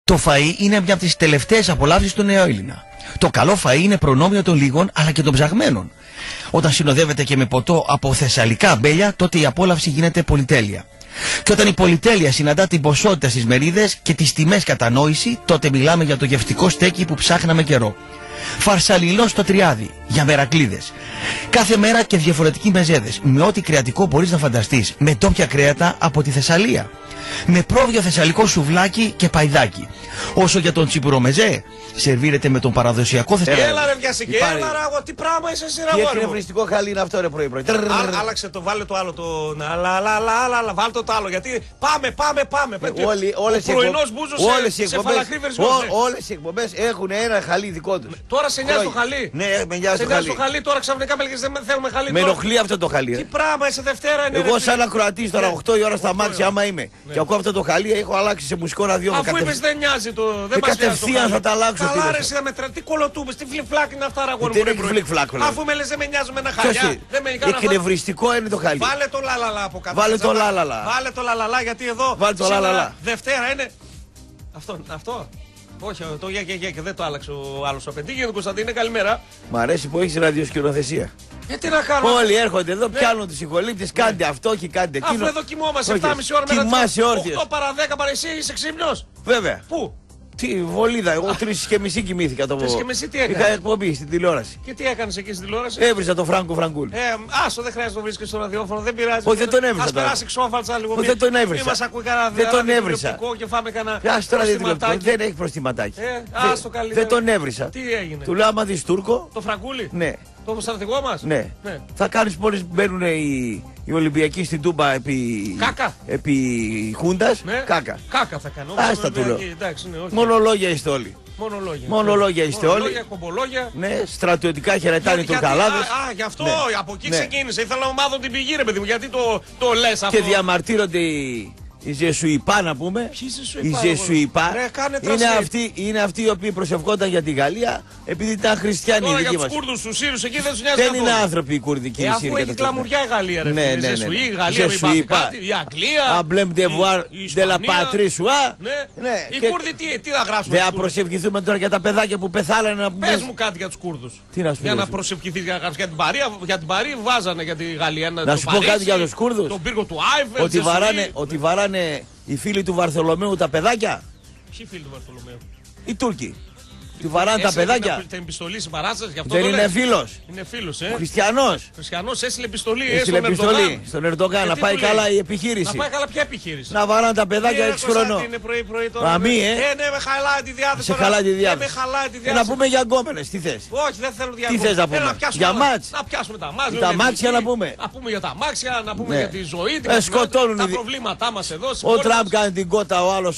Το φαΐ είναι μια από τις τελευταίες απολαύσεις του νεοέλληνα. Το καλό φαΐ είναι προνόμιο των λίγων αλλά και των ψαγμένων. Όταν συνοδεύεται και με ποτό από θεσσαλικά αμπέλια, τότε η απόλαυση γίνεται πολυτέλεια. Και όταν η πολυτέλεια συναντά την ποσότητα στις μερίδες και τις τιμές κατανόηση, τότε μιλάμε για το γευστικό στέκι που ψάχναμε καιρό. Φαρσαλιλό στο Τριάδι, για μερακλίδες. Κάθε μέρα και διαφορετικοί μεζέδες, με ό,τι κρεατικό μπορείς να φανταστείς, με ντόπια κρέατα από τη Θεσσαλία. Με πρόβιο θεσσαλικό σουβλάκι και παϊδάκι. Όσο για τον τσιπουρομεζέ, σερβίρεται με τον παραδοσιακό θεσσαλικό. Έλα ρε βιάσει και έλα ράγω, τι πράγμα είσαι εσύ ράγω. Τι εκνευριστικό χαλί είναι αυτό ρε πρωί-πρωί. Άλλαξε το, βάλε το άλλο το... Βάλε το άλλο, γιατί πάμε. Όλες ο πρωινός μπούζος σε φαλακρή βερισμό. Όλες οι εκπομπές έχουν ένα χαλί δικό τους. Τώρα σε νοιάζει το χαλί. Ναι, με νοιάζει το χαλί. Τώρα ξαφνικά με λέγες δεν θέλουμε χαλί. Με ενοχλεί αυτό το χαλί. Τι πράγμα, είσαι Δευτέρα είναι. Εγώ σαν ακροατής τώρα 8 η ώρα στα μάτια άμα είμαι και ακούω αυτό το χαλί, έχω αλλάξει σε μουσικό ραδιόφωνο. Αφού είπες δεν νοιάζει το. Δεν μας κατευθείαν θα τα αλλάξω. Καλά ρε εσύ θα μετρά. Τι κολοτούμπες, τι φλιφλάκ είναι αυτά ραγόρ μου. Αφού με λες δεν με νοιάζουν με ένα χαλιά. Εκνευριστικό είναι το χαλί. Βάλε το λαλαλά από κάτω. Βάλε το λαλαλά. Βάλε το λαλαλά γιατί εδώ Δευτέρα είναι. Αυτό. Όχι, το και δεν το άλλαξε ο άλλος ο απαιτή. Κωνσταντίνε, καλημέρα. Μ' αρέσει που έχεις ραδιοσκηνοθεσία. Τι να κάνουμε. Όλοι έρχονται εδώ, πιάνουν τους ηχολήπτες, κάντε αυτό και κάντε εκείνο. Αφού εδώ κοιμόμαστε 7,5 ώρα μετά. Κοιμάσαι όρθιος. 8 παρά 10 παρά εσύ είσαι ξύπνιος. Βέβαια. Πού? Τι βολίδα, εγώ 3:30 κοιμήθηκα το πρωί. 3:30 τι έκανες? Είχα εκπομπή στην τηλεόραση. Και τι έκανες εκεί στην τηλεόραση? Έβρισα το Φράγκο Φραγκούλ. Άσο, δεν χρειάζεται να το βρίσκεις στο ραδιόφωνο, δεν πειράζει. Όχι, δεν τον έβρισα. Ας περάσει ξόφαλτσα λίγο. Δεν τον έβρισα. Μη μας ακούει κανένα δεν τον έβρισα. Και φάμε κανένα. Ας τώρα δεν έχει προστιματάκι. Άστο καλύτερα. Δεν τον έβρισα. Τι έγινε? Του λέω άμα δεις Τούρκο. Το Φραγκούλι? Ναι. Το στρατηγό μας? Ναι. Θα κάνεις μόλις μπαίνουν οι Ολυμπιακοί στην Τούμπα επί Χούντας. Κάκα. Κάκα θα κάνω. Άστα του λέω. Μονολόγια είστε όλοι. Μονολόγια είστε όλοι. Κομπολόγια. Ναι, στρατιωτικά χαιρετάνε οι Τουρκαλάδες. Α, γι' αυτό από εκεί ξεκίνησε. Ήθελα να μάθω την πηγή, ρε παιδί μου, γιατί το λες αυτό. Και διαμαρτύρονται οι Ζεσουιπά να πούμε. Οι Ζεσουιπά είναι αυτοί οι οποίοι προσευχόταν για τη Γαλλία επειδή ήταν χριστιανοί. Τώρα για τους Κούρδους, τους Σύρους εκεί δεν τους νοιάζει. Δεν είναι άνθρωποι οι Κούρδοι και οι Σύριοι. Αφού έχει κλαμουριά η Γαλλία ρε. Ναι. Η Γαλλία η Αγγλία. Αμπλέμ devoir de la patrie soit. Οι Κούρδοι τι θα γράψουν? Δεν θα προσευχηθούμε τώρα για τα παιδάκια που πεθάλανε. Πες μου κάτι για τους Κούρδους. Για να προσευχηθείς για την Παρή βάζανε για τη Γαλλία. Να σου πω κάτι για τους Κούρδους. Τον πύργο του Άιφελ. Ότι βαράνε οι φίλοι του Βαρθολομαίου τα παιδάκια. Ποιοι φίλοι του Βαρθολομαίου? Οι Τούρκοι. Του βαράνε τα παιδάκια. Την επιστολή συμπαράσταση γι' αυτό. Δεν είναι φίλος. Είναι φίλος, Χριστιανός. Χριστιανός έστειλε επιστολή. Έστειλε επιστολή στον Ερντογάν να πάει καλά η επιχείρηση. Να πάει καλά ποια επιχείρηση? Να βαράνε τα παιδάκια 6 χρονών. Είναι πρωί τώρα. Αμή, ναι, με χαλάει τη διάθεση. Σε χαλάει τη διάθεση. Να πούμε για γκόμενες, τι θες? Όχι, δεν θέλω διάθεση. Τι θες να πούμε? Για μάτς. Να πιάσουμε τα μάτς. Τα μάτσια να πούμε. Να πούμε για τα μάξια, να πούμε για τη ζωή, τα προβλήματά μας εδώ. Ο Τραμπ κάνει την κότα, ο άλλος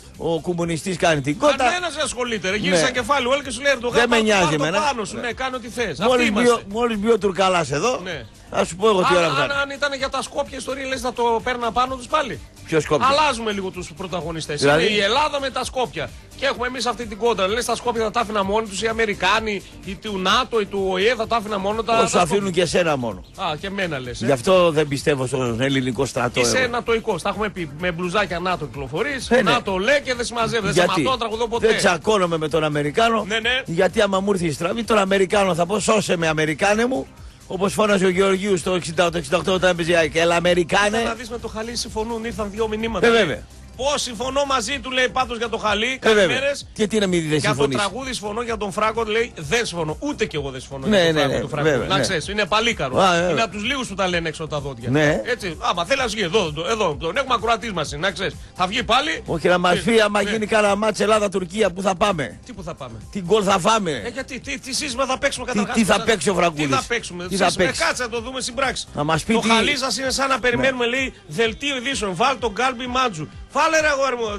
ο κομμουνιστής κάνει την κότα. Κανένας δεν ασχολείται. Γύρισαν κεφάλι όλοι και σου λέει Ερντογάν. Δεν με νοιάζει εμένα. Πάνω σου, ναι, κάνω τι θες. Μόλις μπει ο Τουρκαλάς εδώ, θα σου πω εγώ τι ώρα θα είναι. Αν ήταν για τα Σκόπια ιστορία, λες θα το παίρνα πάνω τους πάλι? Ποιο Σκόπια? Αλλάζουμε λίγο τους πρωταγωνιστές. Δηλαδή? Είναι η Ελλάδα με τα Σκόπια. Και έχουμε εμείς αυτή την κόντρα. Λες τα Σκόπια θα τα άφηνα μόνοι τους, οι Αμερικάνοι, οι του ΝΑΤΟ, οι του ΟΗΕ θα τα άφηνα μόνο τα. Όσο αφήνουν και εσένα μόνο. Α, και εμένα λες. Γι' αυτό δεν πιστεύω στον ελληνικό στρατό. Είσαι νατοϊκός. Τα έχουμε πει με μπλουζάκια ΝΑΤΟ κυκλοφορείς. ΝΑΤΟ λέει και δεν συμμαζεύεται. Δεν σταματώ να τραγουδώ ποτέ. Δεν τσακώνομαι με τον Αμερικάνο. Ναι. Γιατί άμα μου έρθει η στραβή, τον Αμερικάνο θα πω σώσε με Αμερικάνε μου. Όπως φώναζε ο Γεωργίου στο 68 όταν έπαιζε η ΑΕΚ. Έλα Αμερικάνε. Να δεις με το Χαλί συμφωνούν, ήρθαν 2 μηνύματα. Βέβαια. Πώς συμφωνώ μαζί του, λέει πάντως για το Χαλί. Καλημέρες. Και τι να μην δεν συμφωνείς? Για το τραγούδι συμφωνώ, για τον Φράγκο λέει δεν συμφωνώ. Ούτε κι εγώ δεν συμφωνώ για τον Φράγκο του Φράγκο. Να ξέρεις, είναι παλίκαρο. Είναι από τους λίγους που τα λένε έξω τα δόντια. Ναι. Έτσι, άμα θέλει να βγει εδώ, τον έχουμε ακροατής μας, να ξέρεις. Θα βγει πάλι. Όχι να μας πει άμα γίνει κανένα μάτς Ελλάδα-Τουρκία, πού θα πάμε? Τι που θα πάμε? Τι γκολ θα φάμε? Γιατί, τι σύστημα θα παίξουμε καταρχάς? Τι θα παίξει ο Φραγκούλης? Τι θα παίξουμε? Κάτσε να το δούμε στην πράξη. Το Χαλί σας είναι σαν να περιμένουμε, λέει, δελτίο ειδήσεων. Βάλ τον Γκάλμπι Μάτζου. Βάλε ρε αγόρι μου,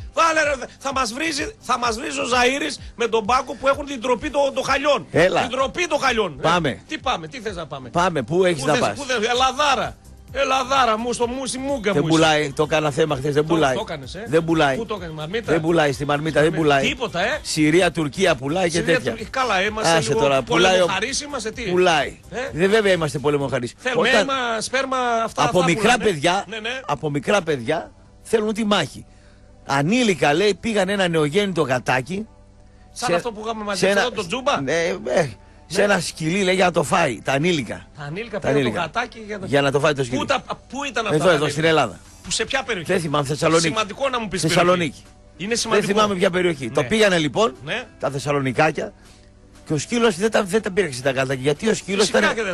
θα μας βρίζει ο Ζαΐρης με τον Πάκο που έχουν την τροπή των χαλιών. Έλα. Την τροπή των χαλιών. Πάμε. Τι πάμε, τι θες να πάμε? Πάμε, πού έχεις να πας? Ελαδάρα μου, στη μούγκα δεν μου. Δεν πουλάει, το έκανα θέμα χθες, δεν πουλάει. Το έκανες, Δεν πουλάει. Πού το έκανες, Μαρμίτα? Δεν πουλάει, στη Μαρμίτα δεν πουλάει. Τίποτα, Συρία, Τουρκία πουλάει και τέτοια. Καλά, είμαστε πολεμοχαρείς, είμαστε τι? Πουλάει. Δεν βέβαια είμαστε πολεμοχαρείς. Θέλουμε αίμα, σπέρμα, αυτά. Από μικρά παιδιά θέλουν τη μάχη. ανήλικα λέει πήγαν ένα νεογέννητο γατάκι. Σαν αυτό που είχαμε μαζί εδώ, το Τζούμπα. Σε ένα σκυλί λέει για να το φάει. Τα ανήλικα. Τα ανήλικα πήραν το γατάκι για να το φάει το σκυλί. Πού ήταν αυτά? Εδώ στην Ελλάδα. Που σε ποια περιοχή? Δεν θυμάμαι, Θεσσαλονίκη. Σημαντικό να μου πεις. Θεσσαλονίκη. Είναι σημαντικό. Δεν θυμάμαι ποια περιοχή. Το πήγανε λοιπόν τα Θεσσαλονικάκια. Και ο σκύλος δεν τα πήραξε τα γατάκια. Γιατί ο σκύλος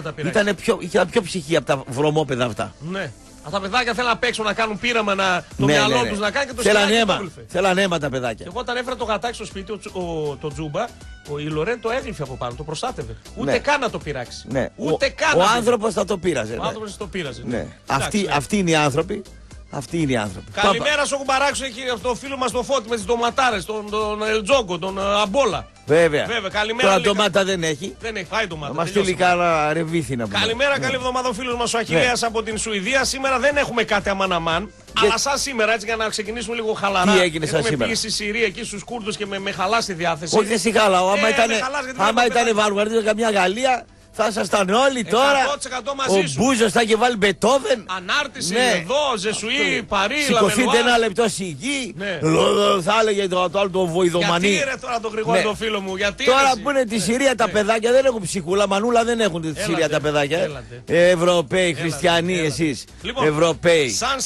είχε πιο ψυχή από τα βρωμόπεδα αυτά. Ναι. Τα παιδάκια θέλουν να παίξουν, να κάνουν πείραμα, το μυαλό τους να κάνει και το σκυλάκι. Θέλαν αίμα τα παιδάκια. Και εγώ όταν έφερα το γατάκι στο σπίτι, το Τζούμπα, η Λορέν το έγλυφε από πάνω, το προστάτευε. Ούτε καν να το πειράξει. Ούτε καν. Ο άνθρωπος θα το πήραζε. Ο άνθρωπος το πήραζε. Αυτοί είναι οι άνθρωποι. Αυτοί είναι οι άνθρωποι. Καλημέρα στο κουμπαράξο, έχει το φίλο μας το Φώτη με τις ντοματάρες, τον Ελτζόκο, τον Αμπόλα. Βέβαια. Καλημέρα. Τώρα ντομάτα δεν έχει. Δεν έχει φάει ντομάτα. Μα στείλει κάνα ρεβίθι να πούμε. Καλημέρα, καλή εβδομάδα ο φίλος μας ο Αχιλλέας από την Σουηδία. Σήμερα δεν έχουμε κάτι αμάν. Αλλά σαν σήμερα, έτσι για να ξεκινήσουμε λίγο χαλαρά. Τι έγινε σαν σήμερα? Έχουμε πήγε στη Συρία εκεί στους Κούρδους και με χαλάσει τη διάθεση. Όχι, δεν σιγάλαω. Άμα ήταν βαργαριστή καμιά Γαλλία. Θα ήσασταν όλοι τώρα. 100% μαζί σου. Ο Μπούζος θα είχε βάλει Μπετόβεν. Ανάρτηση εδώ, Ζεσουή, Παρί, σηκωθείτε ένα λεπτό σιγή. Θα έλεγε το άλλο το βοηδομανί. Γιατί ρε τώρα τον Γρηγόρη το φίλο μου, γιατί. Τώρα που είναι τη Συρία τα παιδάκια δεν έχουν ψυχούλα. Μανούλα δεν έχουν τη Συρία τα παιδάκια. Ευρωπαίοι, χριστιανοί εσείς. Ευρωπαίοι. Σαν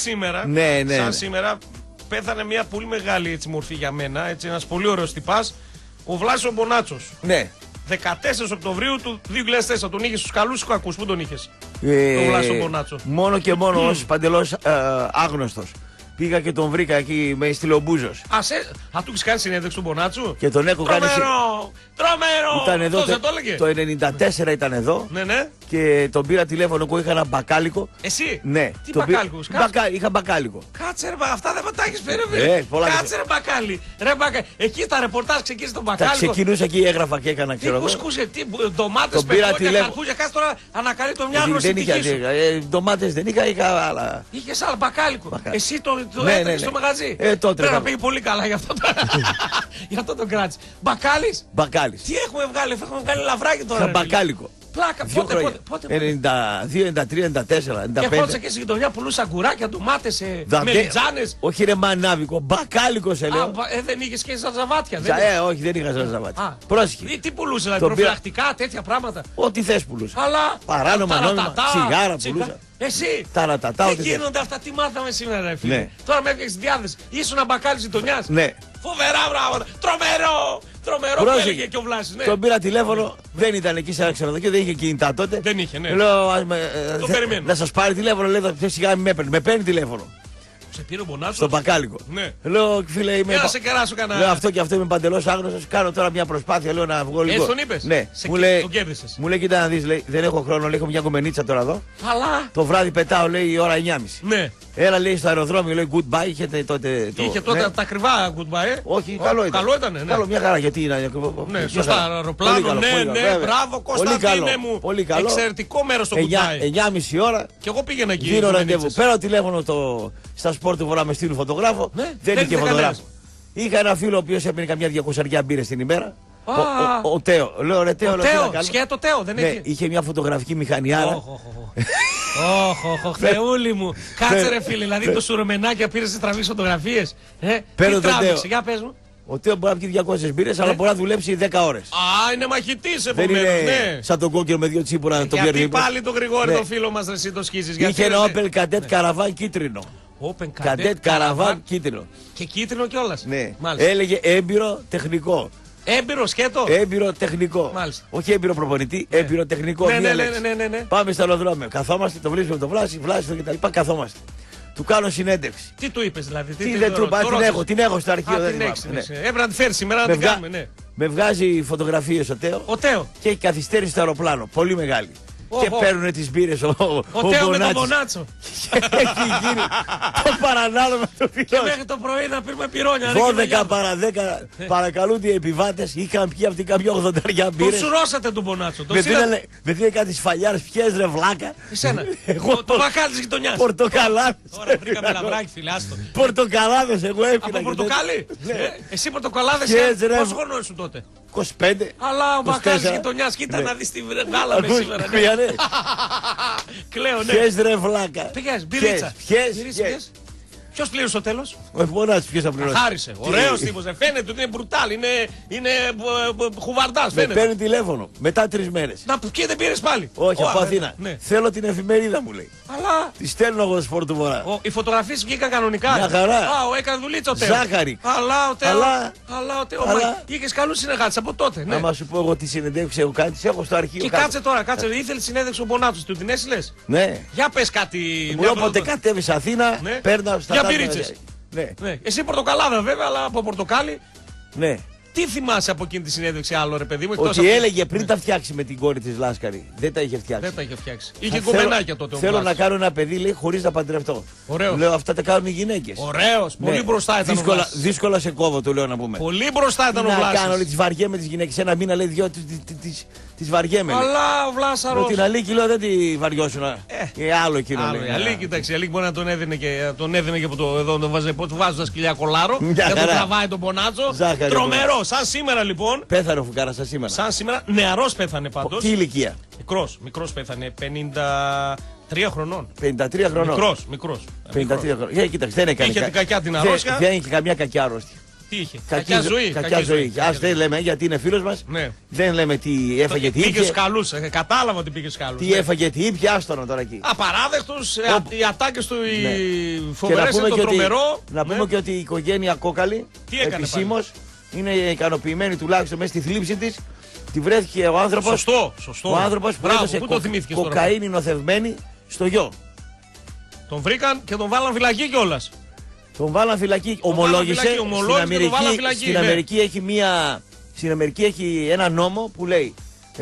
σήμερα πέθανε μια πολύ μεγάλη μορφή για μένα. Ένας πολύ ωραίος τυπάς. Ο Βλάσης ο Μπονάτσος. Ναι. 14 Οκτωβρίου του 2004. Τον είχες στους καλούς ή κακούς? Πού τον είχες? Τον Βλάσο Μπονάτσο. Μόνο και μόνο ως παντελώς άγνωστος. Πήγα και τον βρήκα εκεί με στυλομπούζος. Α, του έχεις κάνει συνέντευξη του Μπονάτσου? Και τον έχω κάνει. Τρομερό! Ήταν εδώ το 94 ήταν εδώ. Ναι. Και τον πήρα τηλέφωνο που είχα ένα μπακάλικο. Εσύ? Ναι. Τι μπακάλικο? Είχα μπακάλικο. Κάτσε ρε, αυτά δεν τα έχεις φέρει. Κάτσε ρε μπακάλι. Εκεί τα ρεπορτάζ ξεκίνησε τον μπακάλικο. Ξεκινούσα εκεί, έγραφα και έκανα, ξέρω εγώ. Τι κουσκούσε, τι ντομάτες, πεπόνια, καρπούζια. Κάτσε τώρα ανακαλεί το μυαλό σου. Ντομάτες δεν είχα άλλα. Είχες άλλο μπακάλικο. Εσύ το έτρεχες στο μαγαζί. Πρέπει να πήγε πολύ καλά γι' αυτό το κράτησε. Μπακάλις. Τι έχουμε βγάλει λαβράκι τώρα. Μπακάλικο. Πλάκα, πότε. 92, 93, 94, 95. Και πρώτα και στη γειτονιά πουλούσα αγκουράκια, ντομάτες, μελιτζάνες. Όχι ρε μανάβικο, μπακάλικο σε λέω. Δεν είχες και ζαβάτια? Όχι, δεν είχα ζαβάτια. Πρόσεχε. Τι πουλούσε, δηλαδή προφυλακτικά, τέτοια πράγματα? Ό,τι θες πουλούσα. Αλλά παράνομα νόμιμα, τσιγάρα πουλούσα. Εσύ! Τι γίνονται αυτά, τι μάθαμε σήμερα, ρε φίλε. Τώρα με έφτιαξε διάθεση. Ήσουν να μπακάλι γειτονιά. Ναι. Φοβερά πράγματα. Τρομερό που έλεγε και ο Βλάσης. Τον πήρα τηλέφωνο, δεν ήταν εκεί σε ένα ξενοδοχείο, δεν είχε κινητά τότε. Δεν είχε, ναι. Λέω, το περιμένω. Να σας πάρει τηλέφωνο, λέει, σιγά με παίρνει. Με παίρνει τηλέφωνο. Σε πήρε ο Μπονάτσος. Στο μπακάλικο. Ναι. Λέω, φίλε, είμαι. Να σε κεράσω κανένα. Λέω αυτό και αυτό, είμαι παντελώς άγνωστος. Κάνω τώρα μια προσπάθεια, λέω να βγω λίγο. Έτσι τον είπες? Ναι. Μου λέει, κοίτα να δεις, λέει, δεν έχω χρόνο, λέει, έχω μια κομμενίτσα τώρα εδώ. Αλλά. Το βράδυ πετάω, λέει, η ώρα 9.30. Ναι. Έλα, λέει, στο αεροδρόμιο, λέει, goodbye, είχε τότε. Είχε τότε τα ακριβά goodbye. Όχι, καλό ήταν. Καλό ήταν, ναι. Καλό, μια χαρά, γιατί είναι. Ναι, σωστά, αεροπλάνο, ναι, μπράβο, Κωνσταντίνε μου. Πολύ καλό. Εξαιρετικό μέρος το goodbye. 9.30 ώρα. Και εγώ πήγαινα εκεί. Δίνω ραντεβού. Πέρα τηλέφωνο στα σπορ του Βορρά με στείλουν φωτογράφο. Δεν είχε φωτογράφο. Είχα ένα φίλο ο οποίος έπαιρνε καμιά 200 μπύρες την ημέρα. Ο Τέο. Λέω ρε Τέο. Σκέτο Τέο, δεν έχει. Είχε μια φωτογραφική μηχανιάρα. Όχ, Θεούλη μου. Κάτσε ρε φίλε, δηλαδή το σουρομενάκια πήρε σε τραβείς φωτογραφίες. Παίρνω τον Τέο. Για πες μου. Ο Τέο μπορεί να πιει 200 μπύρες, αλλά μπορεί να δουλέψει 10 ώρες. Α, είναι μαχητής επομένως. Δεν είναι σαν τον κόκκινο με 2 τσίπουρα να τον πιέρνει. Γιατί πάλι τον Γρηγόρη, τον φίλο μας, εσύ το σκίζεις. Είχε ένα Opel Kadett Caravan κίτρινο. Kadett Caravan κίτρινο. Και κίτρινο κιόλας. Ναι. Έλεγε έμπειρο τεχνικό. Έμπειρο σκέτο. Έμπειρο τεχνικό. Μάλιστα. Όχι έμπειρο προπονητή, έμπειρο τεχνικό. Ναι. Πάμε στο αεροδρόμιο. Καθόμαστε, το βρίσκουμε το Βλάση κτλ. Καθόμαστε. Του κάνω συνέντευξη. Τι του είπες δηλαδή? Τι δεν του είπα, την έχω στο αρχείο. Έπρεπε να τη φέρει σήμερα να την κάνουμε, ναι. Με βγάζει φωτογραφίες ο Τέο. Και έχει καθυστέρηση στο αεροπλάνο. Πολύ μεγάλη. Και παίρνουνε τις μπύρες ο Τέο με τον Μπονάτσο. Έχει γίνει το παρανάλωμα το φιλός. Και μέχρι το πρωί να πήρουμε πυρόνια. 12 παρα 10 παρακαλούνται οι επιβάτες. Είχαν πιει αυτοί κάποια 80 μπύρες. Τον σουρώσατε τον Μπονάτσο. Με δίνει κάτι σφαλιάρες, πιες ρε βλάκα. Εσένα. Το μπακάλι της γειτονιάς. Πορτοκαλάδες. Τώρα βρήκαμε λαβράκι φιλάστο. Πορτοκαλάδες εγώ έπινα. Από πορτοκάλι. Εσύ πορτοκαλάδες πόσο χρόνο ήσουν τότε? 25. Αλλά ο μπακάλι της γειτονιάς, κοίτα να δεις τι βγάλαμε σήμερα. Κλαίω, ναι. Ποιες ρε βλάκα. Ποιες, μπυρίτσα. Ποιες. Ποιος πλήρωσε στο τέλος? Ο Φωνάς, ποιος θα πληρώσει? Χάρισε. Ωραίος τύπος. Φαίνεται ότι είναι μπρουτάλ. Είναι χουβαρντάς. Με παίρνει τηλέφωνο μετά 3 μέρες. Να και δεν πήρες πάλι? Όχι, από Αθήνα. Θέλω την εφημερίδα μου, λέει. Αλλά. Τη στέλνω εγώ στο Σπορ του Βορρά. Οι φωτογραφίες βγήκαν κανονικά. Μια χαρά. Έκανε δουλίτσα ο Τέο. Ζάχαρη. Αλλά ο Τέο. Είχες καλούς συνεργάτες από τότε. Ναι. Άμα σου πω εγώ τι συνεντεύξει έχω κάνει, τις έχω στο αρχείο. Και κάτσε τώρα, ήθελε συνέντευξη ο Μπονάτσος, του την έστειλες? Ναι. Για πες κάτι. Μου όποτε κατέβεις Αθήνα, παίρνω στα για πυρίτσες. Ναι. Εσύ πορτοκαλάδα βέβαια, αλλά από πορτοκάλι. Ναι. Τι θυμάσαι από εκείνη τη συνέντευξη άλλο, ρε παιδί μου? Ότι έλεγε πριν τα φτιάξει με την κόρη της Λάσκαρη. Δεν τα είχε φτιάξει. Δεν τα είχε φτιάξει. Είχε κομμενάκια τότε. Θέλω να κάνω ένα παιδί, λέει, χωρίς να παντρευτώ. Ωραίο. Λέω, αυτά τα κάνουν οι γυναίκες. Ωραίος. Πολύ μπροστά ήταν. Δύσκολα σε κόβω, του λέω να πούμε. Πολύ μπροστά ήταν ο Βλάσαρος. Να κάνω, λέει, τις βαριέμαι τις γυναίκες. Ένα μήνα, λέει, δυο τις βαριέμαι. Αλλά ο Βλάσαρος. Την Αλίκη, λέω, δεν τη βαριώσουν. Άλλο εκείνο. Αλίκη, εντάξει, η Αλίκη μπορεί να τον έδινε και από το εδώ, του βάζει τα σκυλιά κολάρο. Και τον τραβάει τον Πονάτσο. Τρομερό. Σαν σήμερα λοιπόν. Πέθανε ο Φουκάρας σαν σήμερα. Σαν σήμερα, νεαρός πέθανε πάντως. Τι ηλικία? Μικρός πέθανε, 53 χρονών. 53 χρονών. Μικρός. 53 χρονών. Κοίταξε, δεν έκανε. Είχε την κακιά την αρρώστια. Δεν είχε καμιά κακιά αρρώστια. Τι είχε? Κακιά ζωή. Κακιά ζωή. Ας δεν λέμε γιατί είναι φίλος μας. Ναι. Δεν λέμε τι έφαγε, τι πήγε σκαλούς. Κατάλαβα ότι πήγε σκαλούς. Τι έφαγε, τι ήπια, άστονα τώρα εκεί. Απαράδεκτος, οι ατάκες του, οι φοβερές, το τρομερό. Να πούμε και ότι η οικογένεια Κόκαλη επισήμως είναι ικανοποιημένη τουλάχιστον μέσα στη θλίψη της. Τη βρέθηκε ο άνθρωπος. Σωστό. Ο άνθρωπος που έδωσε κοκαίνη νοθευμένη στο γιο. Τον βρήκαν και τον βάλαν φυλακή κιόλας. Τον βάλαν φυλακή, ομολόγησε. Στην Αμερική έχει ένα νόμο που λέει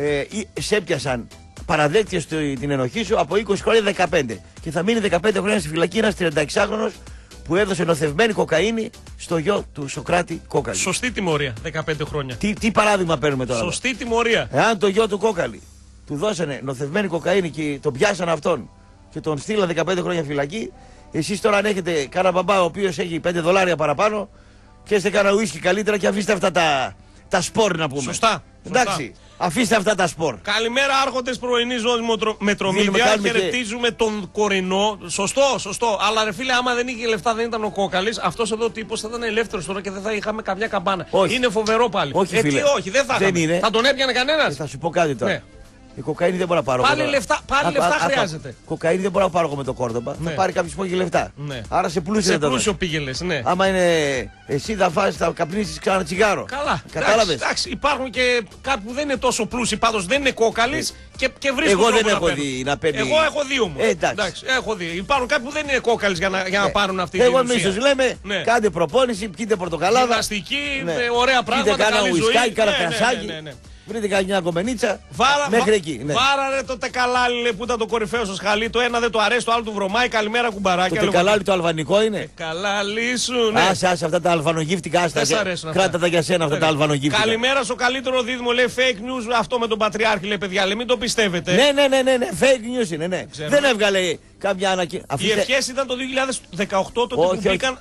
σε έπιασαν, παραδέχτηκες την ενοχή σου από 20 χρόνια 15 και θα μείνει 15 χρόνια στη φυλακή ένας 36χρονος που έδωσε νοθευμένη κοκαίνη στο γιο του Σοκράτη Κόκαλη. Σωστή τιμωρία, 15 χρόνια. Τι παράδειγμα παίρνουμε τώρα? Σωστή τιμωρία. Εάν το γιο του Κόκαλη του δώσανε νοθευμένη κοκαίνη και τον πιάσαν αυτόν και τον στείλαν 15 χρόνια φυλακή, εσείς τώρα αν έχετε κάνα μπαμπά ο οποίος έχει $5 παραπάνω και είστε κάνα ουίσκι καλύτερα και αφήστε αυτά τα σπορ να πούμε. Σωστά. Εντάξει, αφήστε αυτά τα σπορ. Καλημέρα άρχοντες πρωινής ζώνης Μετρομίδια. Χαιρετίζουμε τον Κορινό. Σωστό. Αλλά ρε φίλε, άμα δεν είχε λεφτά, δεν ήταν ο Κόκαλης, αυτός εδώ ο τύπος θα ήταν ελεύθερος τώρα και δεν θα είχαμε καμιά καμπάνα. Όχι. Είναι φοβερό πάλι. Όχι, φίλε. Όχι, δεν θα είχαμε. Θα τον έπιανε κανένας. Θα σου πω κάτι τώρα. Ναι. Η κοκαίνη δεν μπορώ να πάρω. Πάλι λεφτά χρειάζεται. Κοκαίνη δεν μπορώ να πάρω εγώ με το Κόρδομπα. Θα πάρει κάποιο που έχει λεφτά. Ναι. Άρα σε πλούσιο δεν πλούσιο πήγαινε. Ναι. Άμα είναι εσύ θα καπνίσεις ξανά τσιγάρο. Καλά. Κατάλαβες. Εντάξει, υπάρχουν και κάποιοι που δεν είναι τόσο πλούσιοι, πάντως δεν είναι κόκαλης και βρίσκουν. Εγώ δεν έχω δει να παίρνει. Εγώ έχω δει όμως. Εντάξει, έχω δει. Υπάρχουν κάποιοι που δεν είναι κόκαλης για να πάρουν αυτή την. Εγώ εμείς λέμε κάντε προπόνηση, πιείτε πορτοκαλάδα. Γυμναστική, ωραία πράγματα. Κάνα ουισκάκι, κάνα κρασάκι. Βρείτε καμιά κομμενίτσα μέχρι εκεί. Ναι. Βάραρε το τεκαλάλι που ήταν το κορυφαίο στο σχαλί. Το ένα δεν το αρέσει, το άλλο του βρωμάει. Καλημέρα κουμπαράκια. Το τεκαλάλι το αλβανικό είναι. Τεκαλάλι σου, ναι. Άσε αυτά τα αλβανογύφτικα. Κράτα τα για σένα αυτά τα αλβανογύφτικα. Καλημέρα στο καλύτερο δίδυμο, λέει fake news αυτό με τον Πατριάρχη, λέει παιδιά, λέει μην το πιστεύετε. Ναι, fake news είναι, ναι. Δεν έβγαλε κάποια ανακοίνωση. Οι ευχές ήταν το 2018 τότε που μπήκαν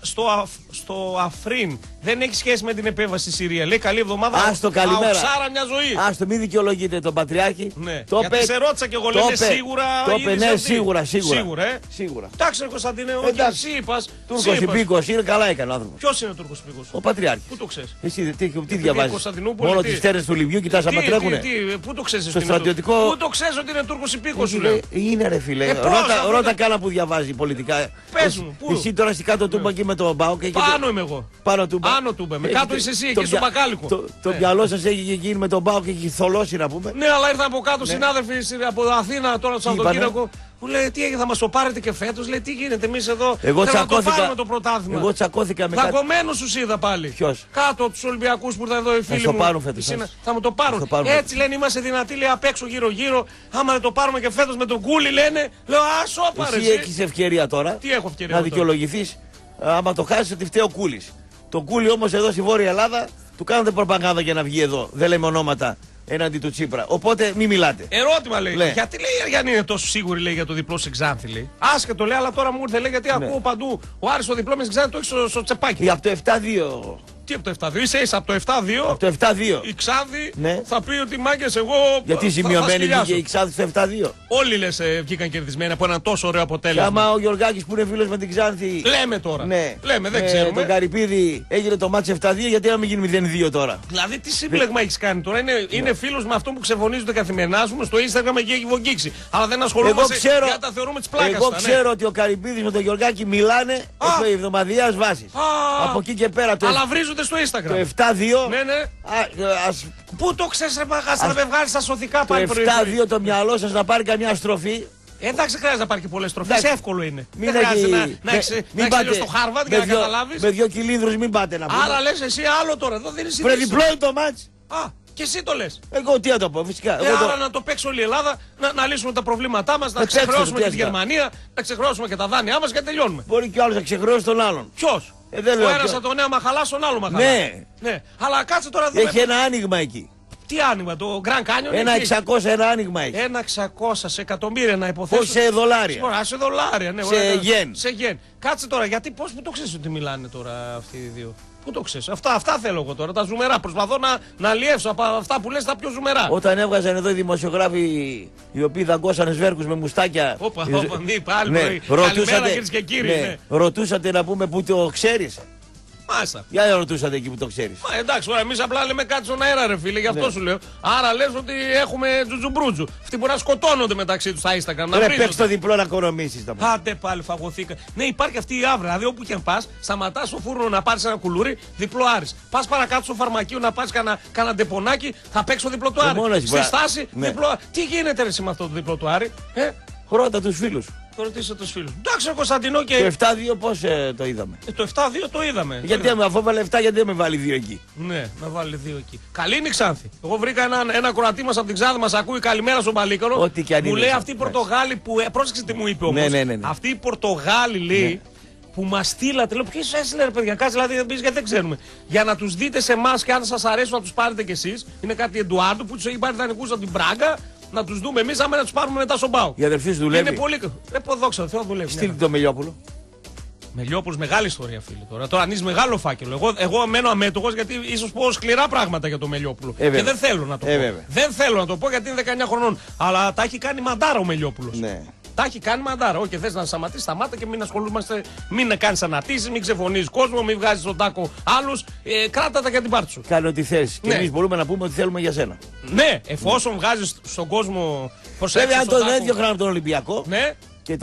στο Αφρίν. Δεν έχει σχέση με την επέμβαση στη Συρία. Λέει καλή εβδομάδα. Άστο καλημέρα. Αοξάρα μια ζωή. Άστο, μην δικαιολογείτε τον Πατριάρχη. Ναι. Γιατί σε ρώτησα και εγώ, λέμε σίγουρα. Το είπε, ναι, σίγουρα. Σίγουρα. Εντάξει, Κωνσταντίνε, εσύ είπα. Τούρκος υπήκος είναι, καλά έκανε ο άνθρωπος. Ποιος είναι Τούρκος υπήκος? Ο Πατριάρχης. Πού το ξέρεις? Εσύ τι διαβάζεις? Μόνο τις στέρες του Λιβιού κοιτάς άμα τρέχουνε. Πού το ξέρεις? Στο στρατιωτικό. Πού το ξέρεις ότι είναι Τούρκος υπήκος σου λέει? Είναι ρε φίλε. Ρώτα κάνα που διαβάζει πολιτικά. Πες μου. Εσύ τώρα στην κάτω τούμπα εκεί με τον Μπάουκ. Πάνω είμαι εγώ. Πάνω τούμπα. Με κάτω είσαι εσύ εκεί στο μπακάλικο. Το μυαλό σας έχει γίνει με τον Μπάουκ και έχει θολώσει να πούμε. Ναι, αλλά ήρθαν από κάτω συνάδελφοι από Αθήνα τώρα το Σαββατοκύριακο. Που λέει τι έγινε, θα μας το πάρετε και φέτος. Λέει τι γίνεται, εμείς εδώ θέλουμε να το πάρουμε το πρωτάθλημα. Εγώ τσακώθηκα με δαγκωμένους τους είδα πάλι. Ποιος? Κάτω από τους Ολυμπιακούς που ήρθαν εδώ οι φίλοι μου. Θα το πάρουν φέτος. Θα μου το πάρουν. Έτσι λένε είμαστε δυνατοί, λέει απ' έξω γύρω-γύρω. Άμα δεν το πάρουμε και φέτος με τον Κούλι λένε. Λέω άσο πάρε. Εσύ έχεις ευκαιρία τώρα. Τι έχω ευκαιρία? Να δικαιολογηθείς. Άμα το χάσεις ότι φταίει ο Κούλης. Το Κούλι όμως εδώ στη Βόρεια Ελλάδα του κάνετε προπαγάνδα για να βγει εδώ. Δεν λέμε ονόματα. Έναντι του Τσίπρα. Οπότε μην μιλάτε. Ερώτημα λέει. Γιατί λέει η Αριανή είναι τόσο σίγουρη λέει για το διπλό σε Ξάνθη λέει. Άσχετο λέει, αλλά τώρα μου ήρθε λέει γιατί ακούω παντού. Ο Άρης το διπλό με Ξάνθη το έχει στο τσεπάκι. Από το 7-2 Τι από το 7-2, είσαι από το 7-2. Από το 7-2. Η Ξάδη Ναι. θα πει ότι μάγκες εγώ. Γιατί σημειωμένη βγήκε η Ξάνθη στο 7-2. Όλοι λες βγήκαν κερδισμένοι από ένα τόσο ωραίο Και αποτέλεσμα. άμα ο Γιωργάκης που είναι φίλος με την Ξάνθη. Λέμε τώρα. Ναι. Λέμε, δεν με ξέρουμε. τον Καρυπίδη έγινε το μάτς 7-2, γιατί να μην γίνει 0-2 τώρα. Δηλαδή τι σύμπλεγμα έχει κάνει τώρα. Είναι φίλος με αυτό που ξεφωνίζονται καθημερινά, ας πούμε, στο Instagram εκεί έχει βογγίξει. Αλλά δεν ασχολούμαστε γιατί τα θεωρούμε τις πλάκας. Εγώ ξέρω ότι ο Καρυπίδης με τον Γιωργάκη μιλάνε επί εβδομαδιαίας βάσης. Από εκεί και πέρα το. Αλλά βρίζονται στο Instagram. Το 7-2. Ναι, ναι. Πού το ξέρεις, ρε Παγάς, να με βγάλεις στα σωθικά πάλι. Το 7-2 το μυαλό σας να πάρει καμιά στροφή. Εντάξει, χρειάζεται να πάρει και πολλές τροφές. Εύκολο είναι. Μην δεν χρειάζεται να πάτε έχεις στο Χάρβαρντ για να καταλάβεις. Με 2 κυλίνδρους μην πάτε να πούμε. Άρα λες εσύ άλλο τώρα. Εδώ δίνεις Πρέπει ειδήσεις. διπλό είναι το μάτς. Και εσύ το λες. Εγώ τι να το πω, φυσικά. Άρα να το παίξει όλη η Ελλάδα, να λύσουμε τα προβλήματά μας, να ξεχρεώσουμε και τη Γερμανία, να ξεχρεώσουμε και τα δάνειά μας και τελειώνουμε. Μπορεί και ο άλλος να ξεχρεώσει τον άλλον. Ποιος? Ο ένας θα τον νέο μαχαλά, τον άλλο μαχαλά. Ναι. Αλλά κάτσε τώρα εδώ. Έχει ένα άνοιγμα εκεί. Τι άνοιγμα, το Grand Canyon? Ένα 600, ένα άνοιγμα έχει. Ένα 600 σε εκατομμύρια να υποθέσω. Όχι σε δολάρια. Σε δολάρια, ναι. Σε γεν. Κάτσε τώρα, γιατί πώς που το ξέρεις ότι μιλάνε τώρα αυτοί οι δύο. Πού το ξέρεις. Αυτά θέλω εγώ τώρα. Τα ζουμερά. Προσπαθώ να αλλιεύσω από αυτά που λες τα πιο ζουμερά. Όταν έβγαζαν εδώ οι δημοσιογράφοι οι οποίοι δαγκώσανε σβέρκους με μουστάκια. Όπα, μη πάλι. Καλημέρα κυρίες και κύριοι. Ρωτούσατε να πούμε που το ξέρεις. Μάλιστα. Για να ρωτούσατε εκεί που το ξέρεις. Εντάξει, τώρα εμείς απλά λέμε κάτι στον αέρα, ρε φίλε, γι' αυτό σου λέω. Άρα λες ότι έχουμε τζουτζουμπρούτζου. Αυτοί μπορεί να σκοτώνονται μεταξύ τους στα Instagram. Ρε, παίξ' το διπλό να κορομίσεις τα πράγματα. Άντε πάλι, φαγωθήκα. Ναι, υπάρχει αυτή η άβρα. Δηλαδή όπου και αν πας, σταματάς στο φούρνο να πάρεις ένα κουλούρι, διπλό Άρης. Πας παρακάτω στο φαρμακείο να πάρεις κανένα ντεπονάκι, θα παίξω διπλό του Άρη. Στη στάση, διπλό. Τι γίνεται ρε με αυτό το διπλό του Άρη, Ρώτα τους φίλους. Το ρωτήσω τους φίλους. Εντάξει, ο Κωνσταντινό και. Το 7-2 πώς το είδαμε. Το 7-2 το είδαμε. Γιατί αφού έβαλε 7, γιατί δεν με βάλει 2 εκεί. Ναι, να βάλει 2 εκεί. Καλή είναι η Ξάνθη. Εγώ βρήκα ένα κροατή μας από την Ξάνθη, μας ακούει καλημέρα στον Παλίκανο. Ό,τι και αν μου λέει αυτή η Πορτογάλη που. Πρόσεξε τι μου είπε όμως. Ναι. Αυτή η Πορτογάλη λέει. Που μας στείλατε, λέω ποιος έστειλε ρε παιδιά, κάτσε δηλαδή γιατί δεν ξέρουμε. Για να τους δείτε σε εμάς και αν σας αρέσουν να τους πάρετε κι εσείς. Είναι κάτι Εντουάρντου που τους έχει πάρει δανεικούς από την Μπράγκα. Να τους δούμε εμείς, άμα να τους πάρουμε μετά στον Πάο. Η αδερφή σου δουλεύει. Είναι πολύ. Δόξα τω Θεώ, δουλεύει. Στείλτε το Μελιόπουλο. Μελιόπουλος, μεγάλη ιστορία φίλε τώρα. Τώρα ανοίγει μεγάλο φάκελο. Εγώ μένω αμέτωχος γιατί ίσως πω σκληρά πράγματα για το Μελιόπουλο. Και δεν θέλω να το πω. Δεν θέλω να το πω γιατί είναι 19 χρονών. Αλλά τα έχει κάνει μαντάρα ο Μελιόπουλος. Ναι. Τα έχει κάνει μαντάρα. Όχι, θες να σταματήσει, σταμάτα και μην ασχολούμαστε. Μην κάνεις ανατήσεις, μην ξεφωνείς κόσμο, μην βγάζεις στον τάκο άλλους. Κράτα τα για την πάρτι σου. Κάνε ό,τι θες. Και εμείς μπορούμε να πούμε ότι θέλουμε για σένα. Ναι, εφόσον βγάζεις στον κόσμο. Βέβαια, αν τον έδιωχναν από τον Ολυμπιακό. Ναι. Και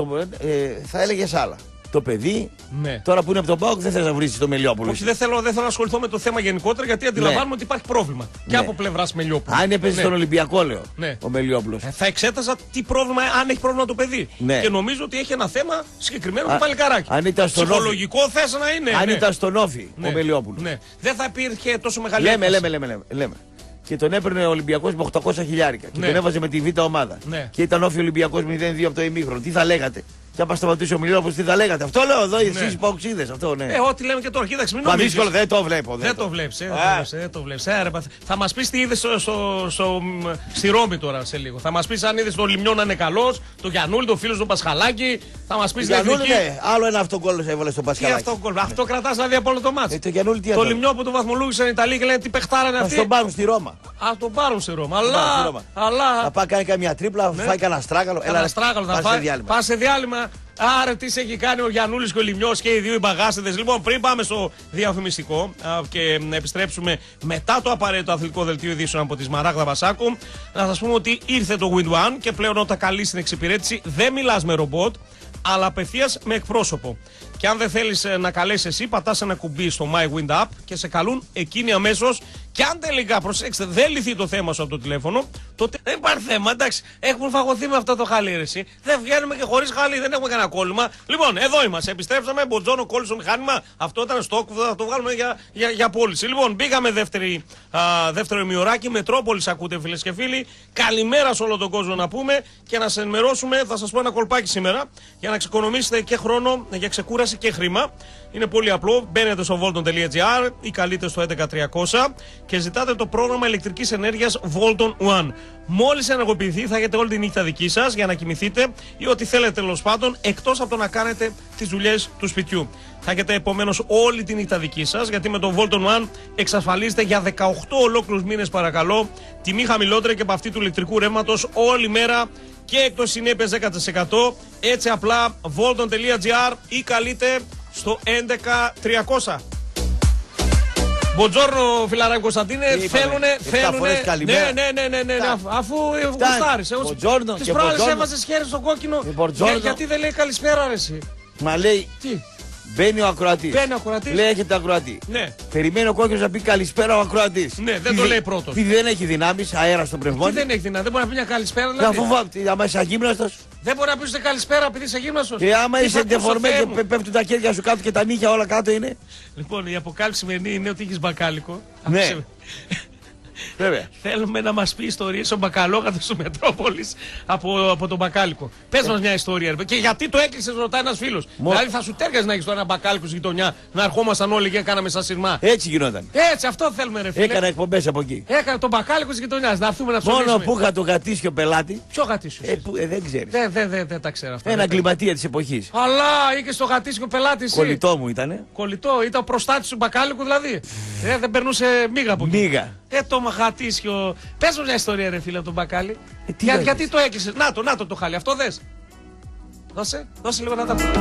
θα έλεγες άλλα. Το παιδί, ναι. Τώρα που είναι από τον ΠΑΟΚ, δεν θες να βρεις το Μελιόπουλο. Όχι, δεν θέλω να ασχοληθώ με το θέμα γενικότερα γιατί αντιλαμβάνομαι ότι υπάρχει πρόβλημα. Και από πλευράς Μελιόπουλου. Αν έπαιζε στον Ολυμπιακό, λέω. Ο Μελιόπουλος. Θα εξέταζα τι πρόβλημα, αν έχει πρόβλημα το παιδί. Και νομίζω ότι έχει ένα θέμα συγκεκριμένο το παλικάράκι. Ψυχολογικό θες να είναι. Αν ήταν στον Όφη ο Μελιόπουλος. Δεν θα υπήρχε τόσο μεγάλη λέμε. Και τον έπαιρνε ο Ολυμπιακός με 800 χιλιάρικα. Και τον έβαζε με τη β' ομάδα. Και ήταν Όφη Ολυμπιακός 0-2 από το ημίχρονο. Τι θα λέγατε. Και άμα σταματήσει ο Μελιόπουλος, τι θα λέγατε. Αυτό λέω εδώ, εσείς οι παοξίδες. Αυτό, ναι. Ό,τι λέμε και τώρα, κοίταξε, μην νομίζεις. Δύσκολο, δεν το βλέπω. Δεν το βλέπεις. Θα μας πεις τι είδες στη Ρώμη τώρα σε λίγο. Θα μας πεις αν είδες τον Λιμιό να είναι καλός, τον Γιαννούλη, τον φίλο του Πασχαλάκη. Θα μας πεις Γιαννούλη, ναι, άλλο ένα αυτοκόλλο έβαλε στον Πασχαλάκη. Αυτό κρατάς δηλαδή από όλο το μάτι. Το Λιμιό που τον βαθμολούγησαν οι Ιταλοί και λένε τι παιχτάρα είναι αυτή. Θα τον πάρουν στη Ρώμα. Α, τον πάρουν στη Ρώμα. Αλλά. Θα πάει κάνει καμιά τρίπλα, φάει κανένα στράγγαλο. Πα σε διάλειμμα. Άρα τι έχει κάνει ο Γιαννούλης και ο Λιμιός και οι δύο οι μπαγάσιδες. Λοιπόν, πριν πάμε στο διαφημιστικό και να επιστρέψουμε μετά το απαραίτητο αθλητικό δελτίο ειδήσεων από τη Σμαράγδα Βασάκου, να σας πούμε ότι ήρθε το Wind One και πλέον όταν καλείς την εξυπηρέτηση δεν μιλάς με ρομπότ, αλλά απευθείας με εκπρόσωπο. Και αν δεν θέλεις να καλέσεις εσύ, πατάς ένα κουμπί στο My Wind App και σε καλούν εκείνοι αμέσως. Και αν τελικά, προσέξτε, δεν λυθεί το θέμα σου από το τηλέφωνο, τότε δεν υπάρχει θέμα. Εντάξει, έχουμε φαγωθεί με αυτό το χαλί, εσύ. Δεν βγαίνουμε και χωρίς χαλί, δεν έχουμε κανένα κόλλημα. Λοιπόν, εδώ είμαστε. Επιστρέψαμε. Μποτζόνο, κόλλησε το μηχάνημα. Αυτό ήταν στόκ, θα το βγάλουμε για πώληση. Λοιπόν, μπήκαμε δεύτερο ημιωράκι. Μετρόπολης ακούτε, φίλες και φίλοι. Καλημέρα σε όλο τον κόσμο να πούμε και να σε ενημερώσουμε. Θα σας πω ένα κολπάκι σήμερα για να ξεκονομήσετε και χρόνο για ξεκούραση και χρήμα. Είναι πολύ απλό. Μπαίνετε στο volton.gr ή καλείτε στο 11300 και ζητάτε το πρόγραμμα ηλεκτρικής ενέργειας Volton One. Μόλις ενεργοποιηθεί, θα έχετε όλη τη νύχτα δική σας για να κοιμηθείτε ή ό,τι θέλετε τέλος πάντων, εκτός από το να κάνετε τις δουλειές του σπιτιού. Θα έχετε επομένως όλη τη νύχτα δική σας, γιατί με το Volton One εξασφαλίζετε για 18 ολόκληρους μήνες, παρακαλώ, τιμή χαμηλότερη και από αυτή του ηλεκτρικού ρεύματος όλη μέρα και εκτός συνέπειας 10%. Έτσι απλά volton.gr ή καλείτε στο 11300. Μποντζόρνο, φιλαράκι Κωνσταντίνε, θέλουνε. Ναι, αφού γουστάρεις. Τις προάλλες έβαζες χέρι στο κόκκινο. Γιατί δεν λέει καλησπέρα, ρε εσύ. Μα λέει. Τι. Μπαίνει ο ακροατής. Λέει έχετε ακροατή. Ναι. Περιμένει ο κόκκινος να πει καλησπέρα ο ακροατής. Ναι, δεν το λέει πρώτος. Επειδή δεν έχει δυνάμεις, αέρα στο πνευμόνι. Τι δεν έχει δυνάμεις, δεν μπορεί να πει μια καλησπέρα. Δηλαδή. Άμα είσαι αγύμναστος. Δεν μπορεί να πει ούτε καλησπέρα επειδή είσαι γύμναστος. Άμα είσαι ντεφορμέ και πέφτουν τα χέρια σου κάτω και τα νύχια όλα κάτω είναι. Λοιπόν, η αποκάλυψη σημερινή είναι ότι έχεις μπακάλικο. Ναι. Βέβαια. Θέλουμε να μας πει ιστορίες ο μπακαλόγατος του Μετρόπολης από τον μπακάλικο. Πες μας μια ιστορία. Και γιατί το έκλεισες, ρωτάει ένας φίλος. Δηλαδή θα σου τέργαζε να έχεις τώρα ένα μπακάλικο στη γειτονιά, να ερχόμασταν όλοι και κάναμε σαν σειρμά. Έτσι γινόταν. Έτσι, αυτό θέλουμε, ρε φίλε. Έκανα εκπομπές από εκεί. Έκανα τον μπακάλικο της γειτονιάς. Να έρθουμε να ψωνίσουμε. Μόνο που είχα το γατήσιο πελάτη. Ποιο γατήσιο? Δεν ξέρεις. Δεν τα ξέρω αυτά. Ένα κλιματία της εποχής. Αλλά είχε στο γατήσιο πελάτη. Κολλητό μου ήτανε. Κολλητό, ήταν ο προστάτης του μπακάλικου δηλαδή. Δεν περνούσε μίγα από εκεί. Μίγα. Το μαχατήσιο. Πες μου μια ιστορία, ρε φίλε, από τον μπακάλι. Γιατί το έκλεισε. Να το χάλι, αυτό δες. Δώσε λίγο να τα πούμε.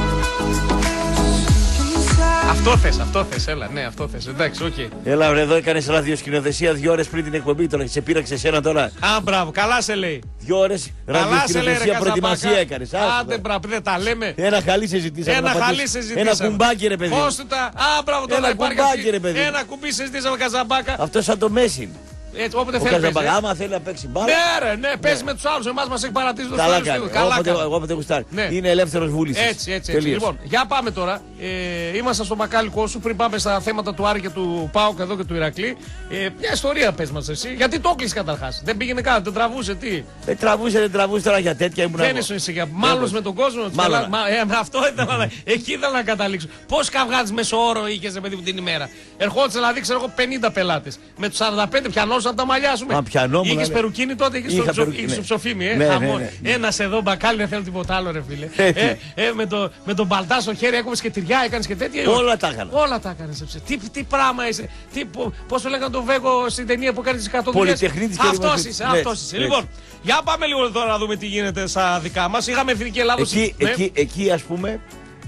Αυτό θες, έλα, ναι, αυτό θες. Εντάξει, οκ. Έλα, βρε, εδώ έκανες ραδιοσκηνοθεσία 2 ώρες πριν την εκπομπή τώρα και σε πήραξε εσένα τώρα. Α, μπράβο, καλά σε λέει. 2 ώρες ραδιοσκηνοθεσία προετοιμασία έκανες. Άντε, μπράβο, δεν τα λέμε. Ένα χαλί σε ζητήσαμε. Ένα κουμπάκι, ρε παιδί. Πώς του τα. Α, μπράβο, τώρα υπάρχει. Ένα κουμπί σε ζητήσαμε, Καζαμπάκα. Αυτό σαν το Μέσιν. Έτσι, όποτε θέλει. Άμα θέλει να παίξει μπάλα. Ναι, παίζει με τους άλλους. Εμάς μας έχει παρατήσει το καλά κάνει. Εγώ όποτε γουστάρει. Είναι ελεύθερος βούλησης. Έτσι. Λοιπόν, για πάμε τώρα. Είμαστε στο μπακάλικο σου πριν πάμε στα θέματα του Άρη και του ΠΑΟΚ εδώ και του Ηρακλή. Μια ιστορία πες μας εσύ. Γιατί το κλείσει καταρχάς. Δεν πήγαινε καν, δεν τραβούσε τι. Δεν τραβούσε τώρα για τέτοια ήμουν. Δεν είσαι εσύ για μάλλον με τον κόσμο. Αυτό ήθελα. Εκεί ήθελα να καταλήξω. Πώς καυγάδες μεσοόρο είχες παιδί μου την ημέρα. Ερχόντουσαν δηλαδή ξέρω εγώ 50 πελάτες. Με τους 45 πιανόσαν από τα μαλλιά σου. Είχες περουκίνη τότε, είχες στο ψοφίμι. Ένας εδώ μπακάλι δεν θέλω τίποτα άλλο, ρε φίλε. Με τον μπαλτά στο χέρι έκοβες και τυριά, έκανες και τέτοια. Όλα τα έκανα. Όλα τα έκανες. Τι πράγμα είσαι. Πώς το λέγανε τον Βέγκο στην ταινία που κάνει τις 100 δουλειές. Αυτός είσαι. Λοιπόν, για πάμε λίγο τώρα να δούμε τι γίνεται στα δικά μας. Είχαμε Εθνική Ελλάδος. Εκεί ας πούμε.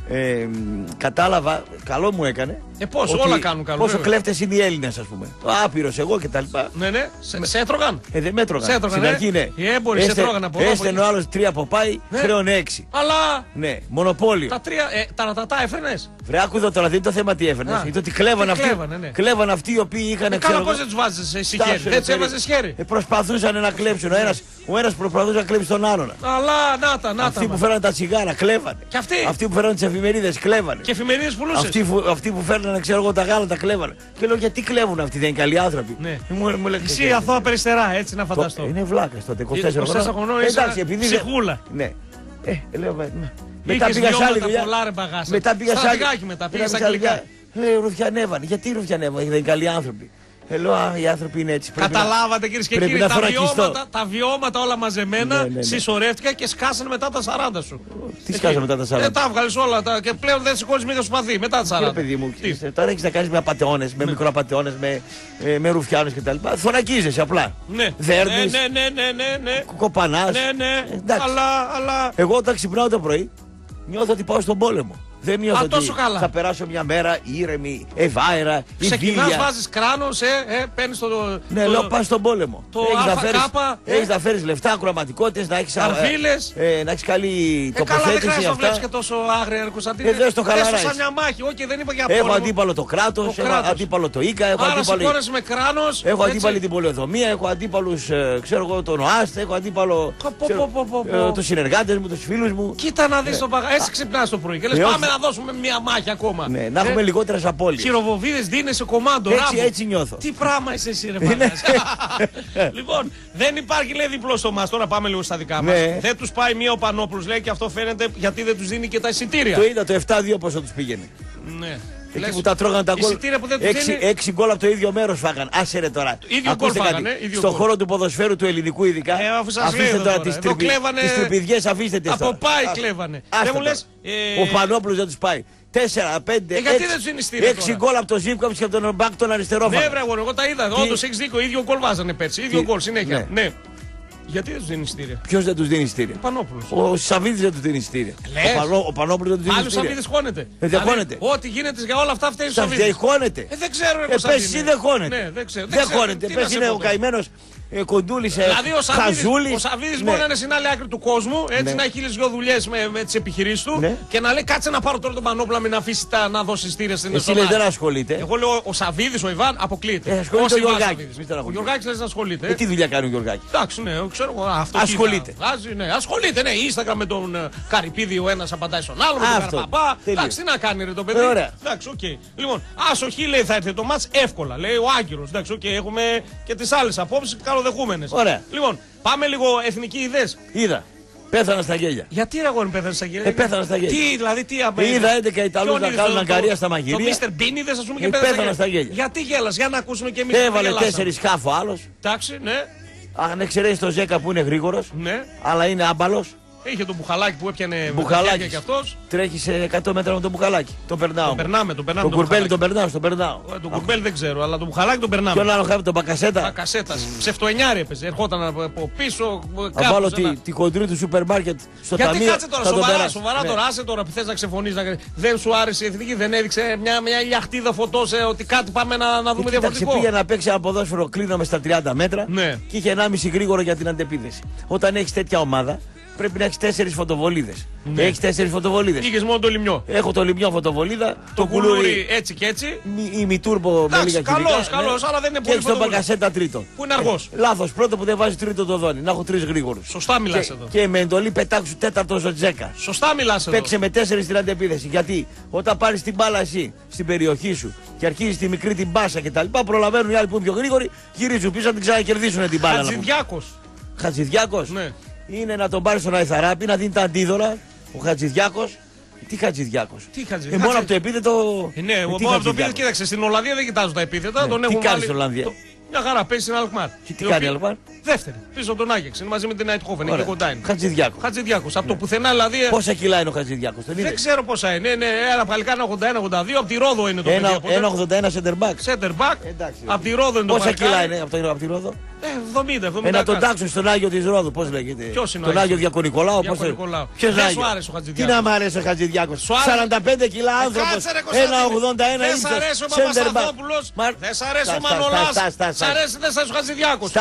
Κατάλαβα, καλό μου έκανε. Πώς, όλα κάνουν καλό. Πόσο κλέφτες είναι οι Έλληνες, ας πούμε. Άπειρος εγώ και τα λοιπά. Ναι. Σε έτρωγαν. Δεν με έτρωγαν. Στην αρχή ναι. Σε έτρωγαν από εδώ. Έστενε ο άλλος 3 από πάει, χρέωνε 6. Αλλά. Ναι, μονοπόλιο. Τα 3, τα έφερνες. Βρε, άκουδα τώρα, δεν είναι το θέμα τι έφερνες. Είναι ότι κλέβαν αυτοί οι οποίοι είχαν εξαιρετικά. Καλά, πώς δεν τους βάζεις εσύ χέρι. Δεν τους έβαζες χέρι. Προσπαθούσαν να κλέψουν. Ο ένας προσπαθούσε να κλέψει τον άλλον. Αλλά να τα. Αυτοί που φέραν τα τσιγάρα κλέβανε. Και αυτοί που φέραν τις εφημερίδες κλέβανε. Και εφημερίδες πουλούσες. Αυτοί που φέρνανε, ξέρω εγώ, τα γάλα τα κλέβανε. Και λέω γιατί κλέβουν αυτοί, δεν είναι καλοί άνθρωποι. Εσύ αθώα περιστερά, έτσι να φανταστώ. Είναι βλάκας τότε, 24 χρονών. Εντάξει, επειδή. Ψυχούλα. Ναι. Μετά πήγα σε άλλη δουλειά. Μετά πήγα σε άλλη. Ρουφιανεύανε. Γιατί ρουφιανεύανε, δεν είναι καλοί άνθρωποι. Οι άνθρωποι είναι έτσι. Καταλάβατε κυρίες και κύριοι, τα βιώματα όλα μαζεμένα συσσωρεύτηκαν και σκάσανε μετά τα 40 σου. Τι σκάσανε μετά τα 40? Τα έβγαλες όλα και πλέον δεν σηκώνεις μύγα σου παθή μετά τα 40. Παιδί μου, τώρα έχεις να κάνεις με απατεώνες, με μικροαπατεώνες, με ρουφιάνους κτλ. Θωρακίζεσαι απλά. Δέρνεις, κοπανάς. Αλλά. Εγώ όταν ξυπνάω το πρωί νιώθω ότι πάω στον πόλεμο. Δεν νιώθω ότι θα περάσω μια μέρα ήρεμη, ευάερα, ξεκινάς, βάζεις κράνος, παίρνεις το. Ναι, λέω πας στον πόλεμο. Έχεις να φέρεις λεφτά, ακροαματικότητες, να έχεις αρβίλες. Να έχεις καλή τοποθέτηση. Καλά, δεν χρειάζεται να βλέπεις και τόσο άγρια, Κωνσταντίνε. Δεν στο χαλαρά. Σαν μια μάχη, όχι, δεν είπα για πόλεμο. Έχω αντίπαλο το κράτος, έχω αντίπαλο το ΙΚΑ, έχω αντίπαλο. Έχω αντίπαλη την πολεοδομία, έχω αντίπαλους, ξέρω εγώ, τον ΟΑΣΤ, έχω αντίπαλο. Τους συνεργάτες μου, τους φίλους μου. Κοίτα να δεις το παγά. Έτσι ξυπνάς το πρωί και λες πάμε να δώσουμε μια μάχη ακόμα. Ναι, να έχουμε λιγότερες απώλειες. Χειροβοβίδες δίνεις σε κομμάντο. Έτσι νιώθω. Τι πράγμα είσαι εσύ, ρε μαλάκα. Λοιπόν, δεν υπάρχει λέει διπλό στο μας. Τώρα πάμε λίγο στα δικά μας. Δεν τους πάει μία ο Πανόπουλος λέει και αυτό φαίνεται γιατί δεν τους δίνει και τα εισιτήρια. Το είδα το 7-2 πόσο τους πήγαινε. Ναι. Εκεί που τα τρώγαν τα γκολ. 6 γκολ από το ίδιο μέρος φάγαν. Άσε ρε τώρα. Ίδιο γκολ φάγανε. Στον χώρο του ποδοσφαίρου του ελληνικού ειδικά. Αφήστε τώρα τις τρυπηδιές, αφήστε τις. Από πάει κλέβανε. Δεν μου λες. Ο Πανόπουλος δεν τους πάει. 4, 5, 6 γκολ από τον Ζίβκοβιτς και από τον Μπακ τον αριστερό. Ναι, βρε, εγώ τα είδα. Όντως έχεις δίκιο. Ίδιο γκολ βάζανε πέρσι. Ίδιο γκολ συνέχεια. Ναι. Γιατί δεν τους δίνει εισιτήρια? Ποιος δεν τους δίνει εισιτήρια? Ο Πανόπουλος. Ο Σαββίδης δεν τους δίνει εισιτήρια. Ο Πανόπουλος δεν τους δίνει εισιτήρια. Άλλος Σαββίδης χώνεται. Δεν χώνεται. Ό,τι γίνεται για όλα αυτά φταίει ο Σαββίδης. Δεν χώνεται. Δεν ξέρω ρε πώς εσύ δεν χώνεται. Ναι, δεν ξέρω. Δεν χώνεται. Πες είναι ο καημένος Κοντούλης, δηλαδή Χαζούλης. Ο Σαββίδης μπορεί να είναι στην άλλη άκρη του κόσμου, έτσι να έχει χίλιες δυο δουλειές με τις επιχειρήσεις του και να λέει κάτσε να πάρω τώρα τον Πανόπουλο να μην αφήσει να δώσει εισιτήρια στην Ελλάδα. Εσύ δεν ασχολείται. Εγώ λέω ο Σαββίδης, ο Ιβάν αποκλείεται. Ασχολείται ο Γιωργάκης. Ο Γιωργάκης λες να ασχολείται. Τι δουλειά κάνει ο Γιωργάκης? Εντάξει, ναι, ξέρω εγώ. Ασχολείται. Ασχολείται, ναι. Instagram με τον Καρυπίδη, ο ένας απαντάει στον άλλο, με τον Καρπαπά. Εντάξει, τι να κάνει ρε το παιδί. Εντάξει, οκ. Λοιπόν, άσοχη λέει θα έρθει το μάτς εύκολα, λέει ο Άγκυρος. Εντάξει, οκ, έχουμε και τις άλλες απόψεις καλοδεχούμενες. Ωραία. Λοιπόν, πάμε λίγο εθνική ιδέες. Είδα. Πέθανα στα γέλια. Γιατί ρε αγόρι πέθανε στα γέλια? Πέθανα στα γέλια. Τι, δηλαδή, τι απέθανε? Είδα 11 Ιταλούς να κάνουν αγκαρία στα μαγειρία. Το Mr. Bean είδες, ας πούμε, και πέθανα στα γέλια. Γιατί γέλας, για να ακούσουμε και εμείς. Έβαλε 4 σκάφο άλλος. Εντάξει, ναι. Αν εξαιρέσει το Ζέκα που είναι γρήγορος, ναι. Αλλά είναι άμπαλος. Είχε το μπουχαλάκι που έπιανε μπουχαλάκι και αυτός. Τρέχει σε 100 μέτρα με το μπουχαλάκι. Τον περνάω. Τον περνάμε. Τον κουρμπέλι τον περνάω. Τον κουρμπέλι δεν ξέρω, αλλά τον μπουχαλάκι τον περνάμε. Ποιον άλλο χάρη, τον Μπακασέτα. Μπακασέτας. Ψευτοενιάρη έπαιζε. Ερχόταν από πίσω. Να βάλω τη χοντρή του σούπερ μάρκετ στο ταμείο. Γιατί κάτσε τώρα, σοβαρά τώρα, άσε τώρα που θες να ξεφωνείς. Δεν σου άρεσε η εθνική, δεν έδειξε μια ηλιαχτίδα φωτός ότι κάτι πάμε να δούμε διαφορετικό? Πήγε να παίξει ένα ποδόσφαιρο κλείναμε στα 30 μέτρα και είχε 1,5 γρήγορο για την αντεπίδεση. Όταν έχει τέτοια ομάδα, πρέπει να έχει 4 φωτοβολίδες. Ναι. Έχει 4 φωτοβολίδες. Είχες μόνο το λιμιό. Έχω το λιμιό φωτοβολίδα. Το κουλούρι έτσι και έτσι. Η μητούρμπο με λίγα κιλικά. Καλός, αλλά δεν είναι πολύ. Και έχει τον Μπακασέτα τρίτο. Που είναι αργός. Λάθος. Πρώτο που δεν βάζει τρίτο το δόνι. Να έχω 3 γρήγορους. Σωστά μιλάς εδώ. Και με εντολή πετάξου τέταρτο στο Τζέκα. Σωστά μιλάς εδώ. Παίξε με 4 στην αντεπίδεση. Γιατί όταν πάρεις την μπάλα εσύ στην περιοχή σου και αρχίζει τη μικρή την μπάσα κτλ. Προλαβαίνουν οι άλλοι που είναι πιο γρήγοροι, γυρίζουν πίσω να την ξανακερδίσουν την μπάλα. Χατζηδιάκος. Ναι. Είναι να τον πάρει στον Αϊθαράπη, να δίνει τα αντίδωρα. Ο Χατζηδιάκος. Τι Χατζηδιάκος? Μόνο από το επίθετο. Ναι, μόνο από το επίθετο. Κοίταξε, στην Ολλανδία δεν κοιτάζουν τα επίθετα. Τι κάνει στην Ολλανδία? Μια χαρά, παίζει στην Αλκμάρ. Και τι κάνει η Αλκμάρ? Δεύτερη. Πίσω από τον Άγιαξ. Είναι μαζί με την Αιτχόφεν. Εκεί κοντά είναι. Χατζηδιάκος. Από το πουθενά δηλαδή. Πόσα κιλά είναι ο Χατζηδιάκος? Δεν ξέρω πόσα είναι. Είναι ένα παλικάνο 81-82. Από τη Ρόδο είναι το παιδί. 1,81 center back. Από τη Ρόδο είναι το πόσα κιλά είναι από τη Ρόδο? 70. Να τον τάξουν στον Άγιο της Ρόδου. Πώς λέγεται? Ποιος είναι? Τον Άγιο Διακονικολάου. Ποιος σου άρεσε ο Χατζηδιάκος? Τι να μ' άρεσε ο Χατζηδιάκος? 45 κιλά άνθρωπος. 1,81 ίντσες. Δεν σ' αρέσει ο Παπασταθόπουλος. Δεν σ' αρέσει ο Μανολάς. Σ' αρέσει δεν σ' αρέσει ο Χατζηδιάκος.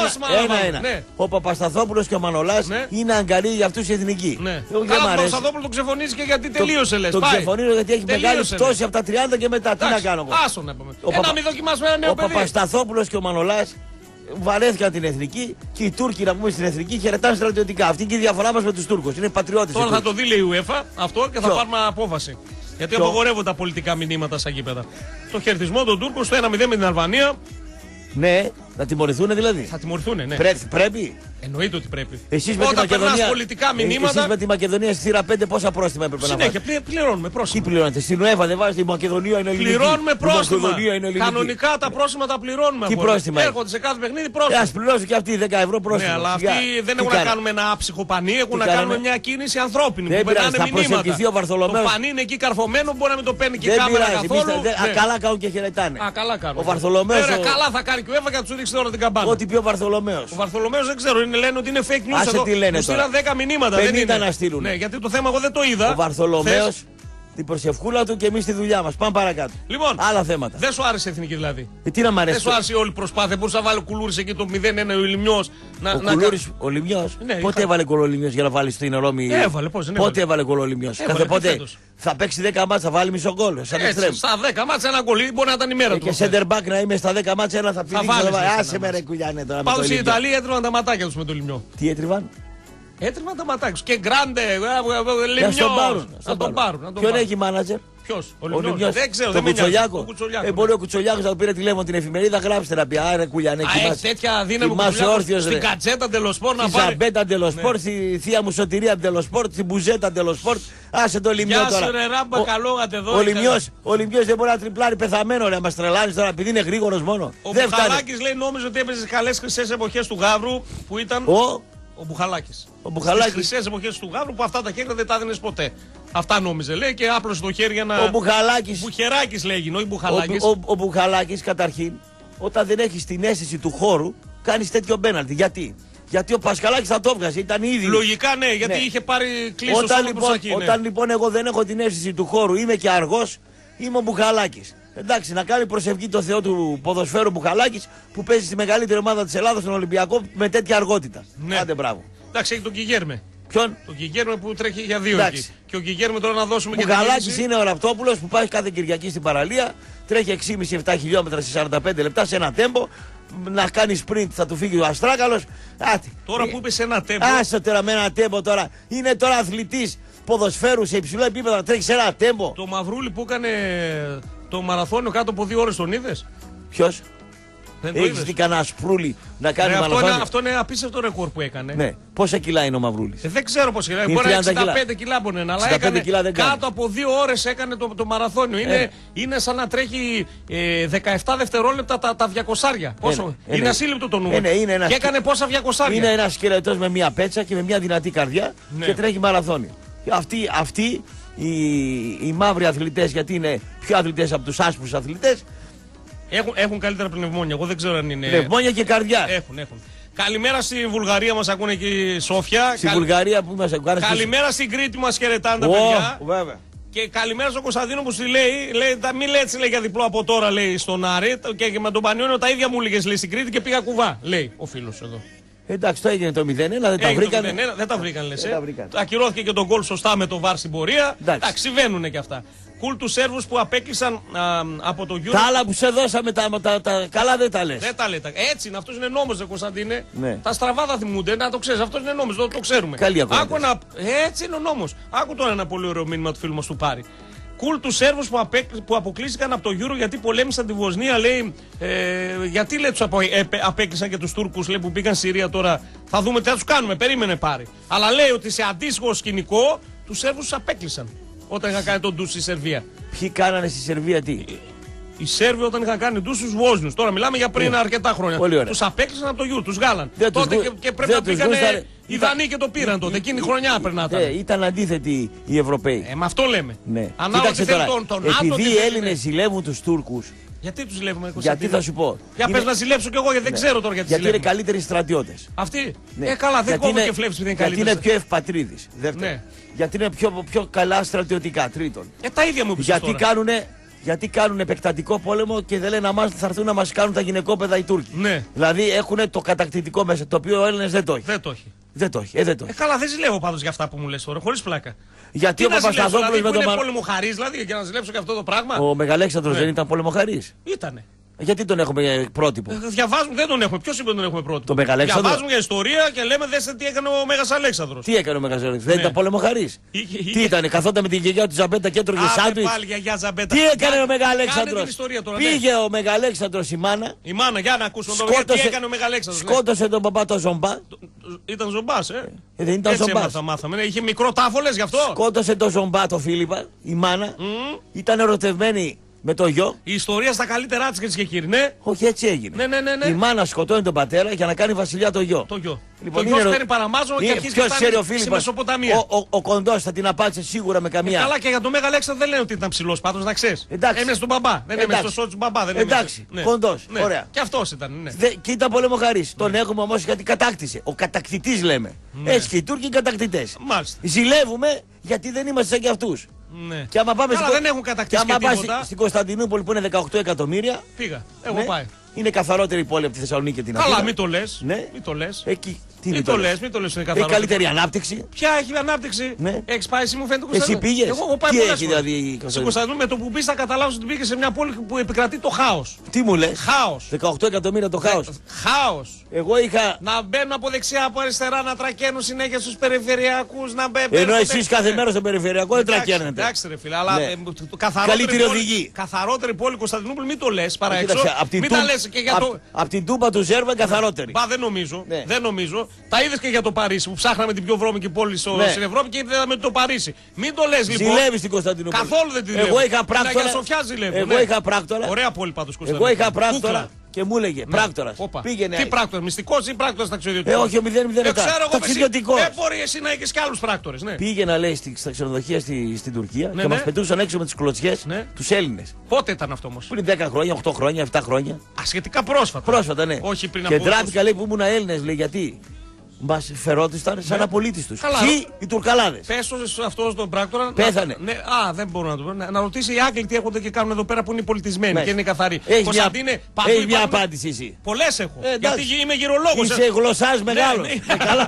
Ένα. Ο Παπασταθόπουλος και ο Μανολάς είναι αγκαλί για αυτούς οι εθνικοί. Καλά, ο Παπασταθόπουλος τον ξεφωνίζει και γιατί τελείωσε λες. Τον ξεφωνίζω γιατί έχει μεγάλη πτώση από τα 30 και μετά. Τι να κάνω εγώ? Άσο να πούμε. Ένα μη δοκιμάσουμε ένα νέο παιδί. Ο Παπασταθόπουλος και ο Μανολάς βαρέθηκαν την εθνική και οι Τούρκοι να πούμε στην εθνική χαιρετάνε στρατιωτικά. Αυτή είναι η διαφορά μας με τους Τούρκους. Είναι πατριώτες. Τώρα θα το δει λέει η UEFA αυτό και θα πάρουμε απόφαση. Γιατί απογορεύονται τα πολιτικά μηνύματα στα γήπεδα. Το χαιρετισμό των Τούρκων στο 1-0 με την Αλβανία. Ναι, να τιμωρηθούν δηλαδή. Θα τιμωρηθούν, ναι. Πρέπει. Εννοείται ότι πρέπει. Εσείς με τη Μακεδονία, πολιτικά μηνύματα. Εσείς με τη Μακεδονία στη θύρα 5 πόσα πρόστιμα έπρεπε να βάλετε? Συνέχεια πληρώνουμε πρόστιμα. Τι πληρώνετε? Στην UEFA δεν βάζετε? Η Μακεδονία είναι ελληνική. Πληρώνουμε πρόστιμα. Κανονικά τα πρόστιμα τα πληρώνουμε. Τι πρόστιμα? Έρχονται σε κάθε παιχνίδι πρόστιμα. Ας πληρώσουν και αυτοί 10 ευρώ πρόστιμα. Ναι, αλλά αυτοί δεν έχουν να κάνουμε ένα άψυχο πανί, έχουν να κάνουμε μια κίνηση ανθρώπινη. Δεν πειράζει, θα προσελκυθεί ο Βαρθολομέος. Το πανί είναι εκεί καρφωμένο, μπορεί να μην το παίρνει και κάμερα καθόλου. Καλά κάνουν και χαιρετάνε. Καλά κάνουν. Ο Βαρθολομέος. Καλά θα κάνει και ο Εύα και θα του ρίξει τώρα την καμπάνα. Ό,τι πει ο Βαρθολομέος. Ο Βαρθολομέος δεν ξέρω, λένε ότι είναι fake news. Άσε τι λένε τώρα. Στείλαν 10 μηνύματα. 50 να στείλουν. Ναι, γιατί το θέμα εγώ δεν το είδα. Ο Βαρθολομέος, την προσευχούλα του και εμείς τη δουλειά μας. Πάμε παρακάτω. Λοιπόν, άλλα θέματα. Δεν σου άρεσε η εθνική δηλαδή? Τι να μ' αρέσει? Δεν σου άρεσε όλη η προσπάθεια? Μπορούσε να βάλει ο Κουλούρης εκεί το 0-1 ο Λιμιός. Ο Λιμιός. Πότε έβαλε γκολ ο Λιμιός για να βάλει στην Ρώμη? Έβαλε, πώς δεν Πότε έβαλε γκολ ο Λιμιός? Κάθε πότε θα παίξει 10 μάτσα, θα βάλει μισό γκολ. Στα 10 μάτσα ένα γκολ, μπορεί να ήταν η μέρα του. Και center back να είμαι στα 10 μάτσα, ένα θα πηδήξει. Άσε με ρε κουλιάνε τώρα. Πάντως οι Ιταλοί έτριβαν τα ματάκια τους με το Λιμιό. Τι έτριβαν? Έτριβαν τα ματάκια τους. Και γκράντε, Λιμιό. Να τον πάρουν. Ποιον έχει μάνατζερ? Ποιος, ο Λιμιός. Λιμιός. Δεν ξέρω, τον δεν Κουτσολιάκο. Κουτσολιάκο. Μπορεί ο Κουτσολιάκος να του πήρε τηλέφωνο την εφημερίδα, γράψτε να πει. Άρε κουλιανέ, έχει τέτοια δύναμη στην Κατσέτα Ντελοσπόρ να πάρει. Στην Ζαμπέτα Ντελοσπόρ, στη θεία μου Σωτηρία Ντελοσπόρ, στην Μπουζέτα Ντελοσπόρ. Άσε το Λιμιό τώρα. Γεια σου ρε ράμπα, καλόγατε εδώ. Ο Λιμιός δεν μπορεί να τριπλάρει πεθαμένο ρε, μας τρελάνεις τώρα επειδή είναι γρήγορος μόνο. Ο Μπουχαλάκης λέει νόμιζε ότι έπαιζε καλές χρυσές εποχές του Γαύρου που ήταν. Ο Μπουχαλάκης. Στις χρυσές εποχές του Γαύρου που αυτά τα κέρδη δεν τα έδινες ποτέ. Αυτά νόμιζε λέει και άπλωσε το χέρι για να. Ο Μπουχαλάκης. Μπουχεράκης λέγει, όχι Μπουχαλάκης. Ο Μπουχαλάκης καταρχήν, όταν δεν έχεις την αίσθηση του χώρου, κάνεις τέτοιο πέναλτι. Γιατί ο Πασχαλάκης θα το έβγαζε, ήταν ήδη. Λογικά ναι, γιατί είχε πάρει κλείσει Όταν λοιπόν εγώ δεν έχω την αίσθηση του χώρου, είμαι και αργός, είμαι ο Μπουχαλάκης. Εντάξει, να κάνει προσευχή το Θεό του ποδοσφαίρου Μπουχαλάκης που παίζει στη μεγαλύτερη ομάδα της Ελλάδας, στον Ολυμπιακό, με τέτοια αργότητα. Ναι. Άντε μπράβο. Εντάξει, έχει τον Κιγέρμε. Ποιον? Τον Κιγέρμε που τρέχει για 2 εκεί. Και ο Κιγέρμε τώρα να δώσουμε και την Μπουχαλάκης είναι ο Ραπτόπουλος που πάει κάθε Κυριακή στην παραλία, τρέχει 6,5-7 χιλιόμετρα σε 45 λεπτά σε ένα τέμπο. Να κάνει sprint θα του φύγει ο Αστράκαλος. Τώρα που είπε σε ένα τέμπο. Άσε τώρα με ένα τέμπο τώρα. Είναι τώρα αθλητής ποδοσφαίρου σε υψηλό επίπεδο να τρέχει σε ένα τέμπο. Το Μαυρούλη που έκανε το μαραθώνιο κάτω από 2 ώρες τον είδες? Ποιος? Έχεις δει κανένα σπρούλι να κάνει μαραθώνιο? Αυτό είναι απίστευτο ρεκόρ που έκανε. Ναι. Πόσα κιλά είναι ο Μαυρούλης? Δεν ξέρω πόσα κιλά. Μπορεί να είναι 65 κιλά μπορεί να είναι. Αλλά έκανε κάτω από 2 ώρες έκανε το μαραθώνιο. Είναι σαν να τρέχει 17 δευτερόλεπτα τα 200. Πόσο? Είναι ασύλληπτο το νούμερο. Και έκανε πόσα 200. Είναι ένας σκελετός με μια πέτσα και με μια δυνατή καρδιά και τρέχει μαραθώνιο. Αυτοί οι μαύροι αθλητές, γιατί είναι πιο αθλητές από τους άσπρους αθλητές, έχουν καλύτερα πνευμόνια. Εγώ δεν ξέρω αν είναι. Πνευμόνια και καρδιά. Έχουν. Καλημέρα στη Βουλγαρία, μας ακούνε εκεί Σόφια. Στη Βουλγαρία που μας ακούνε. Καλημέρα στην Κρήτη, μας χαιρετάνε τα παιδιά. Βέβαια. Και καλημέρα στον Κωνσταντίνο που σου λέει, μην λέει έτσι λέει, για διπλό από τώρα λέει στον Άρη. Και με τον Πανιόνιο τα ίδια μου έλεγες λέει στην Κρήτη και πήγα κουβά, λέει ο φίλος εδώ. Εντάξει, το έγινε το 0-1, δεν τα βρήκαν. Δεν τα βρήκαν, λες. Ακυρώθηκε και τον γκολ σωστά με το βάρ στην πορεία. Εντάξει, συμβαίνουν και αυτά. Κουλ του Σέρβους που απέκλεισαν από το Euro. Τα άλλα που σε δώσαμε, τα καλά δεν τα λες. Δεν τα λέτε. Έτσι είναι, αυτός είναι νόμος, Κωνσταντίνε. Ναι. Τα στραβά θα θυμούνται, να το ξέρεις. Αυτός είναι νόμος, το ξέρουμε. Έτσι είναι ο νόμος. Άκου τώρα ένα πολύ ωραίο μήνυμα του φίλου μας του Πάρη. Κουλ του Σέρβους που αποκλείστηκαν από το Euro γιατί πολέμησαν τη Βοσνία, λέει. Γιατί λέει τους απέκλεισαν και τους Τούρκους λέει, που πήγαν Συρία τώρα. Θα δούμε τι θα τους κάνουμε. Περίμενε Πάρη. Αλλά λέει ότι σε αντίστοιχο σκηνικό τους Σέρβους τους απέκλεισαν. Όταν είχαν κάνει τον ντους στη Σερβία. Ποιοι κάνανε στη Σερβία τι? Οι Σέρβοι όταν είχαν κάνει ντους στους Βόσνιους. Τώρα μιλάμε για πριν αρκετά χρόνια. Τους απέκλεισαν από το Euro, τους γάλαν. Τότε και πρέπει να πήγανε οι Δανείοι και το πήραν τότε. Εκείνη η χρονιά πρέπει να ήταν. Ήταν αντίθετοι οι Ευρωπαίοι. Με αυτό λέμε. Ναι. Ανάλογα τι θέλει τον ΝΑΤΟ. Επειδή οι Έλληνες ζηλεύουν τους Τούρκους. Γιατί τους ζηλεύουμε, Γιατί θα σου πω. Για πες να ζηλέψω κι εγώ, γιατί δεν ξέρω τώρα γιατί. Γιατί είναι καλύτεροι στρατιώτες. Αυτοί. Καλά, δεν κόβω και φλέψεις που είναι καλύτεροι. Γιατί είναι πιο ευπατρίδης. Δεύτερον. Γιατί είναι πιο καλά στρατιωτικά. Τρίτον. Τα ίδια μου είπες τώρα. Γιατί κάνουν επεκτατικό πόλεμο και δεν λένε να θα έρθουν να μας κάνουν τα γυναικόπαιδα οι Τούρκοι. Ναι. Δηλαδή έχουν το κατακτητικό μέσα, το οποίο ο Έλληνας δεν το έχει. Δεν το έχει. Καλά, δεν ζηλεύω πάντως για αυτά που μου λες τώρα, χωρίς πλάκα. Γιατί ο Παπασταθόπουλος με τον είναι πολεμοχαρής, δηλαδή, για να ζηλέψω και αυτό το πράγμα. Ο Μεγαλέξανδρος δεν ήταν πολεμοχαρής? Ήτανε. Γιατί τον έχουμε πρότυπο? Διαβάζουμε, δεν τον έχουμε. Ποιος είπε τον έχουμε πρότυπο? Το Μεγαλέξανδρο. Διαβάζουμε για ιστορία και λέμε δέστε τι έκανε ο Μέγας Αλέξανδρος. Τι έκανε ο Μέγας Αλέξανδρος? Δεν ήταν πολεμοχαρής? Τι ήταν, καθόταν με την γιαγιά του Ζαμπέτα και έτρωγε σάντουιτς? Τι έκανε ο Μεγαλέξανδρος? Πήγε ο Μεγαλέξανδρος η μάνα. Η μάνα, για να ακούσουμε το τι έκανε ο Μεγαλέξανδρος. Σκότωσε τον παπά το Ζομπά. Ήταν Ζομπάς, δεν ήταν Ζομπάς. Είχε μικρό τάφο, λες γι' αυτό. Σκότωσε τον Ζομπά το Φίλιππα, η μάνα. Ήταν ερωτευμένη με το γιο. Η ιστορία στα καλύτερά της, κυρίες και κύριοι, ναι. Όχι, έτσι έγινε. Ναι. Η μάνα σκοτώνει τον πατέρα για να κάνει βασιλιά το γιο. Λοιπόν, το γιο παίρνει παραμάζωμα και αρχίζει να φτάνει στη Μεσοποταμία. Ο κοντός θα την απάτησε σίγουρα με καμία. Καλά, και για τον Μέγα Αλέξανδρο δεν λένε ότι ήταν ψηλός, πάντως να ξέρεις. Έμεινε στον μπαμπά. Δεν έμεινε στο σώμα του μπαμπά. Εντάξει, κοντός. Ωραία. Και αυτός ήταν. Και ήταν πολεμοχαρής. Τον έχουμε όμως γιατί κατάκτησε. Ο κατακτητής λέμε. Έτσι και οι Τούρκοι κατακτητές. Ζηλεύουμε γιατί δεν είμαστε σαν κι αυτούς. Ναι. Και άμα πάμε δεν έχουν κατακτήσει και τίποτα. Στην Κωνσταντινούπολη που είναι 18 εκατομμύρια. Πήγα. Έχω πάει. Είναι καθαρότερη η πόλη από τη Θεσσαλονίκη και την Αθήνα. Καλά, μην το λες. Ναι. Μην το λες. Εκεί. Μην το λες, είναι καθαρότερη. Έχει καλύτερη ανάπτυξη. Ποια έχει ανάπτυξη. Ναι. Έχεις πάει, εσύ μου φαίνεται Εσύ πήγες. Εγώ έχω πάει Τι πολλές έχει φορές. δηλαδή. Στην Κωνσταντινούπολη με το που μπεις θα καταλάβεις ότι πήγες σε μια πόλη που επικρατεί το χάος. Τι μου λες. Χάος. 18 εκατομμύρια το χάος. Χάος. Εγώ είχα. Να μπαίνουν από δεξιά, από αριστερά, να τρακαίνουν συνέχεια στους περιφερειακούς, να μπαίνουν. Ενώ εσείς κάθε μέρα στο περιφερειακό δεν τρακαίνετε. Εντάξει, ρε φίλε, αλλά Ναι. καθαρότερη Καλύτερη οδηγή. καθαρότερη πόλη Κωνσταντινούπολη, μην το λες παρά έξω. Κοίταξε, Μην τα λες και για το. Απ' την Τούμπα του Ζέρβα καθαρότερη. Μπα, δεν νομίζω. Ναι. Δεν νομίζω. Τα είδες και για το Παρίσι που ψάχναμε την πιο βρώμικη πόλη Ναι. στην Ευρώπη και είδαμε το Παρίσι. Μην το λες λοιπόν. Ζηλεύει στην Κωνσταντινούπολη. Καθόλου δεν τη ζηλεύω. Εγώ είχα Την πράκτορα. Αγία Σοφιά ζηλεύω. Εγώ ναι. είχα πράκτορα. Ωραία πόλη πάντως Εγώ Κωνσταντινούπολη. είχα πράκτορα Κούκλα. και μου έλεγε πράκτορα. Όπα. Πήγαινε. Τι πράκτορα, μυστικός ή πράκτορα ταξιδιωτικός. Όχι, ο 007. Ταξιδιωτικός. Δεν μπορεί εσύ να έχεις και άλλους πράκτορες. Ναι. Πήγαινα, λέει, στα ξενοδοχεία στην Τουρκία Ναι, και ναι. μας πετούσαν έξω με τις κλωτσιές Ναι. τους Έλληνες. Πότε ήταν αυτό όμως. Πριν 10 χρόνια, 8 χρόνια, 7 χρόνια. Σχετικά πρόσφατα. Πρόσφατα, ναι. Όχι πριν Και από. τράπηκα, λέει, που ήμουν Έλληνες, λέει, γιατί. Μας φερόντουσαν σαν απολύτες τους. Καλά, Ποιοι, οι Τουρκαλάδες. Πες αυτό στον πράκτορα. Πέθανε. Ναι, δεν μπορώ να το πω. Να ρωτήσει οι Άγγλοι τι έρχονται και κάνουν εδώ πέρα που είναι πολιτισμένοι Ναι. και είναι καθαροί. Έχεις Κωνσταντίνε, παντού μια υπάρχουν- απάντηση εσύ. Πολλές έχω. Εντάξει. Γιατί είμαι γυρολόγος. Είσαι γλωσσάς μεγάλος. ναι. Καλά.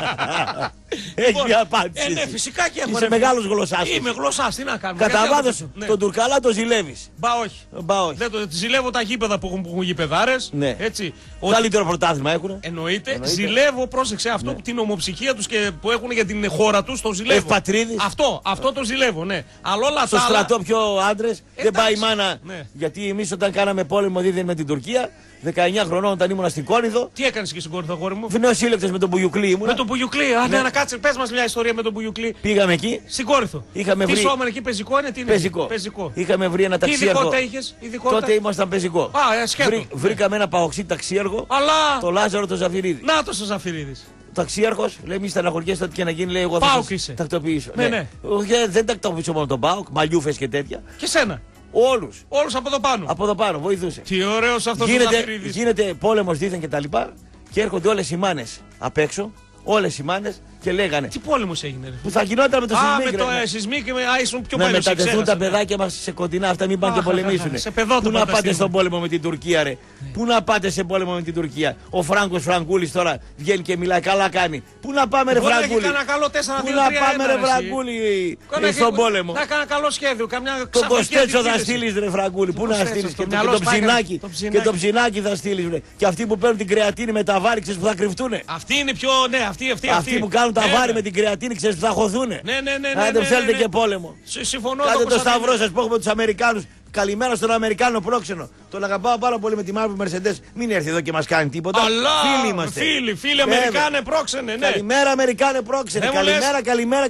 Έχεις Λοιπόν, μια απάντηση. ναι, εσύ. φυσικά και έχω. Είσαι ρε, μεγάλος γλωσσάς. Είμαι γλωσσάς, τι να κάνουμε. Κατά Γιατί βάθος, ναι. τον Τουρκαλά το ζηλεύεις. Μπα όχι. Μπα όχι. Δεν το ζηλεύω τα γήπεδα που έχουν γηπεδάρες. Ναι. Έτσι. Ότι Καλύτερο πρωτάθλημα έχουνε. εννοείται. Ζηλεύω, πρόσεξε αυτό, την ομοψυχία τους και που έχουν για την χώρα τους, το ζηλεύω. Ευπατρίδης. Αυτό το ζηλεύω, ναι. Αλλά όλα Στο τα άλλα. στρατό πιο άντρες δεν πάει η εντάξει. μάνα. Ναι. Γιατί εμείς όταν κάναμε πόλεμο δίδυν με την Τουρκία, 19 χρονών όταν ήμουν στην Κόρινθο, Τι έκανες εκεί στην Κόρινθο, αγόρι μου. νεοσύλλεκτες με τον Μπουγιουκλή ήμουνα. Με τον Μπουγιουκλή. Ναι, να κάτσε, πες μας μια ιστορία με τον Μπουγιουκλή. Πήγαμε εκεί, Στην Κόρινθο. Είχαμε Τι βρει- σώμενε εκεί, πεζικό είναι, τι είναι. πεζικό. Είχαμε βρει ένα Τι ταξίεργο. ειδικότητα είχες, ειδικότητα. Τότε ήμασταν πεζικό. Σχέτο. Βρήκαμε ένα παοξί ταξίεργο, Αλλά. το Λάζαρο το Ζαφυρίδη. Νάτος ο Ζαφυρίδης. Ο ταξίαρχος λέει: μη στεναχωριέστε, ό,τι και να γίνει, λέει: εγώ θα Πάοκ σας είσαι. τακτοποιήσω. Ναι, ναι. Όχι, δεν τακτοποιήσω μόνο τον Πάοκ, μαλλιούφες και τέτοια. Και σένα. Όλους. Όλους από εδώ πάνω. Από εδώ πάνω, βοηθούσε. Τι ωραίος αυτός ο Γίνεται, Ζαφυρίδης. γίνεται πόλεμος δίθεν και τα λοιπά και έρχονται όλες οι μάνες απ' έξω, όλες οι μάνες και λέγανε Τι πόλεμος έγινε, ρε. που θα γινόταν με το Α, σεισμίκ, με ρε, το ναι. σεισμίκ και ήσουν πιο Να παλιός. μετατεθούν τα ναι. παιδάκια μας σε κοντινά αυτά, μην πάνε και Αχ, πολεμήσουν. σε παιδότοπα Πού να τα πάτε στείλουν. στον πόλεμο με την Τουρκία, ρε. Πού να πάτε σε πόλεμο με την Τουρκία. Ο Φράγκος Φραγκούλης τώρα βγαίνει και μιλάει, καλά κάνει. Πού να πάμε, ρε Μπορεί να έχει Φραγκούλη. κανένα καλό 4-2-3-1. Πού να πάμε, ρε Φραγκούλη, στον πόλεμο. Να κάνω καλό σχέδιο. Καμιά Τον ξαφνική Κοστέτσο θα αντιχείρηση. στείλει, ρε Φραγκούλη. Πού να Κοστέτσο, στείλει. στο Και μυαλό το σου πάει ψινάκι. το Και ψινάκι. το ψινάκι θα στείλει, ρε. Και αυτοί που παίρνουν την κρεατίνη με τα βάρη, ξέρεις που θα κρυφτούνε. Αυτή είναι πιο. Ναι, αυτή. Αυτοί που κάνουν τα Ναι, βάρη ναι. με την κρεατίνη, ξέρεις που θα χωθούνε. Ναι. Άντε ναι, θέλετε ναι. και πόλεμο. Συμφωνώ. Κάντε εδώ, το Κωνσταντίνε. σταυρό σας που έχουμε τους Αμερικάνους. Καλημέρα στον Αμερικάνο πρόξενο. Τον αγαπάω πάρα πολύ με τη μαύρη Mercedes. Μην έρθει εδώ και μας κάνει τίποτα. Αλλά Φίλοι είμαστε. Φίλοι Βέβαια. Αμερικάνε πρόξενε, ναι. Καλημέρα Αμερικάνε πρόξενε. Δεν μου λες. Καλημέρα.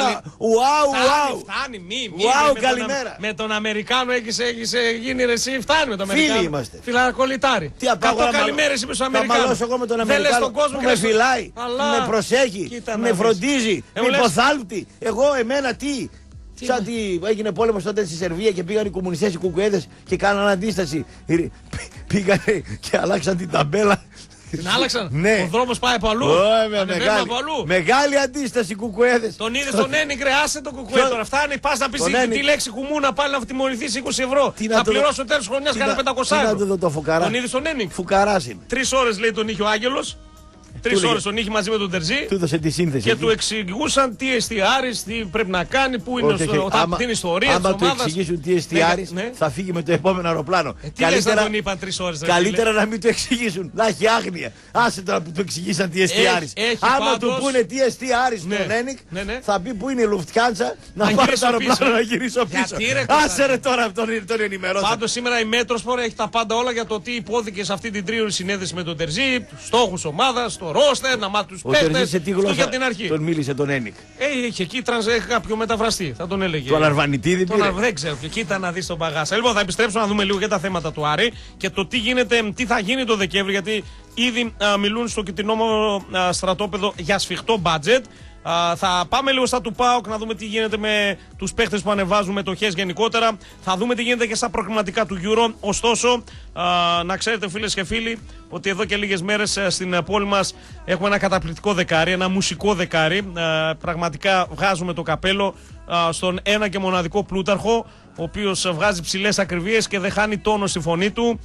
Ουάου. Φτάνει, μη. Ουάου, με καλημέρα. Με τον Αμερικάνο έχεις γίνει ρε εσύ, φτάνει με τον Αμερικάνο. Φίλοι είμαστε. Φιλακολιτάρι. Τι απάγω να καλημέρες είπε στον Θα Αμερικάνο. μαλώσω εγώ με τον Δεν λες Αμερικάνο στον κόσμο που και με λες στον- φυλάει, Αλλά. με προσέχει, Κοίτα να με δεις. φροντίζει, με μου λες. υποθάλπτει. Εγώ εμένα τι. Σαν τι έγινε πόλεμος τότε στη Σερβία και πήγαν οι κομμουνιστές οι κουκουέδες και κάναν αντίσταση. Πήγανε και αλλάξαν την ταμπέλα. Την άλλαξαν. Ναι. Ο δρόμος πάει από αλλού. Ανεβαίνουν από αλλού. Μεγάλη αντίσταση κουκουέδες. Τον είδε στον Ένικρε, άσε τον κουκουέ Ποιο- τώρα. Φτάνει, πα να πει Τον τη Ένικ. λέξη κουμούνα πάλι να τιμωρηθεί 20 ευρώ. Τι να Θα το δω- πληρώσω τέλο χρονιά, Τι κάνε να- 500 τι να ευρώ. το δω το φουκαρά. Τον είδε στον Ένικ. Φουκαράς είναι. 3 ώρες λέει τον είχε ο Άγγελος. 3 έλεγε. ώρες τον είχε μαζί με τον Τερζή. Του έδωσε τη σύνθεση. Και εκεί. του εξηγούσαν τι εστιάρεις, τι πρέπει να κάνει, πού είναι Όχι, όχι. την ιστορία της άμα του ομάδας. εξηγήσουν τι εστιάρεις, Ναι. θα φύγει με το επόμενο αεροπλάνο. Τι λες να τον είπαν 3 ώρες. ρε Καλύτερα να μην του εξηγήσουν. Να έχει άγνοια. Άσε τώρα που του εξηγήσαν τι εστιάρεις. έχει Άμα πάντως- του πούνε τι εστιάρεις Ναι. στον Ένικ, Ναι. θα πει που είναι η Λουφτιάντσα να Να πάρει γυρίσω το αεροπλάνο πίσω. να γυρίσω πίσω. Γιατί, ρε, Άσε Κωνσταντίνε. ρε τώρα τον ενημερώσα. Πάντως σήμερα η Μέτροσπορ έχει τα πάντα όλα για το τι υπόθηκε σε αυτή την τρίωρη συνέδεση με τον Τερζή, τους στόχους ομάδας, το ρόστερ, να μάθει τους Ο Τερζής παίκτες. σε τι Αυτό γλώσσα για την αρχή. τον μίλησε τον Ένικ. Είχε εκεί κάποιο μεταφραστή, θα τον έλεγε. Τον Αρβανιτίδη πήρε. Δεν ξέρω. Και κοίτα να δει τον Παγάσα. Λοιπόν, θα επιστρέψουμε να δούμε λίγο για τα θέματα του Άρη και το τι θα γίνει το Δεκέμβρη. Γιατί ήδη μιλούν στο κοινό στρατόπεδο για σφιχτό μπάτζετ. Θα πάμε λίγο στα του ΠΑΟΚ να δούμε τι γίνεται με τους παίχτες που ανεβάζουν μετοχές γενικότερα. Θα δούμε τι γίνεται και στα προκριματικά του Euro. Ωστόσο, να ξέρετε φίλες και φίλοι ότι εδώ και λίγες μέρες στην πόλη μας έχουμε ένα καταπληκτικό δεκάρι, ένα μουσικό δεκάρι. Πραγματικά βγάζουμε το καπέλο στον ένα και μοναδικό Πλούταρχο, ο οποίος βγάζει ψηλές ακριβίες και δεν χάνει τόνο στη φωνή του.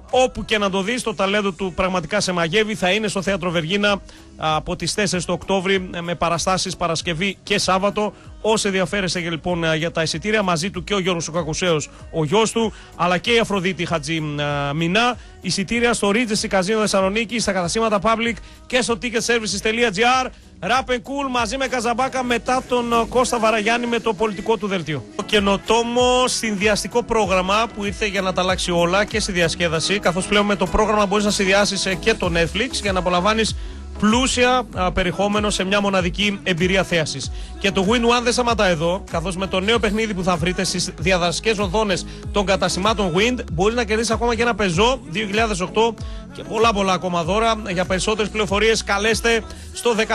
Όπου και να το δεις, το ταλέντο του πραγματικά σε μαγεύει. Θα είναι στο Θέατρο Βεργίνα από τις 4 του Οκτώβρη με παραστάσεις Παρασκευή και Σάββατο. Όσοι ενδιαφέρεστε λοιπόν για τα εισιτήρια, μαζί του και ο Γιώργος ο Κακουσέος, ο γιος του, αλλά και η Αφροδίτη Χατζή Μινά. Εισιτήρια στο Regency Casino Θεσσαλονίκη, στα καταστήματα Public και στο ticketservices.gr. Rap and Cool μαζί με Καζαμπάκα μετά τον Κώστα Βαραγιάννη με το πολιτικό του δελτίο. Το καινοτόμο συνδυαστικό πρόγραμμα που ήρθε για να τα αλλάξει όλα και στη διασκέδαση, καθώς πλέον με το πρόγραμμα μπορείς να συνδυάσεις και το Netflix για να απολαμβάνεις πλούσια περιεχόμενο σε μια μοναδική εμπειρία θέασης. Και το Win One δεν σταματά εδώ, καθώς με το νέο παιχνίδι που θα βρείτε στις διαδραστικές οθόνες των καταστημάτων Wind μπορείς να κερδίσεις ακόμα και ένα Peugeot 2008 και πολλά ακόμα δώρα. Για περισσότερες πληροφορίες καλέστε στο 13800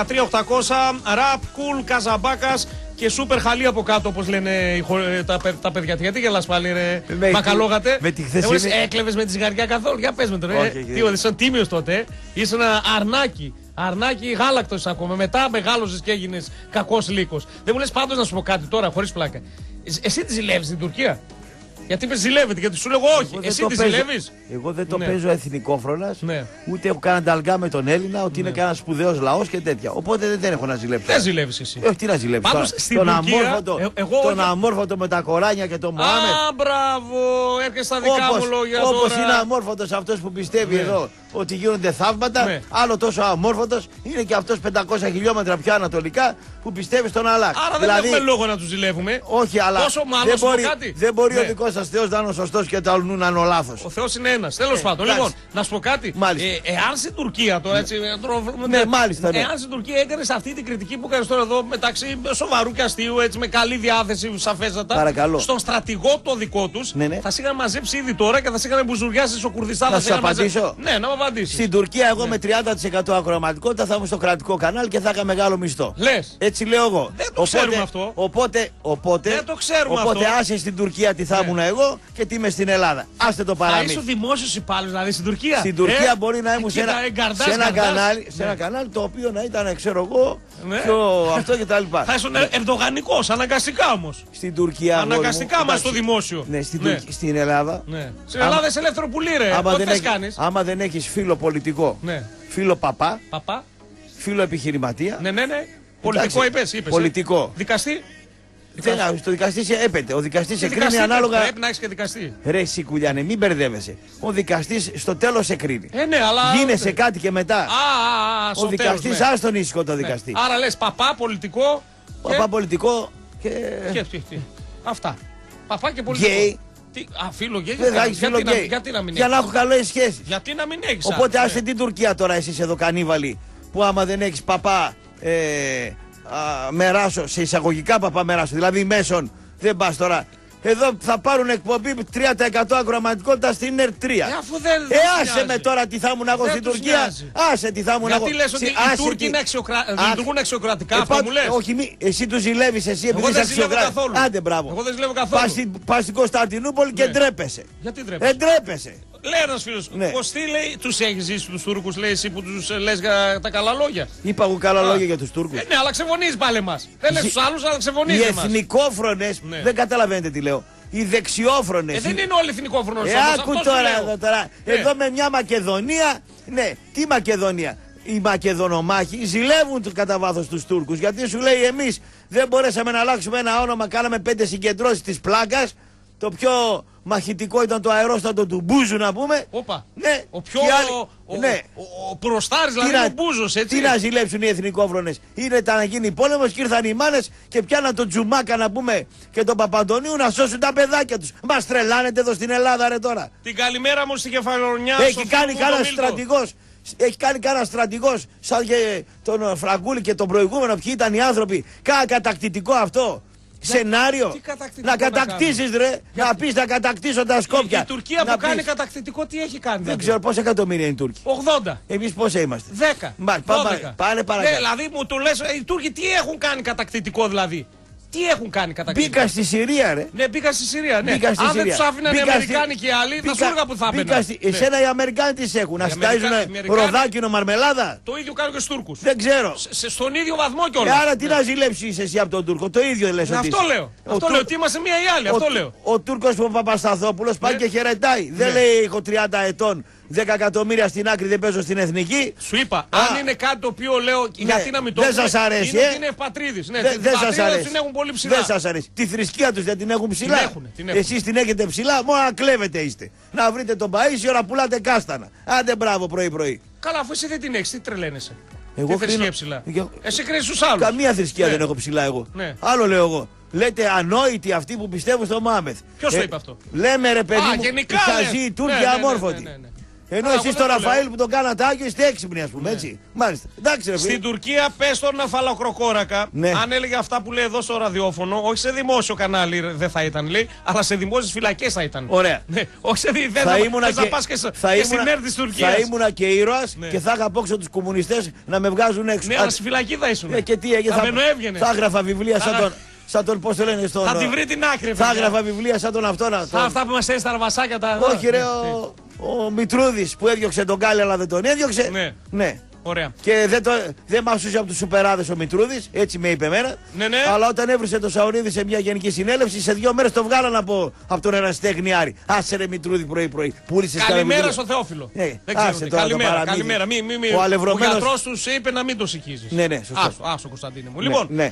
Rap Cool Καζαμπάκας και σούπερ χαλί από κάτω, όπως λένε τα παιδιά. Γιατί γελάς πάλι, ρε μακαλόγατε? Έκλεβες με τη ζυγαριά καθόλου? Για πες με το, ρε. Τι, ήσουν τίμιος τότε. Ήσουν αρνάκι. Αρνάκι γάλακτος ακόμα. Μετά μεγάλωσες και έγινες κακός λύκος. Δεν μου λες πάντως να σου πω κάτι τώρα, χωρίς πλάκα. Εσύ τη ζηλεύεις στην Τουρκία? Γιατί με ζηλεύετε, γιατί σου λέγω όχι. Εσύ τη ζηλεύεις? Εγώ δεν το παίζω εθνικόφρονας, ούτε έχω κάνει ανταλγά με τον Έλληνα, ότι είναι κανένα σπουδαίος λαός και τέτοια. Οπότε δεν έχω να ζηλέψω. Δεν ζηλεύεις εσύ? Όχι, τι να ζηλέψω. Πάντως στην Τουρκία, τον αμόρφωτο με τα κοράνια και τον Μωάμετ. Α, μπράβο, έρχεσαι στα δικά μου λόγια. Όπως είναι αμόρφωτος αυτός που πιστεύει εδώ ότι γίνονται θαύματα, άλλο τόσο αμόρφωτος είναι και αυτός 500 χιλιόμετρα πιο ανατολικά που πιστεύει στον Αλλάχ. Άρα δεν έχουμε λόγο να τους ζηλεύουμε. Όχι, αλλά δεν μπορεί ο δικός σας Θεός να είναι ο σωστός και το αλλού να είναι ο λάθος. Ο Θεός είναι ένας. Τέλος πάντων, λοιπόν, να σου πω κάτι. Εάν στην Τουρκία τώρα έτσι. Μάλιστα. Εάν στην Τουρκία έκανες αυτή την κριτική που έκανες τώρα εδώ μεταξύ σοβαρού και αστείου, έτσι με καλή διάθεση, σαφέστατα. Παρακαλώ. Στον στρατηγό το δικό τους θα σε είχαν μαζέψει ήδη τώρα και θα σε είχαν μπουζουριάσει στο Κουρδιστάν. Να σου απαντήσω. Ναι, να μου απαντήσεις. Στην Τουρκία, εγώ με 30% ακροαματικότητα θα ήμουν στο κρατικό κανάλι και θα είχα μεγάλο μισθό. Λες. Έτσι λέω εγώ. Δεν το ξέρουμε αυτό. Οπότε δεν το ξέρουμε αυτό. άσε στην Τουρκία τι θα ήμουν εγώ και τι είμαι στην Ελλάδα. Άστε το παραμύθι. Είσαι δημόσιος υπάλληλος δηλαδή στην Τουρκία? Στην Τουρκία μπορεί να ήμουν σε ένα κανάλι το οποίο να ήταν, ξέρω εγώ, αυτό και τα λοιπά. Θα ήσουν ερντογανικός, αναγκαστικά όμως. Στην Τουρκία. Αναγκαστικά μας στο δημόσιο. Ναι, στην Ελλάδα. Στην Ελλάδα είσαι ελεύθερο πουλί, ρε. Άμα δεν έχεις φίλο πολιτικό, φίλο παπά, φίλο επιχειρηματία. Ναι. Πολιτικό είπες. Πολιτικό. Δικαστή. Στο δικαστή σε έπεται. Ο δικαστής σε κρίνει ανάλογα. Πρέπει να έχεις και δικαστή. Ρε Σικουλιάνε, μην μπερδεύεσαι. Ο δικαστής στο τέλος σε κρίνει. Ναι, αλλά. Γίνεσαι κάτι και μετά. Ο δικαστής, άστον ήσυχο το δικαστή. Άρα λες παπά, πολιτικό. Παπά, πολιτικό και. Αυτά. Παπά και πολιτικό. Γκέι. Φίλο γκέι. Γιατί να μην έχεις? Για να έχω καλές σχέσεις. Γιατί να μην έχεις? Οπότε άστε την Τουρκία τώρα εσείς εδώ κανίβαλοι, που άμα δεν έχεις παπά μεράσο, σε εισαγωγικά παπά μεράσο, δηλαδή μέσον, δεν πας τώρα. Εδώ θα πάρουν εκπομπή 3% ακροαματικότητα στην ΕΡΤ3. Άσε με τώρα τι θα ήμουν εγώ στην Τουρκία. Άσε τι θα ήμουν εγώ. Γιατί λες ότι οι Τούρκοι λειτουργούν αξιοκρατικά, αυτό μου λες? Όχι, εσύ τους ζηλεύεις, εσύ επειδή είσαι αξιοκράτης. Άντε, μπράβο. Εγώ δεν ζηλεύω καθόλου. Πας στην Κωνσταντινούπολη και ντρέπεσαι. Γιατί ντρέπεσαι? Ντρέπεσαι. Λέει ένας φίλος, πως τι λέει, τους έχεις ζήσει τους Τούρκους, λέει εσύ που τους λες τα καλά λόγια? Είπα εγώ καλά λόγια για τους Τούρκους. Ναι, αλλά ξεφωνείς πάλι εμάς. Δεν λες τους άλλους, αλλά ξεφωνείς εμάς. Οι εθνικόφρονες, δεν καταλαβαίνετε τι λέω. Οι δεξιόφρονες. Δεν είναι όλοι εθνικόφρονες. Άκου τώρα. Εδώ με μια Μακεδονία. Ναι, τι Μακεδονία? Οι Μακεδονομάχοι ζηλεύουν κατά βάθος τους Τούρκους. Γιατί σου λέει εμείς δεν μπορέσαμε να αλλάξουμε ένα όνομα, κάναμε 5 συγκεντρώσεις της πλάκας. Το πιο μαχητικό ήταν το αερόστατο του Μπούζου, να πούμε. Όπα. Ναι. Ο πιο. Ο προστάρης, δηλαδή ο Μπούζος, έτσι. Τι να ζηλέψουν οι εθνικόφρονες? Είναι να γίνει πόλεμος και ήρθαν οι μάνες και πιάναν τον Τζουμάκα, να πούμε, και τον Παπαντονίου να σώσουν τα παιδάκια τους. Μας τρελάνετε εδώ στην Ελλάδα, ρε τώρα. Την καλημέρα μου στη Κεφαλονιά. Έχει κάνει κανένα στρατηγός. Έχει κάνει κανένα στρατηγός σαν και τον Φραγκούλη και τον προηγούμενο, ποιοι ήταν οι άνθρωποι. Κάνα κατακτητικό αυτό σενάριο. Να κατακτήσεις, ρε. Να πεις να κατακτήσω τα Σκόπια. Η Τουρκία που κάνει κατακτητικό, τι έχει κάνει? Δεν ξέρω πόσα εκατομμύρια είναι οι Τούρκοι. 80. Εμείς πόσα είμαστε? 10. Πάνε παρακάτω. Δηλαδή μου του λες, οι Τούρκοι τι έχουν κάνει κατακτητικό δηλαδή? Τι έχουν κάνει κατακριτικά. Μπήκα στη Συρία, ρε. Ναι, μπήκα στη Συρία. Ναι. Μπήκα στη Αν Συρία. δεν του άφηναν οι Αμερικάνοι και οι άλλοι, θα σου έλεγα που θα έπαιρναν. Εσένα οι Αμερικάνοι τι έχουν, να στάζουν ροδάκινο μαρμελάδα. Το ίδιο κάνουν και στου Τούρκους. Δεν ξέρω. Στον ίδιο βαθμό κιόλας. Άρα τι να ζηλέψει εσύ από τον Τούρκο, το ίδιο λες ότι. Αυτό λέω. Αυτό λέω. Ότι είμαστε μία ή άλλη. Αυτό λέω. Ο Τούρκος ο Παπασταθόπουλος πάει και χαιρετάει. Δεν λέει έχω 30 ετών. 10 εκατομμύρια στην άκρη δεν παίζω στην εθνική. Σου είπα, αν είναι κάτι το οποίο λέω, γιατί να μην το δεν σας αρέσει, είναι ότι είναι ευπατρίδης. Ναι, δεν σας αρέσει. την έχουν πολύ ψηλά. Δεν σας αρέσει. Τη θρησκεία τους δεν την έχουν ψηλά. Την έχουν. Εσείς την έχετε ψηλά, μόνο να κλέβετε είστε. Να βρείτε τον Παΐσιο να πουλάτε κάστανα. Άντε μπράβο πρωί-πρωί. Καλά, αφού εσύ δεν την έχεις, τι τρελαίνεσαι. Εγώ τι θρησκεία ψηλά. Εσύ κρίνεις τους άλλους. Καμία θρησκεία δεν έχω ψηλά εγώ. Άλλο λέω εγώ. Λέτε ανόητοι αυτοί που πιστεύουν στο Μωάμεθ. Ποιος το είπε αυτό. Λέμε ρε παιδί μου, γενικά, οι χαζοί, οι Τούρκοι αμόρφωτοι. Ενώ εσείς τον Ραφαήλ που τον κάνατε Άγιο είστε έξυπνοι, ας πούμε, έτσι. Μάλιστα. Εντάξει, ρε, στην Τουρκία πες τον Αφαλοκροκόρακα, αν έλεγε αυτά που λέει εδώ στο ραδιόφωνο, όχι σε δημόσιο κανάλι δεν θα ήταν, λέει, αλλά σε δημόσιες φυλακές θα ήταν. Ωραία. Όχι σε δεν θα πας και στην ΕΡΤ της Τουρκίας. Θα ήμουνα και ήρωας και θα είχα απόξω τους κομμουνιστές να με βγάζουν έξω. Ναι, αλλά στη φυλακή θα ήσουν. Και τι έγινε, θα έγραφα βιβλία σαν τον πώς το λένε στον. Θα τη βρει την άκρη. Θα έγραφα βιβλία σαν τον αυτόν. Αυτά που μας έστειλε τα αρβασάκια τα. Όχι, ρε, ο Μητρούδης που έδιωξε τον Γκάλι αλλά δεν τον έδιωξε. Ναι. Ωραία. Και δεν μάσουσε από τους σουπεράδες ο Μητρούδης, έτσι με είπε εμένα. Ναι. Αλλά όταν έβρισε το Σαουρίδη σε μια γενική συνέλευση, σε 2 μέρες το βγάλαν από τον ερασιτέχνη Άρη. Άσε ρε Μητρούδη πρωί-πρωί. Καλημέρα στο Θεόφιλο. Ναι. Δεν ξέρω. Καλημέρα. Ο γιατρός τους είπε να μην το συγχύζεις. Ναι. Άσο Κωνσταντίνε μου. Λοιπόν. Ναι,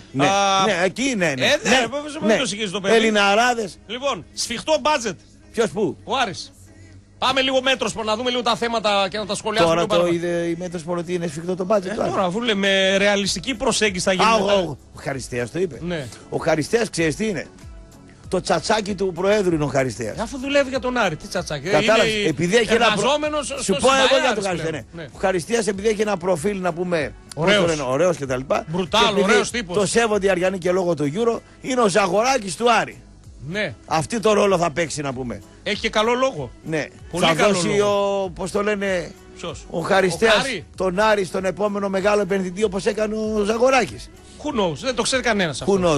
εκεί ναι. Μην το συγχύζεις το παιδί. Ελληναράδες. Λοιπόν, σφιχτό μπάτζετ. Ποιος πού? Ο Άρης. Πάμε λίγο μέτρος να δούμε λίγο τα θέματα και να τα σχολιάσουμε. Τώρα το είδε η μέτρος ότι είναι σφιχτό το μπάτζετ. Τώρα αφού λέμε ρεαλιστική προσέγγιση θα γίνει. Ο Χαριστέας το είπε. Ναι. Ο Χαριστέας ξέρεις τι είναι. Το τσατσάκι του Προέδρου είναι ο Χαριστέας. Αφού δουλεύει για τον Άρη, τι τσατσάκι. Κατάλαβες, επειδή έχει ένα Σου πω εγώ για τον Χαριστέα. Ναι. Ο Χαριστέας επειδή έχει ένα προφίλ να πούμε ωραίος κτλ. Μπρουτάλ, ωραίος τύπος. Το σέβονται οι Αριανοί και λόγω του Euro είναι ο Ζαγοράκης του Άρη. Ναι. Αυτή το ρόλο θα παίξει να πούμε. Έχει και καλό λόγο. Ναι. Πολύ θα καλό δώσει λόγο. πώς το λένε, ποιος? ο Χαριστέας τον Άρη στον επόμενο μεγάλο επενδυτή όπως έκανε ο Ζαγοράκης. Who knows, δεν το ξέρει κανένας αυτό. Who knows.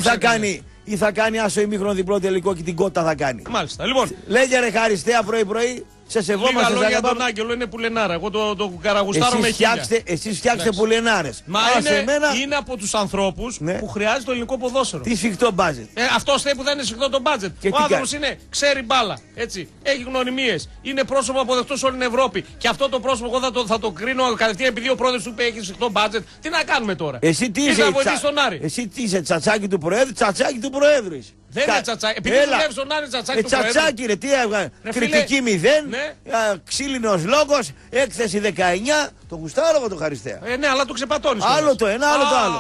Ή θα κάνει άσο ημίχρονο διπλό τελικό και την κότα θα κάνει. Μάλιστα. Λοιπόν. Λέγε ρε Χαριστέα πρωί-πρωί. Σε σεβόμαστε. Λίγα λόγια τον Άγγελο είναι πουλενάρα. Εγώ το καραγουστάρω με χίλια. Εσείς φτιάξτε πουλενάρες. Μα είναι από τους ανθρώπους που χρειάζεται το ελληνικό ποδόσφαιρο. Τι σφιχτό μπάτζετ. Αυτός θέλει που δεν είναι σφιχτό το μπάτζετ. Ο άνθρωπος ξέρει μπάλα. Έτσι. Έχει γνωριμίες. Είναι πρόσωπο αποδεκτό σε όλη την Ευρώπη. Και αυτό το πρόσωπο εγώ θα το κρίνω κατευθείαν επειδή ο πρόεδρος του είπε έχει σφιχτό μπάτζετ. Τι να κάνουμε τώρα. Εσύ τι είσαι. Εσύ τι είσαι, τσατσάκι του Προέδρου. Τσατσάκι του Προέδρου. Δεν είναι τσατσάκι. Επειδή δουλεύει στον Άρη τσατσάκι του Προέδρου. Τσατσάκι ρε, τι έβγαλε. Κριτική 0. Ξύλινος λόγος. Έκθεση 19. Το γουστάρω εγώ το Χαριστέα. Ναι, αλλά το ξεπατώνει. Άλλο το ένα, άλλο το άλλο.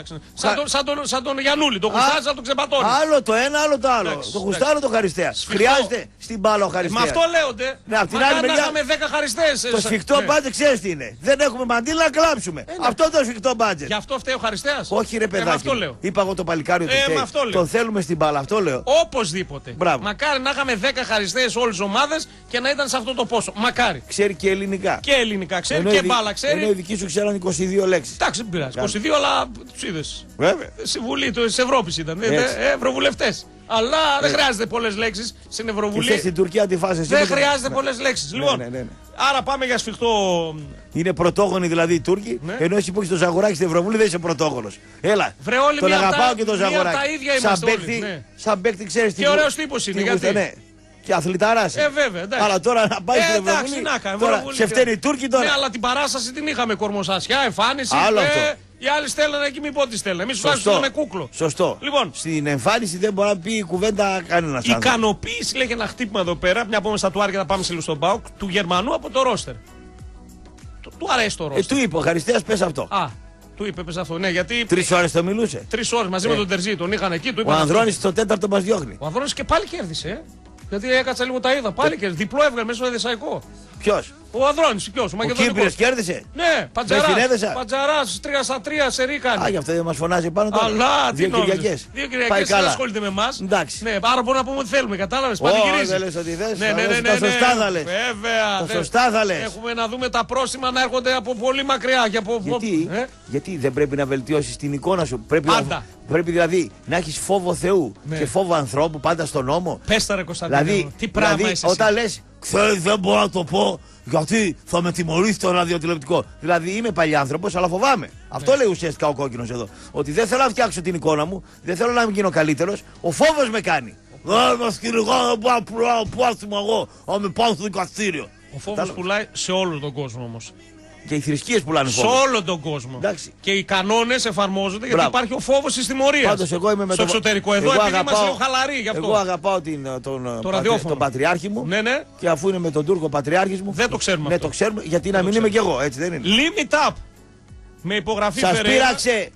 Σαν τον Γιαννούλη. Το γουστάρει, αλλά το ξεπατώνει. Άλλο το ένα, άλλο το άλλο. Το γουστάρω το Χαριστέα. Χρειάζεται στην μπάλα ο Χαριστέας. Με αυτό λέονται. Ναι, απ' την άλλη μεριά. Είχαμε 10 Χαριστές. Το σφιχτό μπάτζετ ξέρει τι είναι. Δεν έχουμε μαντήλα να κλάψουμε. Αυτό το σφιχτό μπάτζετ. Γι' αυτό φταίει ο Χαριστέας. Όχι ρε παιδάκι. Είπα εγώ το παλικάρι ότι τον θέλουμε στην μπάλα. Αυτό λέω. Οπωσδήποτε. Μακάρι να είχαμε 10 Χαριστές όλες τις ομάδες και να ήταν σε αυτό το πόσο. Μακάρι. Ξέρει και ελληνικά. Και ελληνικά ξέρει και μπάλα ξέρει. Ενώ οι δικοί σου ξέραν 22 λέξεις. Εντάξει, δεν πειράζει. 22, αλλά τους είδες. Βέβαια. Συμβουλή της Ευρώπης ήταν. Ευρωβουλευτές. Αλλά δεν χρειάζεται πολλές λέξεις στην Ευρωβουλή. Στην Τουρκία τη φάση. Δεν χρειάζεται πολλές λέξεις. Λοιπόν, άρα πάμε για σφιχτό. Είναι πρωτόγονοι δηλαδή οι Τούρκοι. Ενώ εσύ που έχεις το Ζαγοράκη στην Ευρωβουλή δεν είσαι πρωτόγονος. Έλα. Τον αγαπάω και τον Ζαγοράκη. Τα ίδια είμαστε όλοι. Σαν παίκτη ξέρεις τι. Και ωραίος τύπος είναι. Γιατί. Και αθληταράς. Βέβαια, εντάξει. Αλλά τώρα να πάει στην Ευρωβουλή. Τώρα σε φταίνει οι Τούρκοι τώρα. Ναι, αλλά την παράσταση την είχαμε. Κορμοσασιά, εμφάνιση. Άλλο αυτό. Οι άλλοι στέλνανε εκεί, μη πω τι στέλνανε. Εμείς τουλάχιστον με κούκλο. Σωστό. Λοιπόν, στην εμφάνιση δεν μπορεί να πει κουβέντα κανένα. Η ικανοποίηση λέγει ένα χτύπημα εδώ πέρα. Μια πούμε στα τουάρια να πάμε σε λίγο στον Πάοκ. Του Γερμανού από το ρόστερ. Του αρέσει το ρόστερ. Του είπε ο Χαριστέας πες αυτό. Του είπε πες αυτό. Ναι, γιατί. 3 ώρες το μιλούσε. 3 ώρες μαζί με τον Τερζή. Τον είχαν εκεί. Ο Ανδρώνης στο 4ο μας διώχνει. Ο Ανδρώνης και πάλι κέρδισε. Γιατί έκατσα λίγο τα είδα. Πάλι κέρδισε. Διπλό έβγαλε μέσα στο Εδεσσαϊκό. Ποιος? Ο Ανδρώνης, ποιος? Ο Κύπριος κέρδισε. Ναι, Πατζαράς, 3-3 σε ρίκαν. Α, γι' αυτό δεν μας φωνάζει πάνω τώρα. Αλλά τι νόμιζες. Κυριακές. 2 Κυριακές δεν ασχολείται με εμάς. Εντάξει. Ναι, άρα μπορούμε να πούμε ότι θέλουμε, κατάλαβες. Πανηγυρίζει. Δεν λες ότι θες. Ναι. Τα σωστά θα λες. Βέβαια. Τα σωστά θα λες. Έχουμε να δούμε τα πρόστιμα να έρχονται από πολύ μακριά. Γιατί δεν πρέπει να βελτιώσεις την εικόνα σου. Πρέπει δηλαδή να έχεις φόβο Θεού και φόβο ανθρώπου πάντα στον νόμο. Πες τα ρε Κωνσταντίνε. Τι πράγμα είσαι. Όταν λες, ξέρεις, δεν μπορώ να το πω. Γιατί θα με τιμωρήσει το ραδιοτηλεοπτικό. Δηλαδή είμαι παλιάνθρωπος, αλλά φοβάμαι. Αυτό λέει ουσιαστικά ο κόκκινος εδώ. Ότι δεν θέλω να φτιάξω την εικόνα μου, δεν θέλω να μην γίνω καλύτερος. Ο φόβος με κάνει. Δεν μας κυνηγάω, δεν μπορώ να πουλάσουμε εγώ. Αν με πάω στο δικαστήριο. Ο φόβος πουλάει σε όλο τον κόσμο όμως. Και οι θρησκείες πουλάνε φόβο. Σε όλο τον κόσμο. Εντάξει. Και οι κανόνες εφαρμόζονται γιατί υπάρχει ο φόβος της τιμωρίας. Πάντως εγώ είμαι με στο εξωτερικό. Εδώ επειδή είμαστε λίγο χαλαροί γι' αυτό. Εγώ αγαπάω τον πατριάρχη μου. Ναι. Και αφού είναι με τον Τούρκο πατριάρχη μου. Δεν το ξέρουμε. Ναι, αυτό. το ξέρουμε. Γιατί να μην είμαι κι εγώ, έτσι δεν είναι. Limit up. Με υπογραφή Σας πείραξε.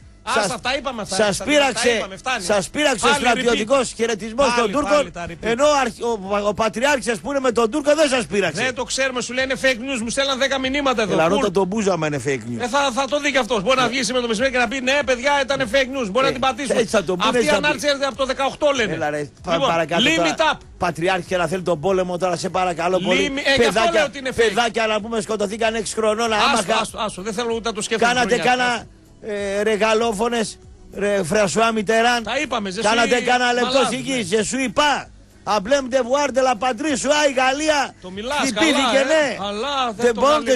Σας πείραξε ο στρατιωτικός χαιρετισμός των Τούρκων. Ενώ ο πατριάρχης σας που είναι με τον Τούρκο δεν σας πείραξε. Δεν το ξέρουμε, σου λένε fake news, μου στέλναν 10 μηνύματα εδώ. Ρώτα τον Μπούζα άμα είναι fake news. Θα το δει κι αυτός. Μπορεί να βγει σήμερα το μεσημέρι και να πει ναι, παιδιά, ήταν fake news. Μπορεί να την πατήσουμε. Αυτή η ανάρτηση έρχεται από το 18 λένε. Limit up. Πατριάρχη και να θέλει τον πόλεμο τώρα, σε παρακαλώ πολύ. Παιδάκια να πούμε σκοτωθήκαν 6 χρονών. Άσο, δεν θέλω ούτε να το σκέφτομαι. Κάνατε κάνα ρεγαλόφωνες, Φρασουά Μιτεράν. Τα είπαμε, κάνατε κάνα λεπτό σιγής, je suis pas. Αμπλέμ de voir de la patrie soit η Γαλλία. Το μιλάς χτυπήθηκε, καλά, ναι. Αλλά δεν το βάλει.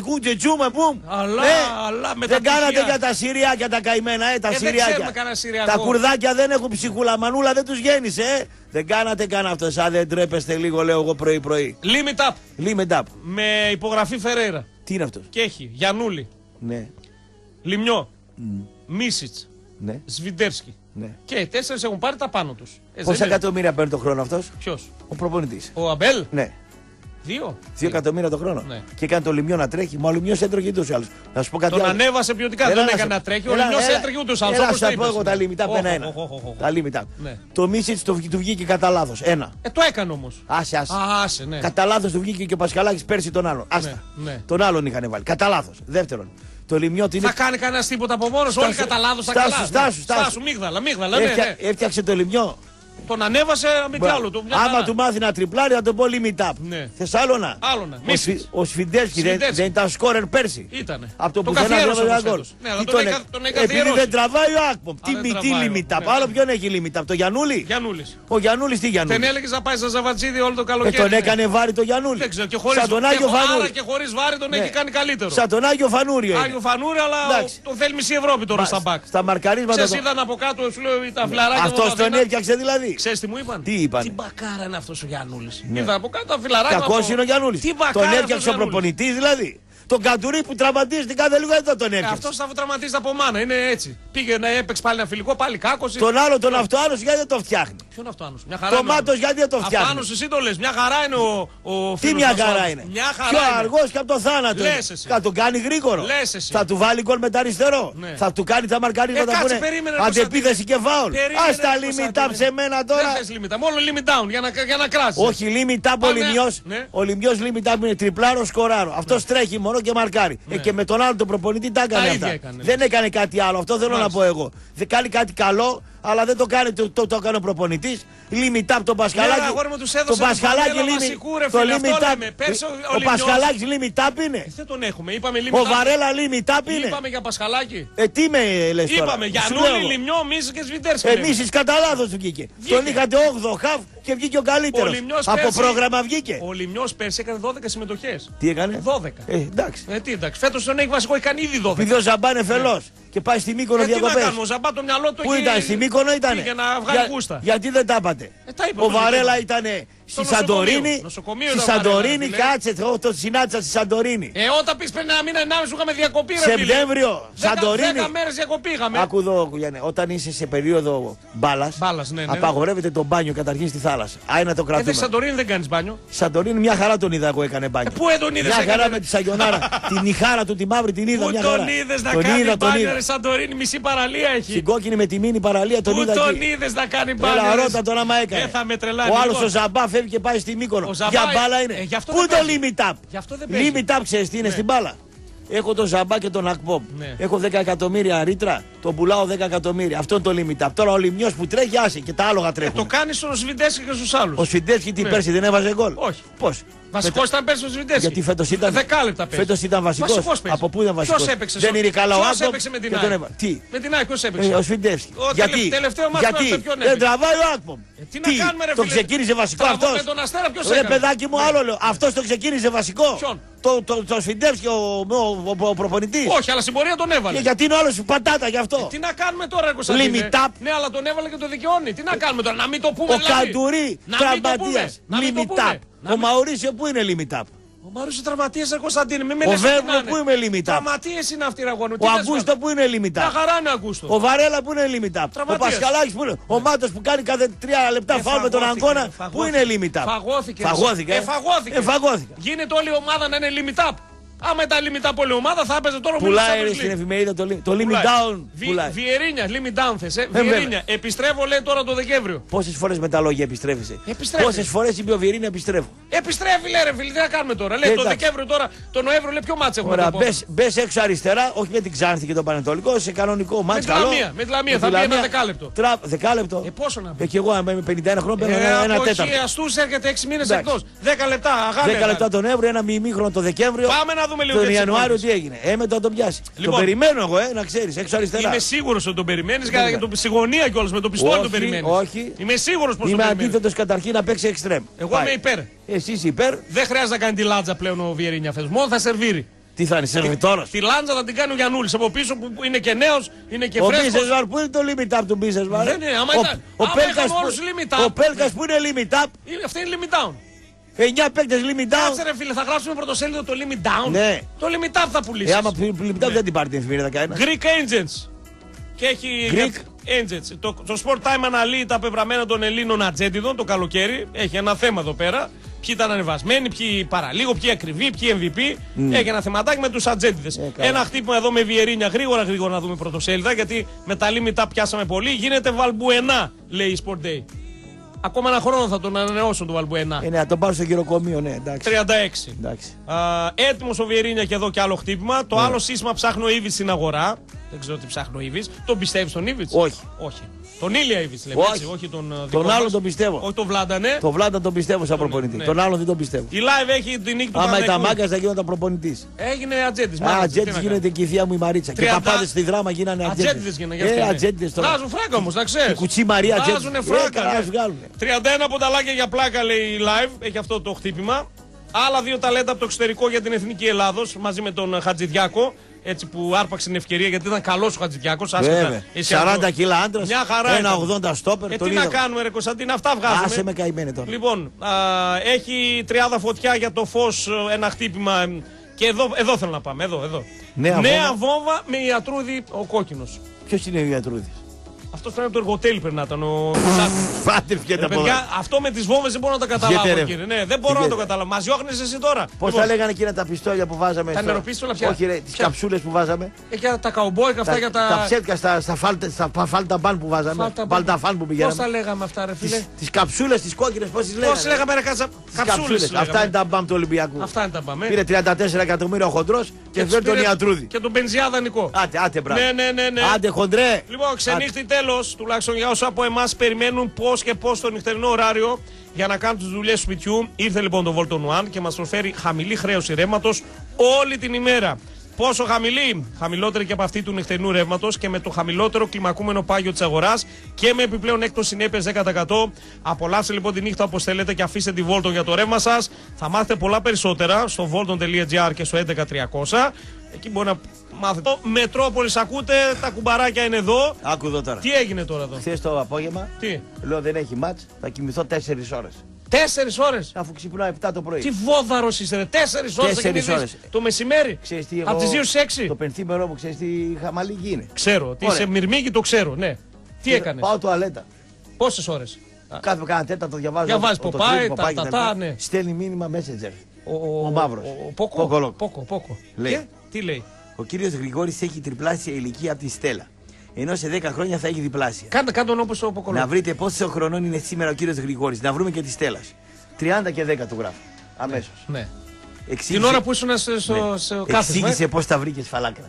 Δεν κάνατε για τα Συριάκια τα καημένα, τα Συριάκια. Τα Κουρδάκια δεν έχουν ψυχούλα, μανούλα δεν τους γέννησε, Δεν κάνατε καν αυτό, σαν δεν τρέπεστε λίγο, λέω εγώ πρωί-πρωί. Limit up. Limit up. Με υπογραφή Φερέιρα. Τι είναι αυτό? Και έχει Γιαννούλη. Ναι. Λιμιό. Μίσιτς. Ναι. Σβιντέρσκι. Ναι. Και οι 4 έχουν πάρει τα πάνω τους. Πόσα εκατομμύρια παίρνει το χρόνο αυτός? Ποιος? Ο προπονητής. Ο Αμπέλ. Ναι. 2 εκατομμύρια το χρόνο. Ναι. Και έκανε το Λιμιό να τρέχει. Μα ο Λιμιός έτρεχε ούτως ή άλλως. Να σου πω κάτι τον άλλο. ανέβασε ποιοτικά. Δεν έκανε να τρέχει. Ο Λιμιός έτρεχε ούτως ή άλλως. Έλα, θα πω εγώ τα λίμιτα από ένα. Τα λίμιτα. Το Μίσιτς του βγήκε κατά λάθος. Ένα. Το έκανε όμως. Άσε. Ναι. Κατά λάθος του βγήκε και ο Πασχαλάκης πέρσι τον άλλον. Άστα. Ναι. Τον άλλον είχαν βάλει. Κατά λάθος. Δεύτερον. Το Λιμιό θα κάνει κανένα τίποτα από μόνος. Όλοι κατά λάθος. Στάσου. Μίγδαλα. Έφτιαξε το Λιμιό. Τον ανέβασε με κι άλλο. Άμα του μάθει να τριπλάρει, θα τον πω limit up. Ναι. Θες άλλονα? Ο Σφιντέρσκι δεν ήταν σκόρερ πέρσι. Ήτανε. Από το πουθενά δεν έκανε γκολ. Επειδή δεν τραβάει ο Άκπομ. Τι limit up. Άλλο ποιον έχει limit up? Το Γιαννούλη. Ο Γιαννούλης τι Γιαννούλη? Δεν έλεγε να πάει στα Ζαβατζίδι όλο το καλοκαίρι. Τον έκανε βάρη το Γιαννούλη. Δεν ξέρω. Και χωρίς βάρη τον έχει κάνει καλύτερο. Σαν τον Άγιο Φανούριο. Άγιο Φανούριο, αλλά τον θέλει μισή Ευρώπη τώρα στα μπακ. Στα μαρκαρίσματα. Ξέρεις, είδαν από κάτω τα φιλαράκια. Αυτό τον έφτιαξε δηλαδή. Ξέρεις τι μου είπαν? Τι είπαν? Τι μπακάρα είναι αυτός ο Γιαννούλης. Είδα από κάτω τα φιλαράκια. Κακός είναι ο Γιαννούλης. Τον έφτιαξε ο προπονητής δηλαδή. Τον Καντουρί που τραυματίζεται κάθε λίγο δεν τον έφτιαξε. Αυτός θα τραυματίζεται από μάνα, είναι έτσι. Πήγε να έπαιξε πάλι ένα φιλικό, πάλι κάκωσε. Τον άλλο τον αυτοάνωση γιατί δεν το φτιάχνει? Ποιον αυτοάνωση? Μια χαρά. Το Μάτος γιατί δεν το φτιάχνει? Αυτοάνωση εσύ το λες. Μια χαρά είναι ο φίλος. Τι μια χαρά είναι? Πιο αργός και από το θάνατο. Θα τον κάνει γρήγορο. Θα του βάλει γκολ με τα αριστερό. Θα του κάνει τα μαρκαρίσματα που είναι αντεπίθεση και φάουλ. Ας τα limit up σε μένα τώρα. Δεν θες limit up, μόνο limit down για να κράσεις. Όχι limit up ο Λιμιός limit up είναι τριπλάρο σκοράρο. Αυτός τρέχει μόνο και μαρκάρει. Και με τον άλλο τον προπονητή τα έκανε αυτά. Δεν έκανε κάτι άλλο. Αυτό θέλω να πω εγώ. Δεν κάνει κάτι καλό, αλλά δεν το κάνει, το έκανε ο προπονητής. Limit up τον Πασχαλάκη. Το Πασχαλάκη ο Πασχαλάκης limit up είναι. Δεν τον έχουμε. Είπαμε limit up. Ο Βαρέλα limit up είναι. Είπαμε για Πασχαλάκη. Τι με λες τώρα? Είπαμε Γιαννούλη, Λιμιό, Μίσης και Σβιντέρσκι. Εμείς κατά λάθος του βγήκε. Τον είχατε 8ο χαφ και βγήκε ο καλύτερος. Από πρόγραμμα βγήκε. Ο Λιμιός πέρσι έκανε 12 συμμετοχές. Τι έκανε? 12. Εντάξει. Τι εντάξει. Φέτος τον έχει βασικό, έχει κάνει ήδη 12. Επειδή ο Ζαμπά είναι φελός και πάει στη Μύκονο διακοπές. Ο Ζαμπά το μυαλό του. Πού ήταν? Στη Μύκονο ήταν? Για να βγάλει γούστα. Γιατί δεν τα είπατε? Ο Βαρέλα ήταν στη Σαντορίνη. Στη Σαντορίνη, κάτσε, το συνάντησα στη Σαντορίνη. Όταν πει πριν ένα μήνα, ενάμιση είχαμε διακοπή. Σεπτέμβριο, Σαντορίνη. 10 μέρες διακοπή είχαμε. Άκου εδώ, Γιάννε, όταν είσαι σε περίοδο μπάλας, απαγορεύεται το μπάνιο καταρχήν στη θάλασσα. Άι να το κρατούμε. Στη Σαντορίνη δεν κάνεις μπάνιο. Σαντορίνη μια χαρά τον είδα εγώ έκανε μπάνιο. Πού τον είδες? Μια χαρά με τη Σαγιονάρα. Την ηχάρα του τη μαύρη την είδα μια χαρά. Πού τον είδες να κάνει μπάνιο? Σαντορίνη μισή παραλία έχει. Στην κόκκινη με τη μίνη παραλία τον είδα. Πού τον είδες να κάνει μπάνιο? Έλα ρώτα τον άμα έκανε. Θα με τρελάνει. Ο άλλος ο Ζαμπά φεύγει και πάει στη Μύκονο. Ο Ζαμπά, Για μπάλα είναι. Πού είναι το limit up? Limit up ξέρεις τι είναι στην μπάλα. Έχω τον Ζαμπά και τον Ακπομ. Ναι. Έχω 10 εκατομμύρια ρήτρα. Τον πουλάω 10 εκατομμύρια. Αυτό είναι το limit up. Τώρα ο Λιμιός που τρέχει, άσε και τα άλογα τρέχουν. Το κάνει στον Σβιντέσκι και στους άλλους. Ο Σβιντέσκι τι πέρσι δεν έβαζε γκολ? Όχι. Πώς? Βασικός ήταν πέρσι ο Σβιντέσκι. Γιατί φέτος ήταν. 10 λεπτά πέρσι. Φέτος ήταν βασικός. Από πού ήταν βασικός? Ποιος έπαιξε? Δεν είναι καλά ο Ποιος Ακπομ. έπαιξε με την ΑΕΚ? Τι? Με την ΑΕΚ ποιος έπαιξε? Ο Σβιντέσκι. Γιατί? Τελευταίο μάτι δεν τραβάει ο Ακπομ. Τι να κάνουμε, ρε το φίλε? ξεκίνησε βασικό αυτός? Με τον Αστέρα ποιος Ρε έκανε? παιδάκι μου, άλλο λέω. Αυτός το ξεκίνησε βασικό. Ποιον? Το Σφιντεύσκι ο προπονητής. Όχι, αλλά στην πορεία τον έβαλε. Και γιατί είναι όλος πατάτα γι' αυτό. Τι να κάνουμε τώρα, Κωνσταντίνε? Limit up. Ναι, αλλά τον έβαλε και το δικαιώνει. Τι να κάνουμε τώρα, να μην το πούμε Ο δηλαδή? Καντουρί, τραυματίας. Limit up. Ο Μαουρίσιο που είναι limit up? Ο Μαρούσιο τραυματίες, ρε Κωνσταντίνε, μην με Ο λες Βέβο ότι που είναι limit up? τραυματίες είναι αυτοί, ραγώνου. Ο Αγκούστο που είναι limit Τα up? χαρά είναι Αγκούστο. Ο Βαρέλα που είναι limit up? Ο Τραυματίας. Πασχαλάκης που είναι? Ο Μάτος που κάνει κάθε 3 λεπτά φάουλ με τον Αγκώνα που είναι limit up? Φαγώθηκε. Φαγώθηκε. Γίνεται όλη η ομάδα να είναι limit up. Άμα ήταν limit up όλη η ομάδα θα έπαιζε τώρα ο Πουλάει στην εφημερίδα το limit down. Βιερίνια, limit down θες, βέβαια. Βιερίνια. Επιστρέφω λέει τώρα το Δεκέμβριο. Πόσες φορές με τα λόγια επιστρέφεσαι? Επιστρέφει. Πόσες φορές είπε ο Βιερίνια επιστρέφω? Επιστρέφει λέει ρε φίλε, τι να κάνουμε τώρα. Λέει το Εντάξει. Δεκέμβριο τώρα, το Νοέμβριο λέει ποιο μάτς έχουμε. Ωραία, το επόμενο. μπες έξω αριστερά, όχι με την Ξάνθη και τον Πανετολικό, σε κανονικό μάτς. Με τη Λαμία, θα πει ένα δεκάλεπτο. Δεκάλεπτο. Πόσο να πει. Και εγώ με 51 χρόνια παίρνω ένα από τέταρτο. εκεί αστούς έρχεται 6 μήνες Εντάξει. εκτός. 10 λεπτά, αγάπη. 10 λεπτά τον Νοέμβριο, ένα ημίχρονο το Δεκέμβριο. Πάμε να δούμε λίγο Τον τις Ιανουάριο υπόλοιπες. τι έγινε? Μετά τον πιάσει. Λοιπόν. Το περιμένω εγώ, να ξέρεις, έξω αριστερά. Είμαι σίγουρος ότι τον περιμένεις Βέβαια. για το σιγωνία κιόλας με το πιστόλι Όχι, τον περιμένεις. όχι. Είμαι σίγουρος πως τον Είμαι περιμένεις. αντίθετος καταρχήν να παίξει εξτρέμ. Εγώ είμαι υπέρ. Εσύ υπέρ. Δεν χρειάζεται να κάνει τη λάτζα πλέον ο Βιερίνια φέτος. Μόνο θα σερβίρει. Τι θα είναι, σερβιτόρος? Τη λάτζα θα την κάνει ο Γιαννούλης από πίσω που είναι και νέος, είναι και Ο φρέσκος. Μπίσεσβαρ, πού είναι το limit up του Μπίσεσβαρ? Δεν είναι, άμα είχαμε όρους limit up. Ο Πέλκας που είναι limit up? Αυτή είναι limit down. 9 παίκτες limit down. Κάτσε ρε φίλε, θα γράψουμε πρωτοσέλιδο το limit down. Ναι. Το limit up θα πουλήσεις. Άμα limit up δεν την πάρει την εφημερίδα κανένα. Greek Agents. Και έχει Greek Agents. Το Sport Time αναλύει τα πεπραμένα των Ελλήνων ατζέντιδων το καλοκαίρι. Έχει ένα θέμα εδώ πέρα. Ποιοι ήταν ανεβασμένοι, ποιοι παραλίγο, ποιοι ακριβοί, ποιοι MVP. Έχει ένα θεματάκι με τους ατζέντιδες. Ένα χτύπημα εδώ με Βιερίνια. Γρήγορα να δούμε πρωτοσέλιδα γιατί με τα limit up πιάσαμε πολύ. Γίνεται Βαλμπουενά, λέει η Sport Day. Ακόμα ένα χρόνο θα τον ανανεώσουν τον Βαλμπουενά. Ναι, να τον πάρω στο γυροκομείο, ναι, εντάξει. 36. Εντάξει. Έτοιμος ο Βιερίνια και εδώ και άλλο χτύπημα. Το άλλο σύστημα ψάχνει ο Ήβιτς στην αγορά. Δεν ξέρω τι ψάχνει ο Ήβιτς. Τον πιστεύεις τον Ήβιτς? Όχι. Όχι. Τον Ήλια Ήβιτς λέμε, έτσι, όχι τον δικό Τον άλλον μας. τον πιστεύω. Όχι τον Βλάντα, ναι. Τον Βλάντα τον πιστεύω σαν προπονητή. ναι. Τον άλλον δεν τον πιστεύω. Η Live έχει την νίκη του Άμα ήταν Παναθηναϊκού. μάγκας θα γίνονταν προπονητής. Έγινε ατζέντης. Ατζέντης γίνεται και η θεία μου η Μαρίτσα. Και 30 παπάδες στη δράμα γίνανε Ατζέντιδες ατζέντες. γίνανε γι' αυτό, ναι. Ατζέντες τώρα. Βγάζουν φράγκα όμως, να ξέρεις. Η κουτσή Μαρία ατζέντες. Βγάζουνε φράγκα. Καλά, ναι. ας βγάλουνε. 31 πονταλάκια για πλάκα λέει η Live. Έχει αυτό το χτύπημα. Άλλα 2 ταλέντα από το εξωτερικό για την Εθνική Ελλάδος μαζί με τον Χατζηδιάκο. Έτσι που άρπαξε την ευκαιρία γιατί ήταν καλός ο Χατζηδιάκος. Βέβαια. 40 κιλά άντρας, Μια χαρά ένα ήταν. 80 στόπερ. Τι να κάνουμε, ρε Κωνσταντίνα, αυτά βγάζουμε. Άσε με καημένε τώρα. Λοιπόν, έχει τριάδα φωτιά για το φως ένα χτύπημα. Και εδώ θέλω να πάμε. Εδώ. Νέα βόμβα με Ιατρούδη ο κόκκινος. Ποιος είναι ο Ιατρούδης? Αυτό πρέπει το εργοτέλη πρέπει να ήταν. Πάτε βγαίνετε από εδώ. Αυτό με τις βόμβες δεν μπορώ να τα καταλάβω, Βγαίνετε, ρε. κύριε. Ναι, δεν μπορώ να το καταλάβω. Μας διώχνεις εσύ τώρα. Πώς τα λέγανε εκείνα τα πιστόλια που βάζαμε? Τα νεροπίστολα όλα πια. Όχι, ρε, τις καψούλες που βάζαμε. Για τα καουμπόικα αυτά για τα. Τα ψέτκα στα φάλτα μπαν που βάζαμε. Φάλτα φαν που Πώς πηγαίναμε. τα λέγαμε αυτά, ρε φίλε. Τις καψούλες, τις κόκκινες, πώς τις λέγανε? Πώς λέγαμε, ρε καψούλες. Αυτά είναι τα μπαμ του Ολυμπιακού. Αυτά είναι τα μπαμ. Πήρε 34 εκατομμύρια ο χοντρός και φέρει τον Ιατρούδη. Και τον Μπενζιάδα Νικό. Άντε, μπράβο. Ναι. Άντε, χοντρέ. Λοιπόν, ξενύχτη τέλος, τουλάχιστον για όσους από εμάς περιμένουν πώς και πώς το νυχτερινό ωράριο για να κάνουν τις δουλειές του σπιτιού. Ήρθε λοιπόν το Volton One και μας προσφέρει χαμηλή χρέωση ρεύματος όλη την ημέρα. Πόσο χαμηλή? Χαμηλότερη και από αυτή του νυχτερινού ρεύματος και με το χαμηλότερο κλιμακούμενο πάγιο της αγοράς και με επιπλέον έκπτωση συνέπειες 10%. Απολαύστε λοιπόν τη νύχτα όπως θέλετε και αφήστε τη Volton για το ρεύμα σας. Θα μάθετε πολλά περισσότερα στο volton.gr και στο 11300. Εκεί μπορεί να μάθετε. Μετρόπολης ακούτε, τα κουμπαράκια είναι εδώ. Άκου εδώ τώρα. Τι έγινε τώρα εδώ? Χθες το απόγευμα, Τι? λέω δεν έχει μάτς, θα κοιμηθώ 4 ώρες. 4 ώρες. Αφού ξυπνάω 7 το πρωί. Τι βόδαρος είσαι, ρε. 4 ώρες θα 4 κοιμηθείς ώρες. το μεσημέρι. Ξέρεις τι, Από τις 2 στις 6. Το πενθήμερό μου, ξέρεις τι χαμαλίκι είναι? Ξέρω. Τι Ωραία. είσαι μυρμήγκι, το ξέρω, ναι. Τι έκανες? Πάω τουαλέτα. Πόσες ώρες? Κάθε κάνα τέταρτο διαβάζω. Διαβάζεις το Ποπάι, Ποπάι τα, κτλ. ναι. Στέλνει μήνυμα Messenger. Ο Μαύρος. Πόκο. Λέει. Και, τι λέει? Ο κύριος Γρηγόρης έχει τριπλάσια ηλικία από τη Στέλλα. Ενώ σε 10 χρόνια θα έχει διπλάσια. Κάντε τον όπως ο Ποκολό. Να βρείτε πόσο χρονών είναι σήμερα ο κύριος Γρηγόρης. Να βρούμε και τη Στέλλα. 30 και 10 του γράφω. Αμέσως. Ναι. Εξήγησε, την ώρα που ήσουν στο κάθισμα. Εξήγησε πώς τα βρήκες φαλάκρα.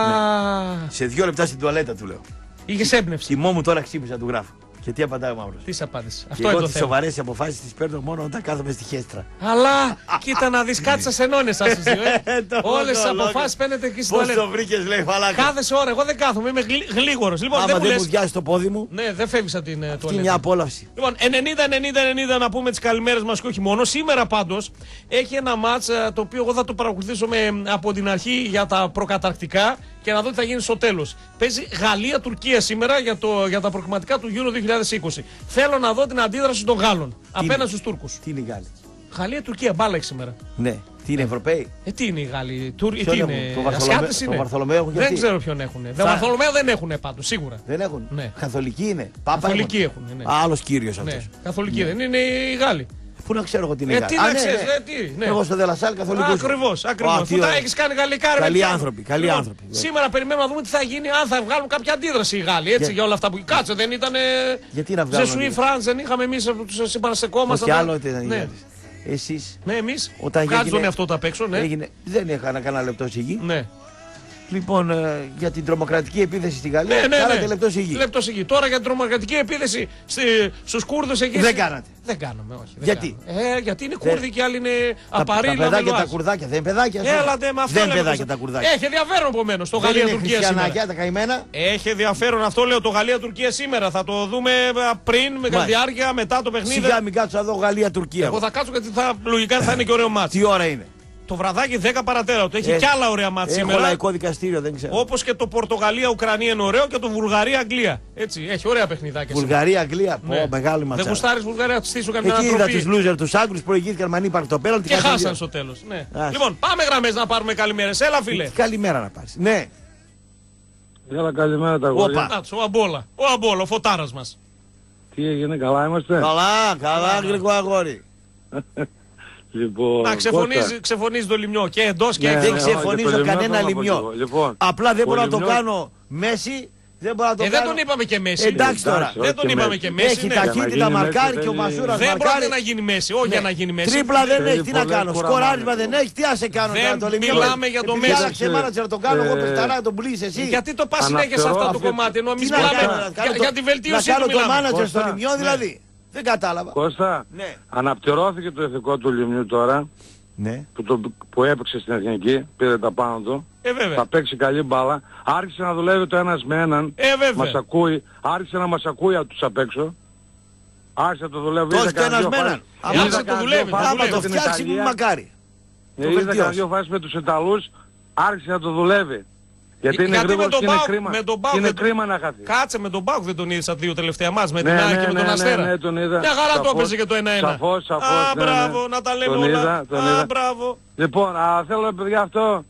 Ναι. Σε 2 λεπτά στην τουαλέτα του λέω. Είχες έμπνευση. Θυμόμουν τώρα ξύπνησα του γράφω. Και τι απαντάει ο Μαύρος. Τι απάντησε. Αυτό είναι το θέμα. Εγώ τις σοβαρές αποφάσεις τις παίρνω μόνο όταν κάθομαι στη χέστρα. Αλλά κοίτα να δεις, κάτι σας ενώνει εσάς τους δύο. Όλες τις αποφάσεις παίρνετε εκεί στην τουαλέτα. Πώς το βρήκες, λέει φαλάκα. Κάθε ώρα, εγώ δεν κάθομαι, είμαι γλίγορος. Λοιπόν, άμα δεν μου διάσει το πόδι μου. Ναι, δεν φεύγεις από την τουαλέτα. Είναι μια απόλαυση. Λοιπόν, 90-90-90 να πούμε τις καλημέρες μας και όχι μόνο. Σήμερα πάντως έχει ένα μάτς το οποίο εγώ θα το παρακολουθήσω από την αρχή για τα προκαταρκτικά και να δω τι θα γίνει στο τέλος. Παίζει Γαλλία-Τουρκία σήμερα για τα προκριματικά του Euro 2020. Θέλω να δω την αντίδραση των Γάλλων απέναντι στους Τούρκους. Τι είναι οι Γάλλοι. Γαλλία-Τουρκία, μπάλα έχει σήμερα. Ναι. Τι είναι, Ευρωπαίοι. Τι είναι οι Γάλλοι, τι είναι, Ασιάτες είναι. Δεν ξέρω ποιον έχουν. Το Βαρθολομαίο δεν έχουν πάντως, σίγουρα. Δεν έχουν. Ναι. Καθολικοί είναι. Καθολικοί έχουν. Ναι. Άλλος κύριος αυτός. Ναι. Καθολικοί δεν είναι οι Γάλλοι. Πού να ξέρω εγώ τι είναι Γάλλοι. Τι να ξέρεις, τι. Εγώ στο Δελασάλ καθολικός. Ακριβώς. Αφού τα έχεις κάνει γαλλικά, ρε. Καλοί άνθρωποι. Σήμερα περιμένουμε να δούμε τι θα γίνει, αν θα βγάλουν κάποια αντίδραση οι Γάλλοι. Έτσι για όλα αυτά που. Κάτσε, δεν ήταν. Γιατί να βγάλουν. Ζεσουί Φραντς δεν είχαμε εμείς που τους συμπαραστεκόμασταν. Όχι άλλο ήταν. Εσείς. Ναι, εμείς. Κάτσε τον εαυτό του απ' έξω, ναι. Δεν είχα κανένα λεπτό σιγή. Ναι. Λοιπόν, για την τρομοκρατική επίθεση στη Γαλλία, κάνατε λεπτό σιγή. Λεπτό σιγή. Τώρα για την τρομοκρατική επίθεση στους Κούρδους εκεί. Δεν κάνατε. Δεν κάνουμε, όχι. Γιατί? Γιατί είναι Κούρδοι και άλλοι είναι απαρίλα. Τα παιδάκια τα κουρδάκια δεν είναι παιδάκια. Έλατε με αυτό. Δεν είναι παιδάκια τα κουρδάκια. Έχει ενδιαφέρον επομένως το Γαλλία-Τουρκία σήμερα. Τα καημένα. Έχει ενδιαφέρον αυτό, λέω, το Γαλλία-Τουρκία σήμερα. Θα το δούμε πριν, με κατά διάρκεια, μετά το παιχνίδι. Σιγά μην κάτσω να δω Γαλλία-Τουρκία. Εγώ θα κάτσω γιατί λογικά θα είναι και ωραίο μάτι. Τι ώρα είναι? Το βραδάκι 10 παρατέρατο. Έχει κι άλλα ωραία μάτια σήμερα. Έχω λαϊκό δικαστήριο, δεν ξέρω. Όπως και το Πορτογαλία-Ουκρανία είναι ωραίο και το Βουλγαρία-Αγγλία. Έτσι, έχει ωραία παιχνιδάκια. Βουλγαρία-Αγγλία. Ναι. Μεγάλη ματσάρα. Δεν γουστάρεις Βουλγαρία, τη στήσω καμιά ανατροπή. Εκεί είδα τους λούζερ, τους Άγγλους, προηγήθηκαν με ανύπαρκτο πέναλτι. Και χάσαν στο τέλος. Ναι. Λοιπόν, πάμε γραμμές να πάρουμε καλημέρες. Έλα, φίλε. Καλημέρα να πάρεις. Ναι. Έλα, καλημέρα τα γόρια. Ο Αμπόλα, ο φωτάρας μας. Τι έγινε, καλά είμαστε? Καλά, αγγλικό αγόρι. Λοιπόν, να ξεφωνίζει το λιμιό και εντός και έξω. Δεν ξεφωνίζω κανένα λιμιό. Λοιπόν, απλά δεν μπορώ να το κάνω Μέση. Δεν μπορώ να το κάνω. Δεν τον είπαμε και Μέση. Εντάξει τώρα. Δεν τον είπαμε και Μέση. Έχει ταχύτητα, μαρκάρει και ο Μασούρας δεν πρόκειται να γίνει Μέση. Όχι για να γίνει Μέση. Τρίπλα δεν έχει. Τι να κάνω. Σκοράρισμα δεν έχει. Τι να κάνω. Δεν μιλάμε για το Μέση. Άλλαξε μάνατζερ να το κάνω εγώ παιχταρά να τον πουλήσει εσύ. Γιατί το πας συνέχεια σε αυτό το κομμάτι. Ενώ εμείς μιλάμε για τη βελτίωση του. Να κάνω το μάνατζερ στο Λιμιό δηλαδή. Δεν κατάλαβα. Κώστα, αναπτερώθηκε το ηθικό του Λιμιού τώρα. Ναι. Που έπαιξε στην Εθνική, πήρε τα πάνω του. Θα παίξει καλή μπάλα. Άρχισε να δουλεύει το ένας με έναν. Μας ακούει. Άρχισε να μας ακούει από τους απ' έξω. Άρχισε να το δουλεύει. Τόσο το ένας με έναν. Άρχισε το δουλεύει. Άμα το φτιάξει μου μακάρι. Είδα κανένα δυο φάσεις με τους Ιταλούς. Άρχισε να το δουλεύει. Γιατί είναι γρήγορος και είναι κρίμα. Είναι κρίμα να χαθεί. Κάτσε με τον Μπάουκ, δεν τον είδες στα δύο τελευταία μας, με την ΑΕΚ και με τον Αστέρα. Ναι, τον είδα. Μια χαρά το έπαιζε και το 1-1. Σαφώς. Μπράβο, να τα λέμε όλα. Μπράβο. Λοιπόν, θέλω παιδιά αυτό.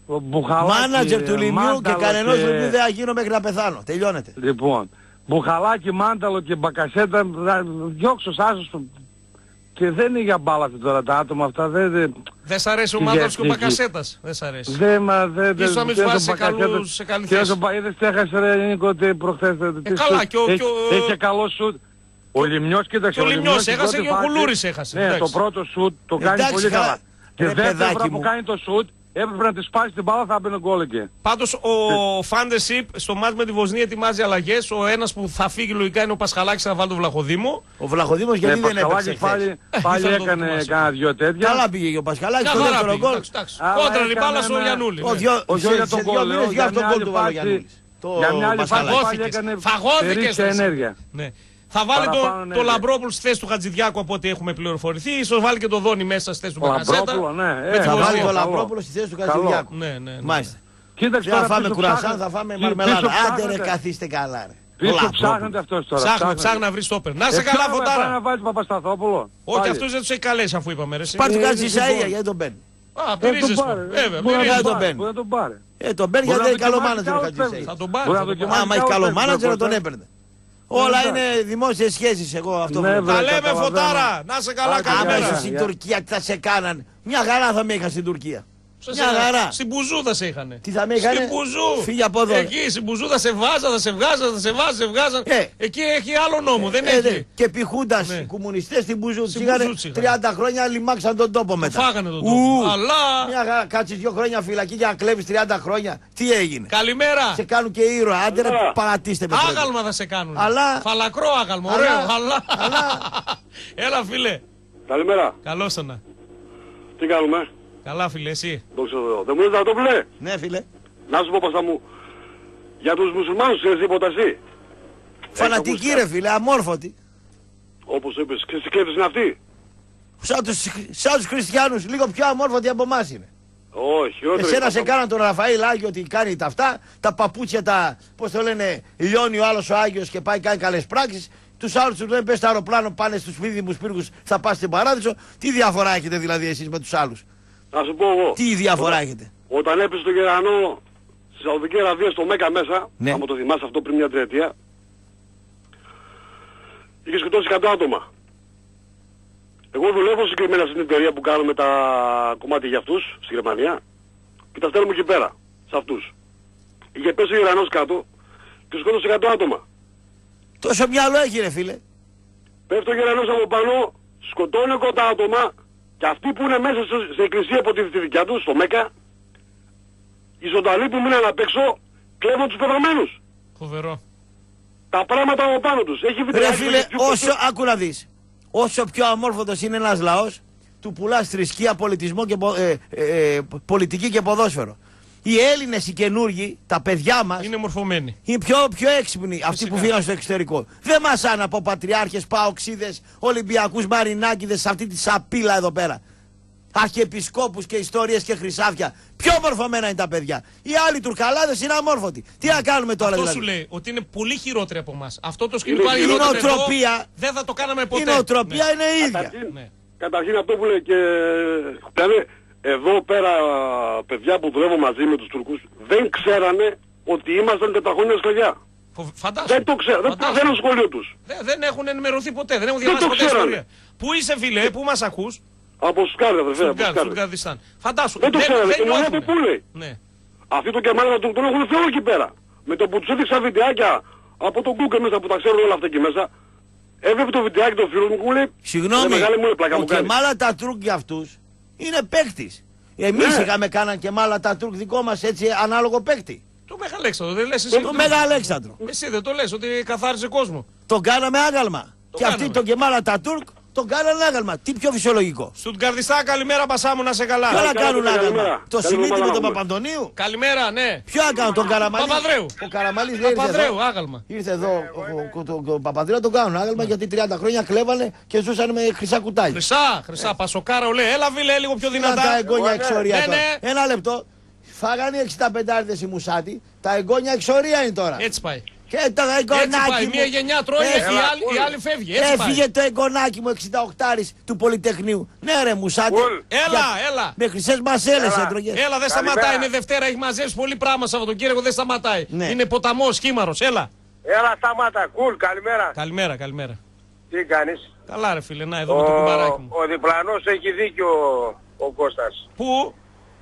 Μάνατζερ του Λιμιού και κανενός Λιμιού δεν θα γίνω μέχρι να πεθάνω. Τελειώνεται. Λοιπόν, Μπουχαλάκι, Μάνταλο και Μπακασέτα, διώξω σάσος. Και δεν είναι για μπάλα τώρα τα άτομα αυτά. Δεν σ' αρέσει ο Μάνταλος και ο Μπακασέτας. Δεν σ' αρέσει. Ίσως να μην σου βάζει σε καλή θέση. Είδες τι έχασε ρε Νίκο ότι προχθές. Καλά και έχει καλό σουτ. Ο Λιμιός κοίταξε. Ο Λιμιός έχασε και ο Κουλούρης έχασε. Ναι, το πρώτο σουτ το κάνει πολύ καλά. Και δεύτερη φορά που κάνει το σουτ έπρεπε να τη σπάσει την μπάλα, θα μπαινε γκολ εκεί. Πάντως ο Φάντεσιπ στο μάτς με τη Βοσνία ετοιμάζει αλλαγές. Ο ένας που θα φύγει λογικά είναι ο Πασχαλάκης να βάλει τον Βλαχοδήμο. Ο Βλαχοδήμος γιατί δεν έπαιξε πάλι έκανε κάνα δυο τέτοια. Καλά πήγε και ο Πασχαλάκης στο δεύτερο γκολ. Κόντρα ριμπάλα ο Γιαννούλης. Όχι για τον γκολ, για τον γκολ του βάλει ο Γιαννούλης. Για μια άλλη φάση πάλι έκανε τεράστια ενέργεια. Θα βάλει το Λαμπρόπουλο στη θέση του Χατζηδιάκου από ό,τι έχουμε πληροφορηθεί. Ίσως βάλει και το Δόνι μέσα στη θέση του Μπακασέτα. Θα βάλει το Λαμπρόπουλο στη θέση του Χατζηδιάκου. Μάλιστα. Κοίταξε τώρα θα φάμε κουρασάν, θα φάμε μαρμελάδα. Άντε ρε, καθίστε καλά ρε. Πίσω ψάχνετε αυτός τώρα. Ψάχνει να βρει στόπερ. Να σε καλά, Φωτάρα. Να βάλει Παπασταθόπουλο. Όχι, αυτός δεν τους έχει καλέσει αφού είπαμε ρε. Πάρ' του κάτι στη Σαΐα γιατί τον παίρνει. Α, μυρίζεις μου. Βέβαια, τον παίρνει. Τον παίρνει γιατί έχει καλό μάνατζερ ο Χατζησαΐας. Θα τον πάρει. Άμα έχει καλό μάνατζερ τον έπαιρνε. Όλα είναι δημόσιες σχέσεις εγώ αυτό. Τα λέμε Φωτάρα, να σε καλά, καλημέρα. Στην Τουρκία τι θα σε κάναν. Μια χαρά θα με είχα στην Τουρκία. Μια χαρά. Στην Μπουζούδα σε είχανε. Τι θα με είχανε? Στην Μπουζού. Φύγε από εδώ. Εκεί στην Μπουζούδα σε βγάζαν. Σε βγάζαν. Εκεί έχει άλλο νόμο. Δεν έχει. Και πηχούντας οι κομμουνιστές στην Μπουζού. Είχανε 30 χρόνια, λιμάξαν τον τόπο μετά. Φάγανε τον τόπο. Αλλά. Μια χαρά. Κάτσεις 2 χρόνια φυλακή για να κλέβεις 30 χρόνια. Τι έγινε? Καλημέρα. Σε κάνουν και ήρωα. Άντε ρε, παρατήστε με. Άγαλμα θα σε κάνουν. Αλλά. Φαλακρό άγαλμα. Ωραίο. Αλλά. Έλα φίλε. Καλημέρα. Καλώς ήρθατε. Τι κάνουμε? Καλά φίλε, εσύ. Δεν μου λες να το πλέ. Ναι φίλε. Να σου πω πασά μου. Για τους μουσουλμάνους ξέρεις τίποτα εσύ? Φανατικοί ρε φίλε, αμόρφωτοι. Όπως είπες, και κλέφτες είναι αυτοί? Σαν τους χριστιανούς, λίγο πιο αμόρφωτοι από εμάς είναι. Όχι, όχι. Εσένα σε κάναν τον Ραφαήλ Άγιο ότι κάνει τα αυτά, τα παπούτσια τα, πώς το λένε, λιώνει ο άλλος ο Άγιος και πάει κάνει καλές πράξεις. Τους άλλους τους λένε πες στο αεροπλάνο, πάνε στους μήνυμους πύργους, θα πας στην Παράδεισο. Τι διαφορά έχετε δηλαδή εσείς με τους άλλους? Να σου πω εγώ. Τι διαφορά έχετε? Όταν έπεσε το Γερανό στη Σαουδική Αραβία στο Μέκα μέσα, ναι. άμα το θυμάσαι αυτό πριν μια τριετία, είχε σκοτώσει 100 άτομα. Εγώ δουλεύω συγκεκριμένα στην εταιρεία που κάνουμε τα κομμάτια για αυτούς στη Γερμανία και τα στέλνουμε εκεί πέρα, σε αυτούς. Είχε πέσει ο Ιρανός κάτω και σκότωσε 100 άτομα. Τόσο μυαλό έχει ρε φίλε. Πέφτει ο Ιρανός από πάνω, σκοτώνει 100 άτομα και αυτοί που είναι μέσα στην εκκλησία από τη δικιά τους, στο Μέκα, οι ζωντανοί που μείναν απ' έξω, κλέβουν τους πεθαμένους. Φοβερό. Τα πράγματα από πάνω τους. Έχει ρε φίλε, όσο, άκου να δεις, όσο πιο αμόρφωτος είναι ένας λαός, του πουλάς θρησκεία, πολιτισμό και πολιτική και ποδόσφαιρο. Οι Έλληνες, οι καινούργοι, τα παιδιά μας είναι μορφωμένοι. Είναι πιο έξυπνοι αυτοί που φύγαν στο εξωτερικό. Δεν μασάνε από πατριάρχες, παοξίδες, Ολυμπιακούς, Μαρινάκηδες σε αυτή τη σαπίλα εδώ πέρα. Αρχιεπισκόπους και ιστορίες και χρυσάφια. Πιο μορφωμένα είναι τα παιδιά. Οι άλλοι Τουρκαλάδες είναι αμόρφωτοι. Τι να κάνουμε τώρα? Αυτό δηλαδή? σου λέει ότι είναι πολύ χειρότεροι από εμάς. Αυτό το σκηνικό αν η νοοτροπία, δεν θα το κάναμε ποτέ. Η νοοτροπία είναι η ίδια. Καταρχήν αυτό που λέει και... Δηλαδή, εδώ πέρα παιδιά που δουλεύω μαζί με τους Τούρκους δεν ξέρανε ότι ήμασταν 4 χρόνια σκλαβιά. Φαντάζομαι. Δεν το ξέρανε, δεν παθαίνουν στο σχολείο τους. Δεν έχουν ενημερωθεί ποτέ, δεν έχουν διαβάσει ποτέ ιστορία. Πού είσαι φίλε, πού μας ακούς? Από Σκάρδα, βέβαια. Από Κουρδιστάν. Φαντάσου. Δεν το ξέρανε, και μου λέει πού λέει. Ναι. Αυτοί το Κεμάλ τον έχουν θεό εκεί πέρα. Με το που τους έδειξα βιντεάκια από τον Google μέσα που τα ξέρουν όλα αυτά εκεί μέσα. Έβλεπε το βιντεάκι του φίλου μου και μου λέει... Συγγνώμη, ο Κεμάλ Ατατούρκ για αυτούς είναι παίκτης. Εμείς είχαμε κάναν Κεμάλ Ατατούρκ δικό μας έτσι ανάλογο παίκτη. Το Μέγα Αλέξανδρο, δεν λες εσύ? Το Μέγα Αλέξανδρο. Εσύ δεν το λες ότι καθάρισε κόσμο? Τον κάναμε άγαλμα. Και αυτοί τον Κεμάλ Ατατούρκ τον κάνανε άγαλμα. Τι πιο φυσιολογικό? Στον Καρδιστά, καλημέρα Πασά μου, να σε καλά. Ποιο να κάνουν άγαλμα? Το Σιμίτι με τον Παπαντονίου? Καλημέρα, ναι. Ποιο να κάνουν? Τον Καραμαλή? Παπαδρέου. Ο Καραμαλής λέει άγαλμα. Ήρθε εδώ ο Παπαδρέου τον κάνουν άγαλμα γιατί 30 χρόνια κλέβανε και ζούσαν με χρυσά κουτάλια. Χρυσά, πασοκάρα ολέ. Έλα βίλε λίγο πιο δυνατά. Τα εγγόνια εξορία τώρα. Ένα λεπτό. Φάγανε 65 οι μουσάτι, τα εγγόνια εξορία είναι τώρα. Έτσι πάει. Και το εγγονάκι μου. Μία γενιά τρώει, η άλλη φεύγει. Έφυγε το εγγονάκι μου 68 του Πολυτεχνείου. Ναι ρε μουσάτι. Έλα. Με χρυσές μασέλες έτρωγε. Έλα, δεν σταματάει. Είναι Δευτέρα, έχει μαζέψει πολύ πράγμα Σαββατοκύριακο, δεν σταματάει. Είναι ποταμός, κύμαρος, έλα. Έλα, σταμάτα, καλημέρα. Καλημέρα. Τι κάνεις? Καλά ρε φίλε, να εδώ με το κουμπαράκι μου. Ο διπλανός έχει δίκιο ο Κώστας. Πού?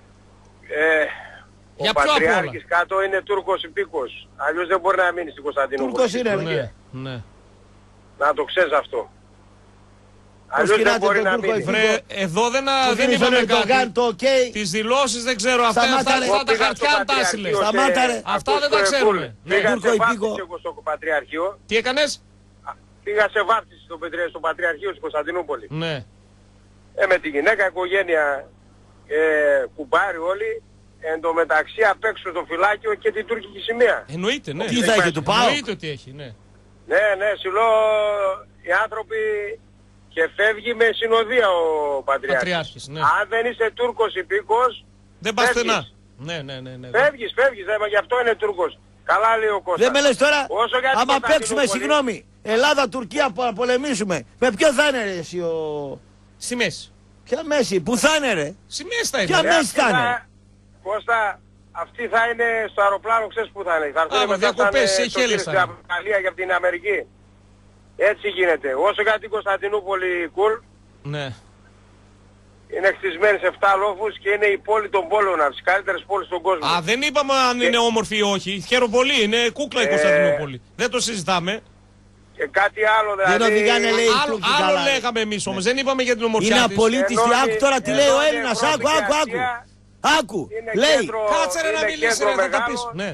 Ο Πατριάρχης κάτω είναι Τούρκος υπήκος. Αλλιώς δεν μπορεί να μείνει στην Κωνσταντινούπολη. Τούρκος είναι, ναι. Να το ξέρεις αυτό. Αλλιώς δεν μπορεί να μείνει. Εδώ δεν είπαμε κάτι. Τις δηλώσεις δεν ξέρω. Αυτά τα χαρτιά τα άσυλες. Αυτά δεν τα ξέρουμε. Πήγα σε βάφτιση εγώ στο Πατριαρχείο. Τι έκανες? Πήγα σε βάφτιση στο Πατριαρχείο στην Κωνσταντινούπολη. Ναι. Με τη γυναίκα, οικογένεια, κουμπάρι όλοι. Εν τω μεταξύ απ' έξω το φυλάκιο και την τουρκική σημαία. Εννοείται, ναι. Τι θα έχει του ΠΑΟΚ? Εννοείται ότι έχει, ναι. Ναι, συλλό οι άνθρωποι και φεύγει με συνοδεία ο Πατριάρχης. Ναι. Αν δεν είσαι Τούρκος υπήκος, δεν πας στενά. Ναι. Φεύγεις, γι' αυτό είναι Τούρκος. Καλά λέει ο Κώστας. Δεν με λες τώρα, άμα παίξουμε, συγγνώμη, Ελλάδα-Τουρκία που πολεμήσουμε, με ποιο θα είναι ρε εσύ ο... Στη μέση. Ποια μέση, πού θα είναι ρε? Στη μέση θα είναι. Ποια μέση θα είναι? Κώστα, αυτή θα είναι στο αεροπλάνο, ξέρεις που θα είναι. Θα έρθουν μετά στην Γαλλία για την Αμερική. Έτσι γίνεται. Όσο για την Κωνσταντινούπολη, κουλ. Ναι. Είναι χτισμένη σε 7 λόφους και είναι η πόλη των πόλεων, από τις καλύτερες πόλεις στον κόσμο. Α, δεν είπαμε αν είναι όμορφη ή όχι. Χαίρομαι πολύ, είναι κούκλα η Κωνσταντινούπολη. Δεν το συζητάμε. Και κάτι άλλο δηλαδή. Άλλο λέγαμε εμείς όμως, δεν είπαμε για την ομορφιά είναι της. απολύτιστη, άκου τώρα τι λέει ο Έλληνας, άκου. Λέει. Κάτσε ρε να μιλήσει ρε, θα τα πεις. Ναι.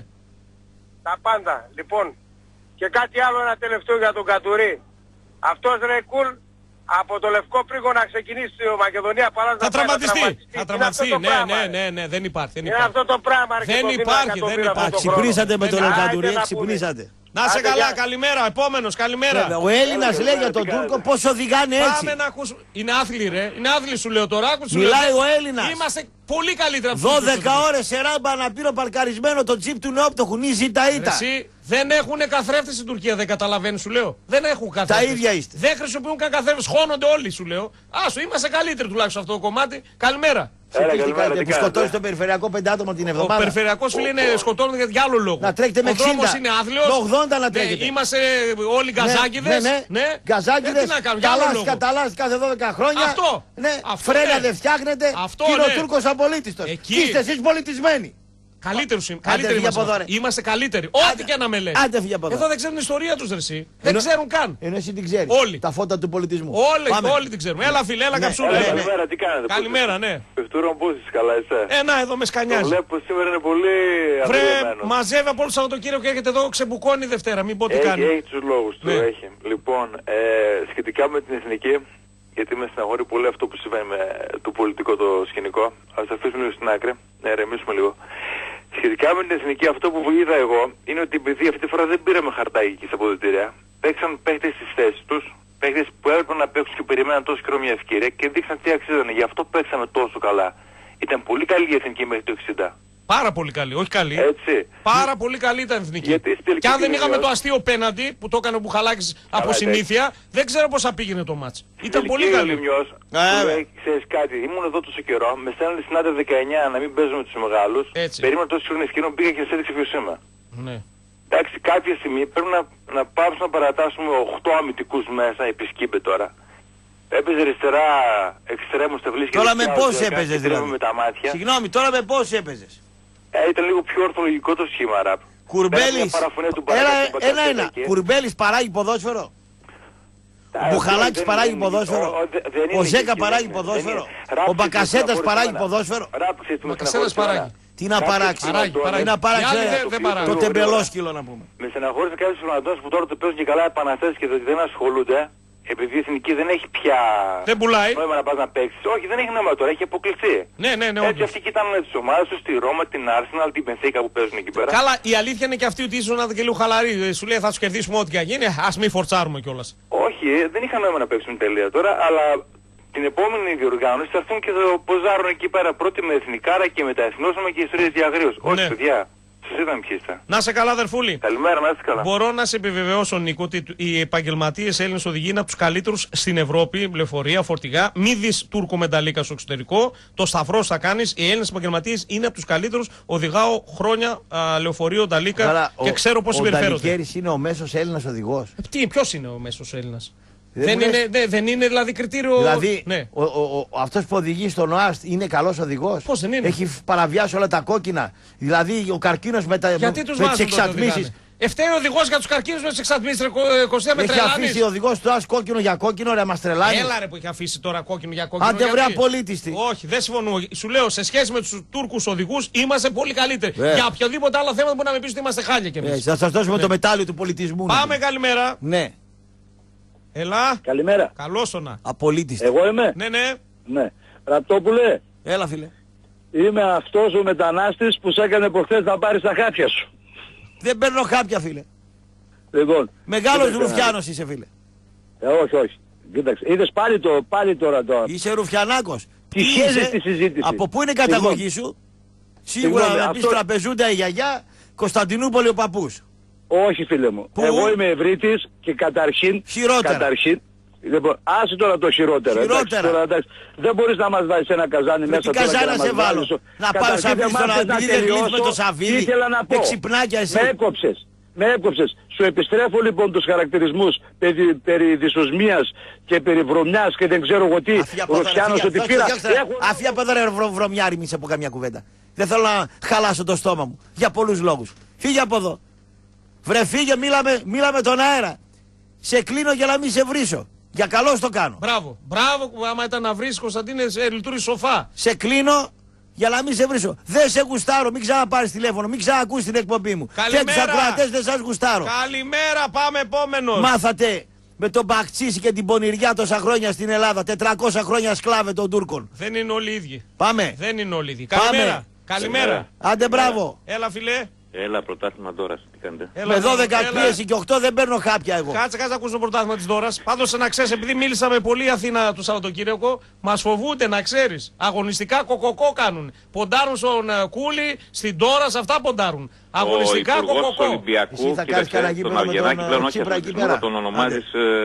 Τα πάντα. Λοιπόν, και κάτι άλλο ένα τελευταίο για τον Κατουρί. Αυτός ρε κουλ, από το Λευκό Πρίγο να ξεκινήσει η Μακεδονία Παλάς θα τραυματιστεί. Θα τραυματιστεί. Ναι, δεν υπάρχει. Είναι αυτό το πράγμα. Δεν υπάρχει. Ξυπνήσατε με τον Κατουρί, ξυπνήσατε. Να σε καλά, καλημέρα, επόμενος, καλημέρα. Ο Έλληνας λέει για τον Τούρκο πώς οδηγάνε έτσι. Πάμε να ακούσουμε. Είναι άθλη ρε, είναι άθλη σου λέω τώρα. Μιλάει ο Έλληνας. Είμαστε πολύ καλύτερα. 12 ώρες σε ράμπα να πήρω παρκαρισμένο το τζιπ του νεόπ, το χουνίζει ήττα. Εσύ δεν έχουν καθρέφτες στην Τουρκία, δεν καταλαβαίνεις σου λέω. Δεν έχουν καθρέφτες. Τα ίδια είστε. Δεν χρησιμοποιούν καν καθρέφτες, χώνονται όλοι σου λέω. Άσου, είμαστε καλύτεροι τουλάχιστον αυτό το κομμάτι. Καλημέρα. Που σκοτώσει το περιφερειακό 5 άτομα την εβδομάδα. Ο περιφερειακός φίλε είναι σκοτώνονται για άλλο λόγο. Να τρέχετε με 60. Ο δρόμος είναι άθλιος. Με 80 να τρέχετε. Είμαστε όλοι γκαζάκιδες. Ναι. Γκαζάκιδες. Καταλάσσει κάθε 12 χρόνια. Αυτό. Φρένα δεν φτιάχνετε. Και είναι ο Τούρκος απολύτιστος. Και είστε εσείς πολιτισμένοι. Καλύτεροι είμαστε καλύτεροι. Ό,τι και να με λες. Εδώ δεν ξέρουν την ιστορία τους ρε. Δεν ξέρουν καν. Ενώ εσύ την ξέρεις. Όλοι. Τα φώτα του πολιτισμού. Όλοι την ξέρουμε. Έλα φίλε, έλα καψούλα. Καλημέρα, τι κάνετε. Καλημέρα, ναι. Πεφτούρον πώς είσαι, καλά είσαι. Να εδώ με σκανιάζει. Το βλέπω σήμερα είναι πολύ βρε, μαζεύει από όλο το Σαββατοκύριακο και έρχεται εδώ ξεμπουκώνει Δευτέρα. Μην πω τι κάνει. Έχει τους λόγους του, έχει. Λοιπόν, σχετικά με την εθνική, γιατί με στεναχωρεί πολύ αυτό που συμβαίνει με το πολιτικό το σκηνικό. Ας το αφήσουμε λίγο στην άκρη, να ηρεμήσουμε λίγο. Σχετικά με την εθνική, αυτό που είδα εγώ είναι ότι επειδή αυτή τη φορά δεν πήραμε χαρτάκι εκεί στα αποδυτήρια, παίξαν παίχτες στις θέσεις τους, παίχτες που έπρεπε να παίξουν και περιμέναν τόσο καιρό μια ευκαιρία και δείξαν τι αξίζανε. Γι' αυτό παίξαμε τόσο καλά. Ήταν πολύ καλή η εθνική μέχρι το 60. Πάρα πολύ καλή, όχι καλή. Έτσι. Πάρα πολύ καλή ήταν η εθνική. Και αν δεν είχαμε το αστείο πέναντι που το έκανε ο Μπουχαλάκης από συνήθεια, δεν ξέρω πώς θα πήγαινε το μάτς. Ήταν πολύ καλή. Ξέρεις κάτι, ήμουν εδώ τόσο καιρό, με στέλνανε στην άντερ 19 να μην παίζουμε τους μεγάλους. Περίμενα τόσο χρόνια ευκαιρία, πήγα και σε έδειξε ποιος είμαι. Ναι. Εντάξει, κάποια στιγμή πρέπει να πάψουμε να παρατάσουμε 8 αμυντικούς μέσα, επισκύπε τώρα. Έπαιζε αριστερά εξτρέμου στα βλήσια. Τώρα με πώς έπαιζες δηλαδή. Με τα μάτια. Συγγνώμη, τώρα με πώς έπαιζες. Ήταν λίγο πιο ορθολογικό το σχήμα ραπ. Κουρμπέλης. Ένα. Κουρμπέλης παράγει ποδόσφαιρο. Ο Μπουχαλάκης παράγει ποδόσφαιρο. Ο Ζέκα παράγει ποδόσφαιρο. Ο Μπακασέτας παράγει ποδόσφαιρο. Ο Μπακασέτας παράγει. Τι να παράξει. Τι να παράξει το τεμπελόσκυλο να πούμε. Με στεναχώρησε κάποιους φορματώσεις που τώρα το παίζουν και καλά επαναστάσεις και δεν ασχολούνται. Επειδή η εθνική δεν έχει πια νόημα να πας να παίξεις. Όχι, δεν έχει νόημα τώρα, έχει αποκλειστεί. Ναι. Έτσι αυτοί κοιτάνε τις ομάδες τους, τη Ρώμα, την Arsenal, την Benfica που παίζουν εκεί πέρα. Καλά, η αλήθεια είναι και αυτή ότι ήσουν και λίγο χαλαρή. Σου λέει θα τους κερδίσουμε ό,τι και γίνει, ας μην φορτσάρουμε κιόλας. Όχι, δεν είχα νόημα να παίξουν τελεία τώρα, αλλά την επόμενη διοργάνωση θα έρθουν και θα ποζάρουν εκεί πέρα πρώτη με εθνικάρα και μεταεθνώσαμε και ιστορίες διαγρίως. Όχι, παιδιά. Να σε καλά, αδερφούλη. Καλημέρα, να είστε καλά. Μπορώ να σε επιβεβαιώσω, Νίκο, ότι οι επαγγελματίες Έλληνες οδηγοί είναι από τους καλύτερους στην Ευρώπη, λεωφορεία, φορτηγά. Μη δεις Τούρκο μενταλίκα στο εξωτερικό. Το σταυρό θα κάνεις. Οι Έλληνες επαγγελματίες είναι από τους καλύτερους. Οδηγάω χρόνια λεωφορείο, νταλίκα και ξέρω πώς συμπεριφέρονται. Ο Νταλικέρης είναι ο μέσος Έλληνας οδηγός. Ποιος είναι ο μέσος Έλληνας? Δεν είναι δηλαδή κριτήριο. Δηλαδή, αυτός που οδηγεί στον ΟΑΣΤ είναι καλός οδηγός. Πώς δεν είναι? Έχει παραβιάσει όλα τα κόκκινα. Δηλαδή, ο καρκίνος με τις εξατμίσεις. Φταίει ο οδηγός για τους καρκίνους με τις εξατμίσεις. Κωστία με τρελάνεις. Έχει αφήσει ο οδηγός του ΟΑΣΤ κόκκινο για κόκκινο, ρε μας τρελάνεις. Έλα ρε που έχει αφήσει τώρα κόκκινο για κόκκινο. Άντε βρε απολύτιστη. Όχι, δεν συμφωνώ. Σου λέω, σε σχέση με τους Τούρκους οδηγούς είμαστε πολύ καλύτεροι. Για οποιοδήποτε άλλο θέμα μπορεί να με πεις ότι είμαστε χάλια κι εμείς. Θα σας δώσουμε το μετάλλιο του πολιτισμού. Πάμε, καλημέρα. Ναι. Έλα. Καλημέρα. Καλώς όνα. Απολύτιστη. Εγώ είμαι. Ναι. Ραπτόπουλε. Έλα φίλε. Είμαι αυτός ο μετανάστης που σε έκανε προχθές να πάρεις τα χάπια σου. Δεν παίρνω χάπια φίλε. Λοιπόν. Μεγάλος ρουφιάνος είσαι φίλε. Όχι. Κοίταξε. Είδες πάλι τώρα. Είσαι ρουφιανάκος. Τι σχέση τη συζήτηση. Από πού είναι η καταγωγή σου? Σίγουρα να πεις Τραπεζούντα η γιαγιά, Κωνσταντινούπολη ο παππούς. Όχι φίλε μου. Πού? Εγώ είμαι Ευρύτης και καταρχήν. Χειρότερα. Λοιπόν, άσε τώρα το χειρότερο. Εντάξει, δεν μπορείς να μας βάζεις ένα καζάνι μέσα. Τι καζάνι να σε βάλω? Να πάω σαν να επειδή δεν γλύφουμε το σαβίδι. Ήθελα να πω. Ξυπνάκια εσύ. Με έκοψες. Σου επιστρέφω λοιπόν τους χαρακτηρισμούς περί δυσοσμίας και περί βρωμιάς και δεν ξέρω εγώ τι. Ρωσιάνος ότι πήρα. Αφιά από εδώ ρε βρωμιάρι, μη σε πω καμιά κουβέντα. Δεν θέλω να χαλάσω το στόμα μου. Για πολλούς λόγους. Φύγε από εδώ. Βρε φύγε, μίλα με τον αέρα. Σε κλείνω για να μην σε βρίσω. Για καλώς το κάνω. Μπράβο, άμα ήταν να βρεις Κωνσταντίνε, λειτουργεί σοφά. Σε κλείνω για να μην σε βρίσω. Δεν σε γουστάρω, μην ξαναπάρεις τηλέφωνο, μην ξανακούσεις την εκπομπή μου. Καλημέρα. Και τους ακροατές δεν σας γουστάρω. Καλημέρα, πάμε επόμενος. Μάθατε με τον Μπακτσίση και την πονηριά τόσα χρόνια στην Ελλάδα. 400 χρόνια σκλάβε των Τούρκων. Δεν είναι όλοι οι ίδιοι. Πάμε. Δεν είναι όλοι οι ίδιοι. Πάμε. Καλημέρα. Άντε μπράβο. Έλα φιλέ. Έλα, πρωτάθλημα Δώρας, τι κάνετε. Με 12 πίεση και 8 δεν παίρνω χάπια εγώ. Κάτσε να ακούσω το πρωτάθλημα της Δώρας. Πάντως να ξέρεις, επειδή μίλησα με πολύ Αθήνα το Σαββατοκύριακο, μας φοβούνται να ξέρεις. Αγωνιστικά κοκοκό κάνουν. Ποντάρουν στον Κούλι, στην Δώρας, αυτά ποντάρουν. Αγωνιστικά κοκοκό. Ο Υπουργός Ολυμπιακού, κοίταξε, τον Αυγενάκη πλέον όχι αθλητισμό, θα τον ονομάζεις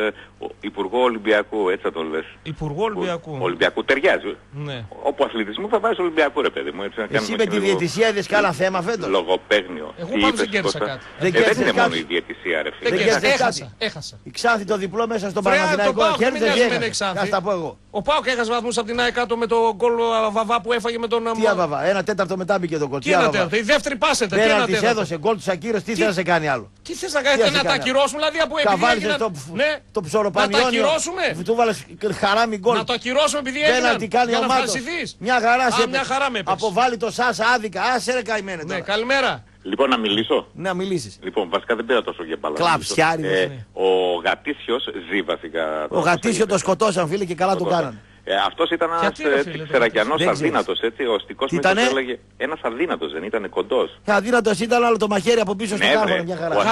Υπουργό Ολυμπιακού, έτσι θα τον λες. Υπουργό Ολυμπιακού. Ολυμπιακού ταιριάζει. Ναι. Όπου αθλητισμό θα βάζεις Ολυμπιακού ρε παιδί μου. Εσύ με τη διαιτησία είδες κάνα θέμα φέτος. Λογοπαίγνιο. Εγώ πάντως δεν κέρδισα κάτι. Δεν είναι μόνο η διαιτησία ρε φίλε. Έχασα. Η Ξάνθη το διπλό μέσα στον Παναθηναϊκό. Κέρδισε. Θα πω εγώ. Ο Πάοκ έχασε βαθμούς από την ΑΕΚ κάτω με το γκολ Βαβά που έφαγε με τον. Τι αβαβά, 1/4 μετά μπήκε το γκολ. Τι 1/4, η δεύτερη πάσεται. Πέρα της έδωσε γκολ του Σακύρος, τι θέλει να σε κάνει άλλο. Τι θες να κάνει, να τα ακυρώσουμε δηλαδή από επειδή το ψωροπανιόνιο. Να τα ακυρώσουμε. Του βάλες χαράμι γκολ. Να το ακυρώσουμε επειδή έγινε. Για να φαλσιθείς. Μια χαρά με αποβάλει το Σάσα άδικα. Άσε ρε καημένε τώρα. Καλημέρα. Λοιπόν, να μιλήσω. Να μιλήσεις. Λοιπόν, βασικά δεν πήρα τόσο για μπάλα. Κλαψιάρι. Ο Γατήσιος ζει βασικά. Ο Γατήσιο το σκοτώσαν φίλε και καλά το κάνανε. Αυτός ήταν ένας ξερακιανός αδύνατος, έτσι. Ο αστικός μύθος έλεγε ένας αδύνατος, δεν ήταν κοντός. Αδύνατος ήταν, αλλά το μαχαίρι από πίσω στο κάρβουνο μια χαρά.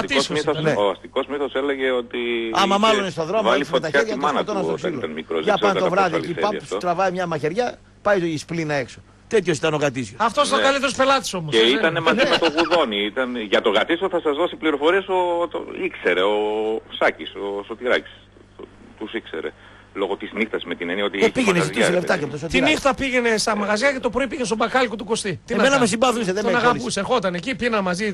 Ο αστικός μύθος έλεγε ότι άμα μάλλον στον δρόμο βάλει φωτιά τη μάνα του όταν ήταν μικρός. Για πάνε το βράδυ εκεί, σου τραβάει μια μαχαιριά, πάει η σπλήνα έξω. Τέτοιος ήταν ο Γατήσιος. Αυτός ήταν ο καλύτερος πελάτης όμως. Και ήταν μαζί με τον Γουδόνι. Για τον Γατήσιο θα σας δώσει πληροφορίες, ήξερε ο Σάκης, ο Σωτηράκης. Τους ήξερε. Λόγω της νύχτας με την έννοια ότι. Πήγαινε ζητούσε λεφτά και από το Σωτηράκη. Τη νύχτα πήγαινε στα μαγαζιά και το πρωί πήγε στον μπακάλικο του Κωστή. Εμένα με συμπαθούσε, δεν με αγαπούσε. Ερχόταν εκεί, πίνα μαζί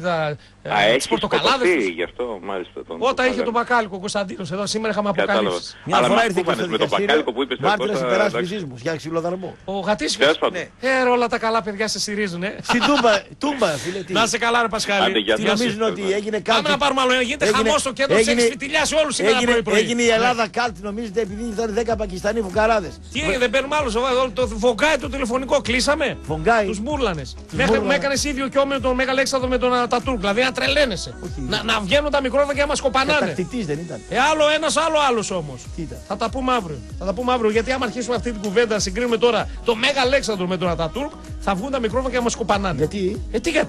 τις πορτοκαλάδες. Γι' αυτό μάλιστα. Όταν είχε τον μπακάλικο ο Κωνσταντίνος εδώ, σήμερα είχαμε αποκαλύψεις. Μια φορά ήρθε και στο με τον μπακάλικο που είπες. Μάρτυρας υπεράσπισης μου για ξυλοδαρμό. Ο Γατήσιος. Όλα τα καλά παιδιά σε στηρίζουν. Στην Τούμπα, φίλε. Να σε καλά, ρε Πασχάλη. Τι νομίζουν ότι έγινε κάτι. Πάμε να πάρουμε άλλο. Γίνεται χαμός στο κέντρο της έχεις φιτιλιάσει όλους σήμερα πρωί-πρωί. Έγινε η Ελλάδα κάλτη, νομίζετε, επειδή ήταν 10 Πακιστανοί φουκαράδες. Τι έγινε, δεν παίρνουμε άλλο. Το βογκάι το τηλεφωνικό κλείσαμε. Τους μούρλανες. Μέχρι μου έκανες ίδιο και με τον Μέγα Αλέξανδρο με τον Ατατούρκ. Δηλαδή να τρελαίνεσαι. Να βγαίνουν τα μικρόφωνα και να μας κοπανάνε. Τακτητής δεν ήταν. Άλλο ένας, άλλο άλλος όμως. Θα τα πούμε αύριο. Γιατί άμα αρχίσουμε αυτή την κουβέντα να συγκρίνουμε τώρα τον Μέγα Αλέξανδρο με τον Ατατούρκ, θα βγουν τα μικρόφωνα και να μας κοπανάνε. Γιατί?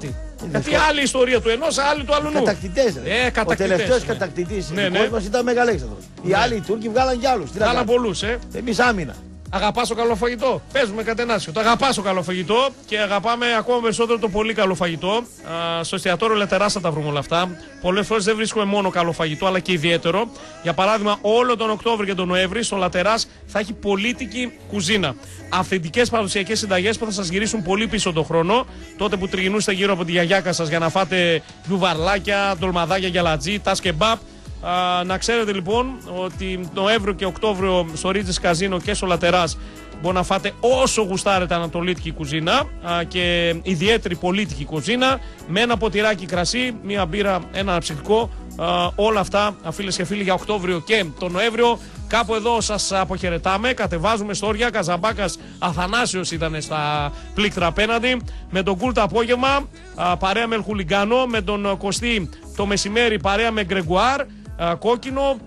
Γιατί άλλη ιστορία του ενός, άλλη του αλλού. Κατακτητές. Ο τελευταίος κατακτητής κόσμος ήταν ο Μέγα Αλέξανδρος. Οι άλλοι οι Τούρκοι βγάλαν κι άλλους. Βγάλαν πολλούς, Εμείς άμυνα. Αγαπάς το καλό φαγητό. Παίζουμε κατενάσιο. Το αγαπάς το καλό φαγητό και αγαπάμε ακόμα περισσότερο το πολύ καλό φαγητό. Στο εστιατόριο Λετεράς θα τα βρούμε όλα αυτά. Πολλές φορές δεν βρίσκουμε μόνο καλό φαγητό αλλά και ιδιαίτερο. Για παράδειγμα, όλο τον Οκτώβριο και τον Νοέμβρη στο Λετεράς θα έχει πολίτικη κουζίνα. Αυθεντικές παραδοσιακές συνταγές που θα σας γυρίσουν πολύ πίσω τον χρόνο. Τότε που τριγινούστε γύρω από τη γιαγιάκα σας για να φάτε γιουβαρλάκια, ντολμαδάκια, γιαλατζή, τα σκεμπάπ. Να ξέρετε λοιπόν ότι Νοέμβριο και Οκτώβριο στο Ρίτζες Καζίνο και στο Λατεράς μπορεί να φάτε όσο γουστάρετε ανατολίτικη κουζίνα και ιδιαίτερη πολίτικη κουζίνα με ένα ποτηράκι κρασί, μία μπύρα, ένα αναψυκτικό. Όλα αυτά φίλες και φίλοι για Οκτώβριο και τον Νοέμβριο. Κάπου εδώ σας αποχαιρετάμε. Κατεβάζουμε στο Όρια. Καζαμπάκας Αθανάσιος ήταν στα πλήκτρα απέναντι. Με τον Κούλτα απόγευμα παρέα με Ελχουλιγκάνο. Με τον Κωστή το μεσημέρι παρέα με Γκρεγκουάρ. Κόκκινο.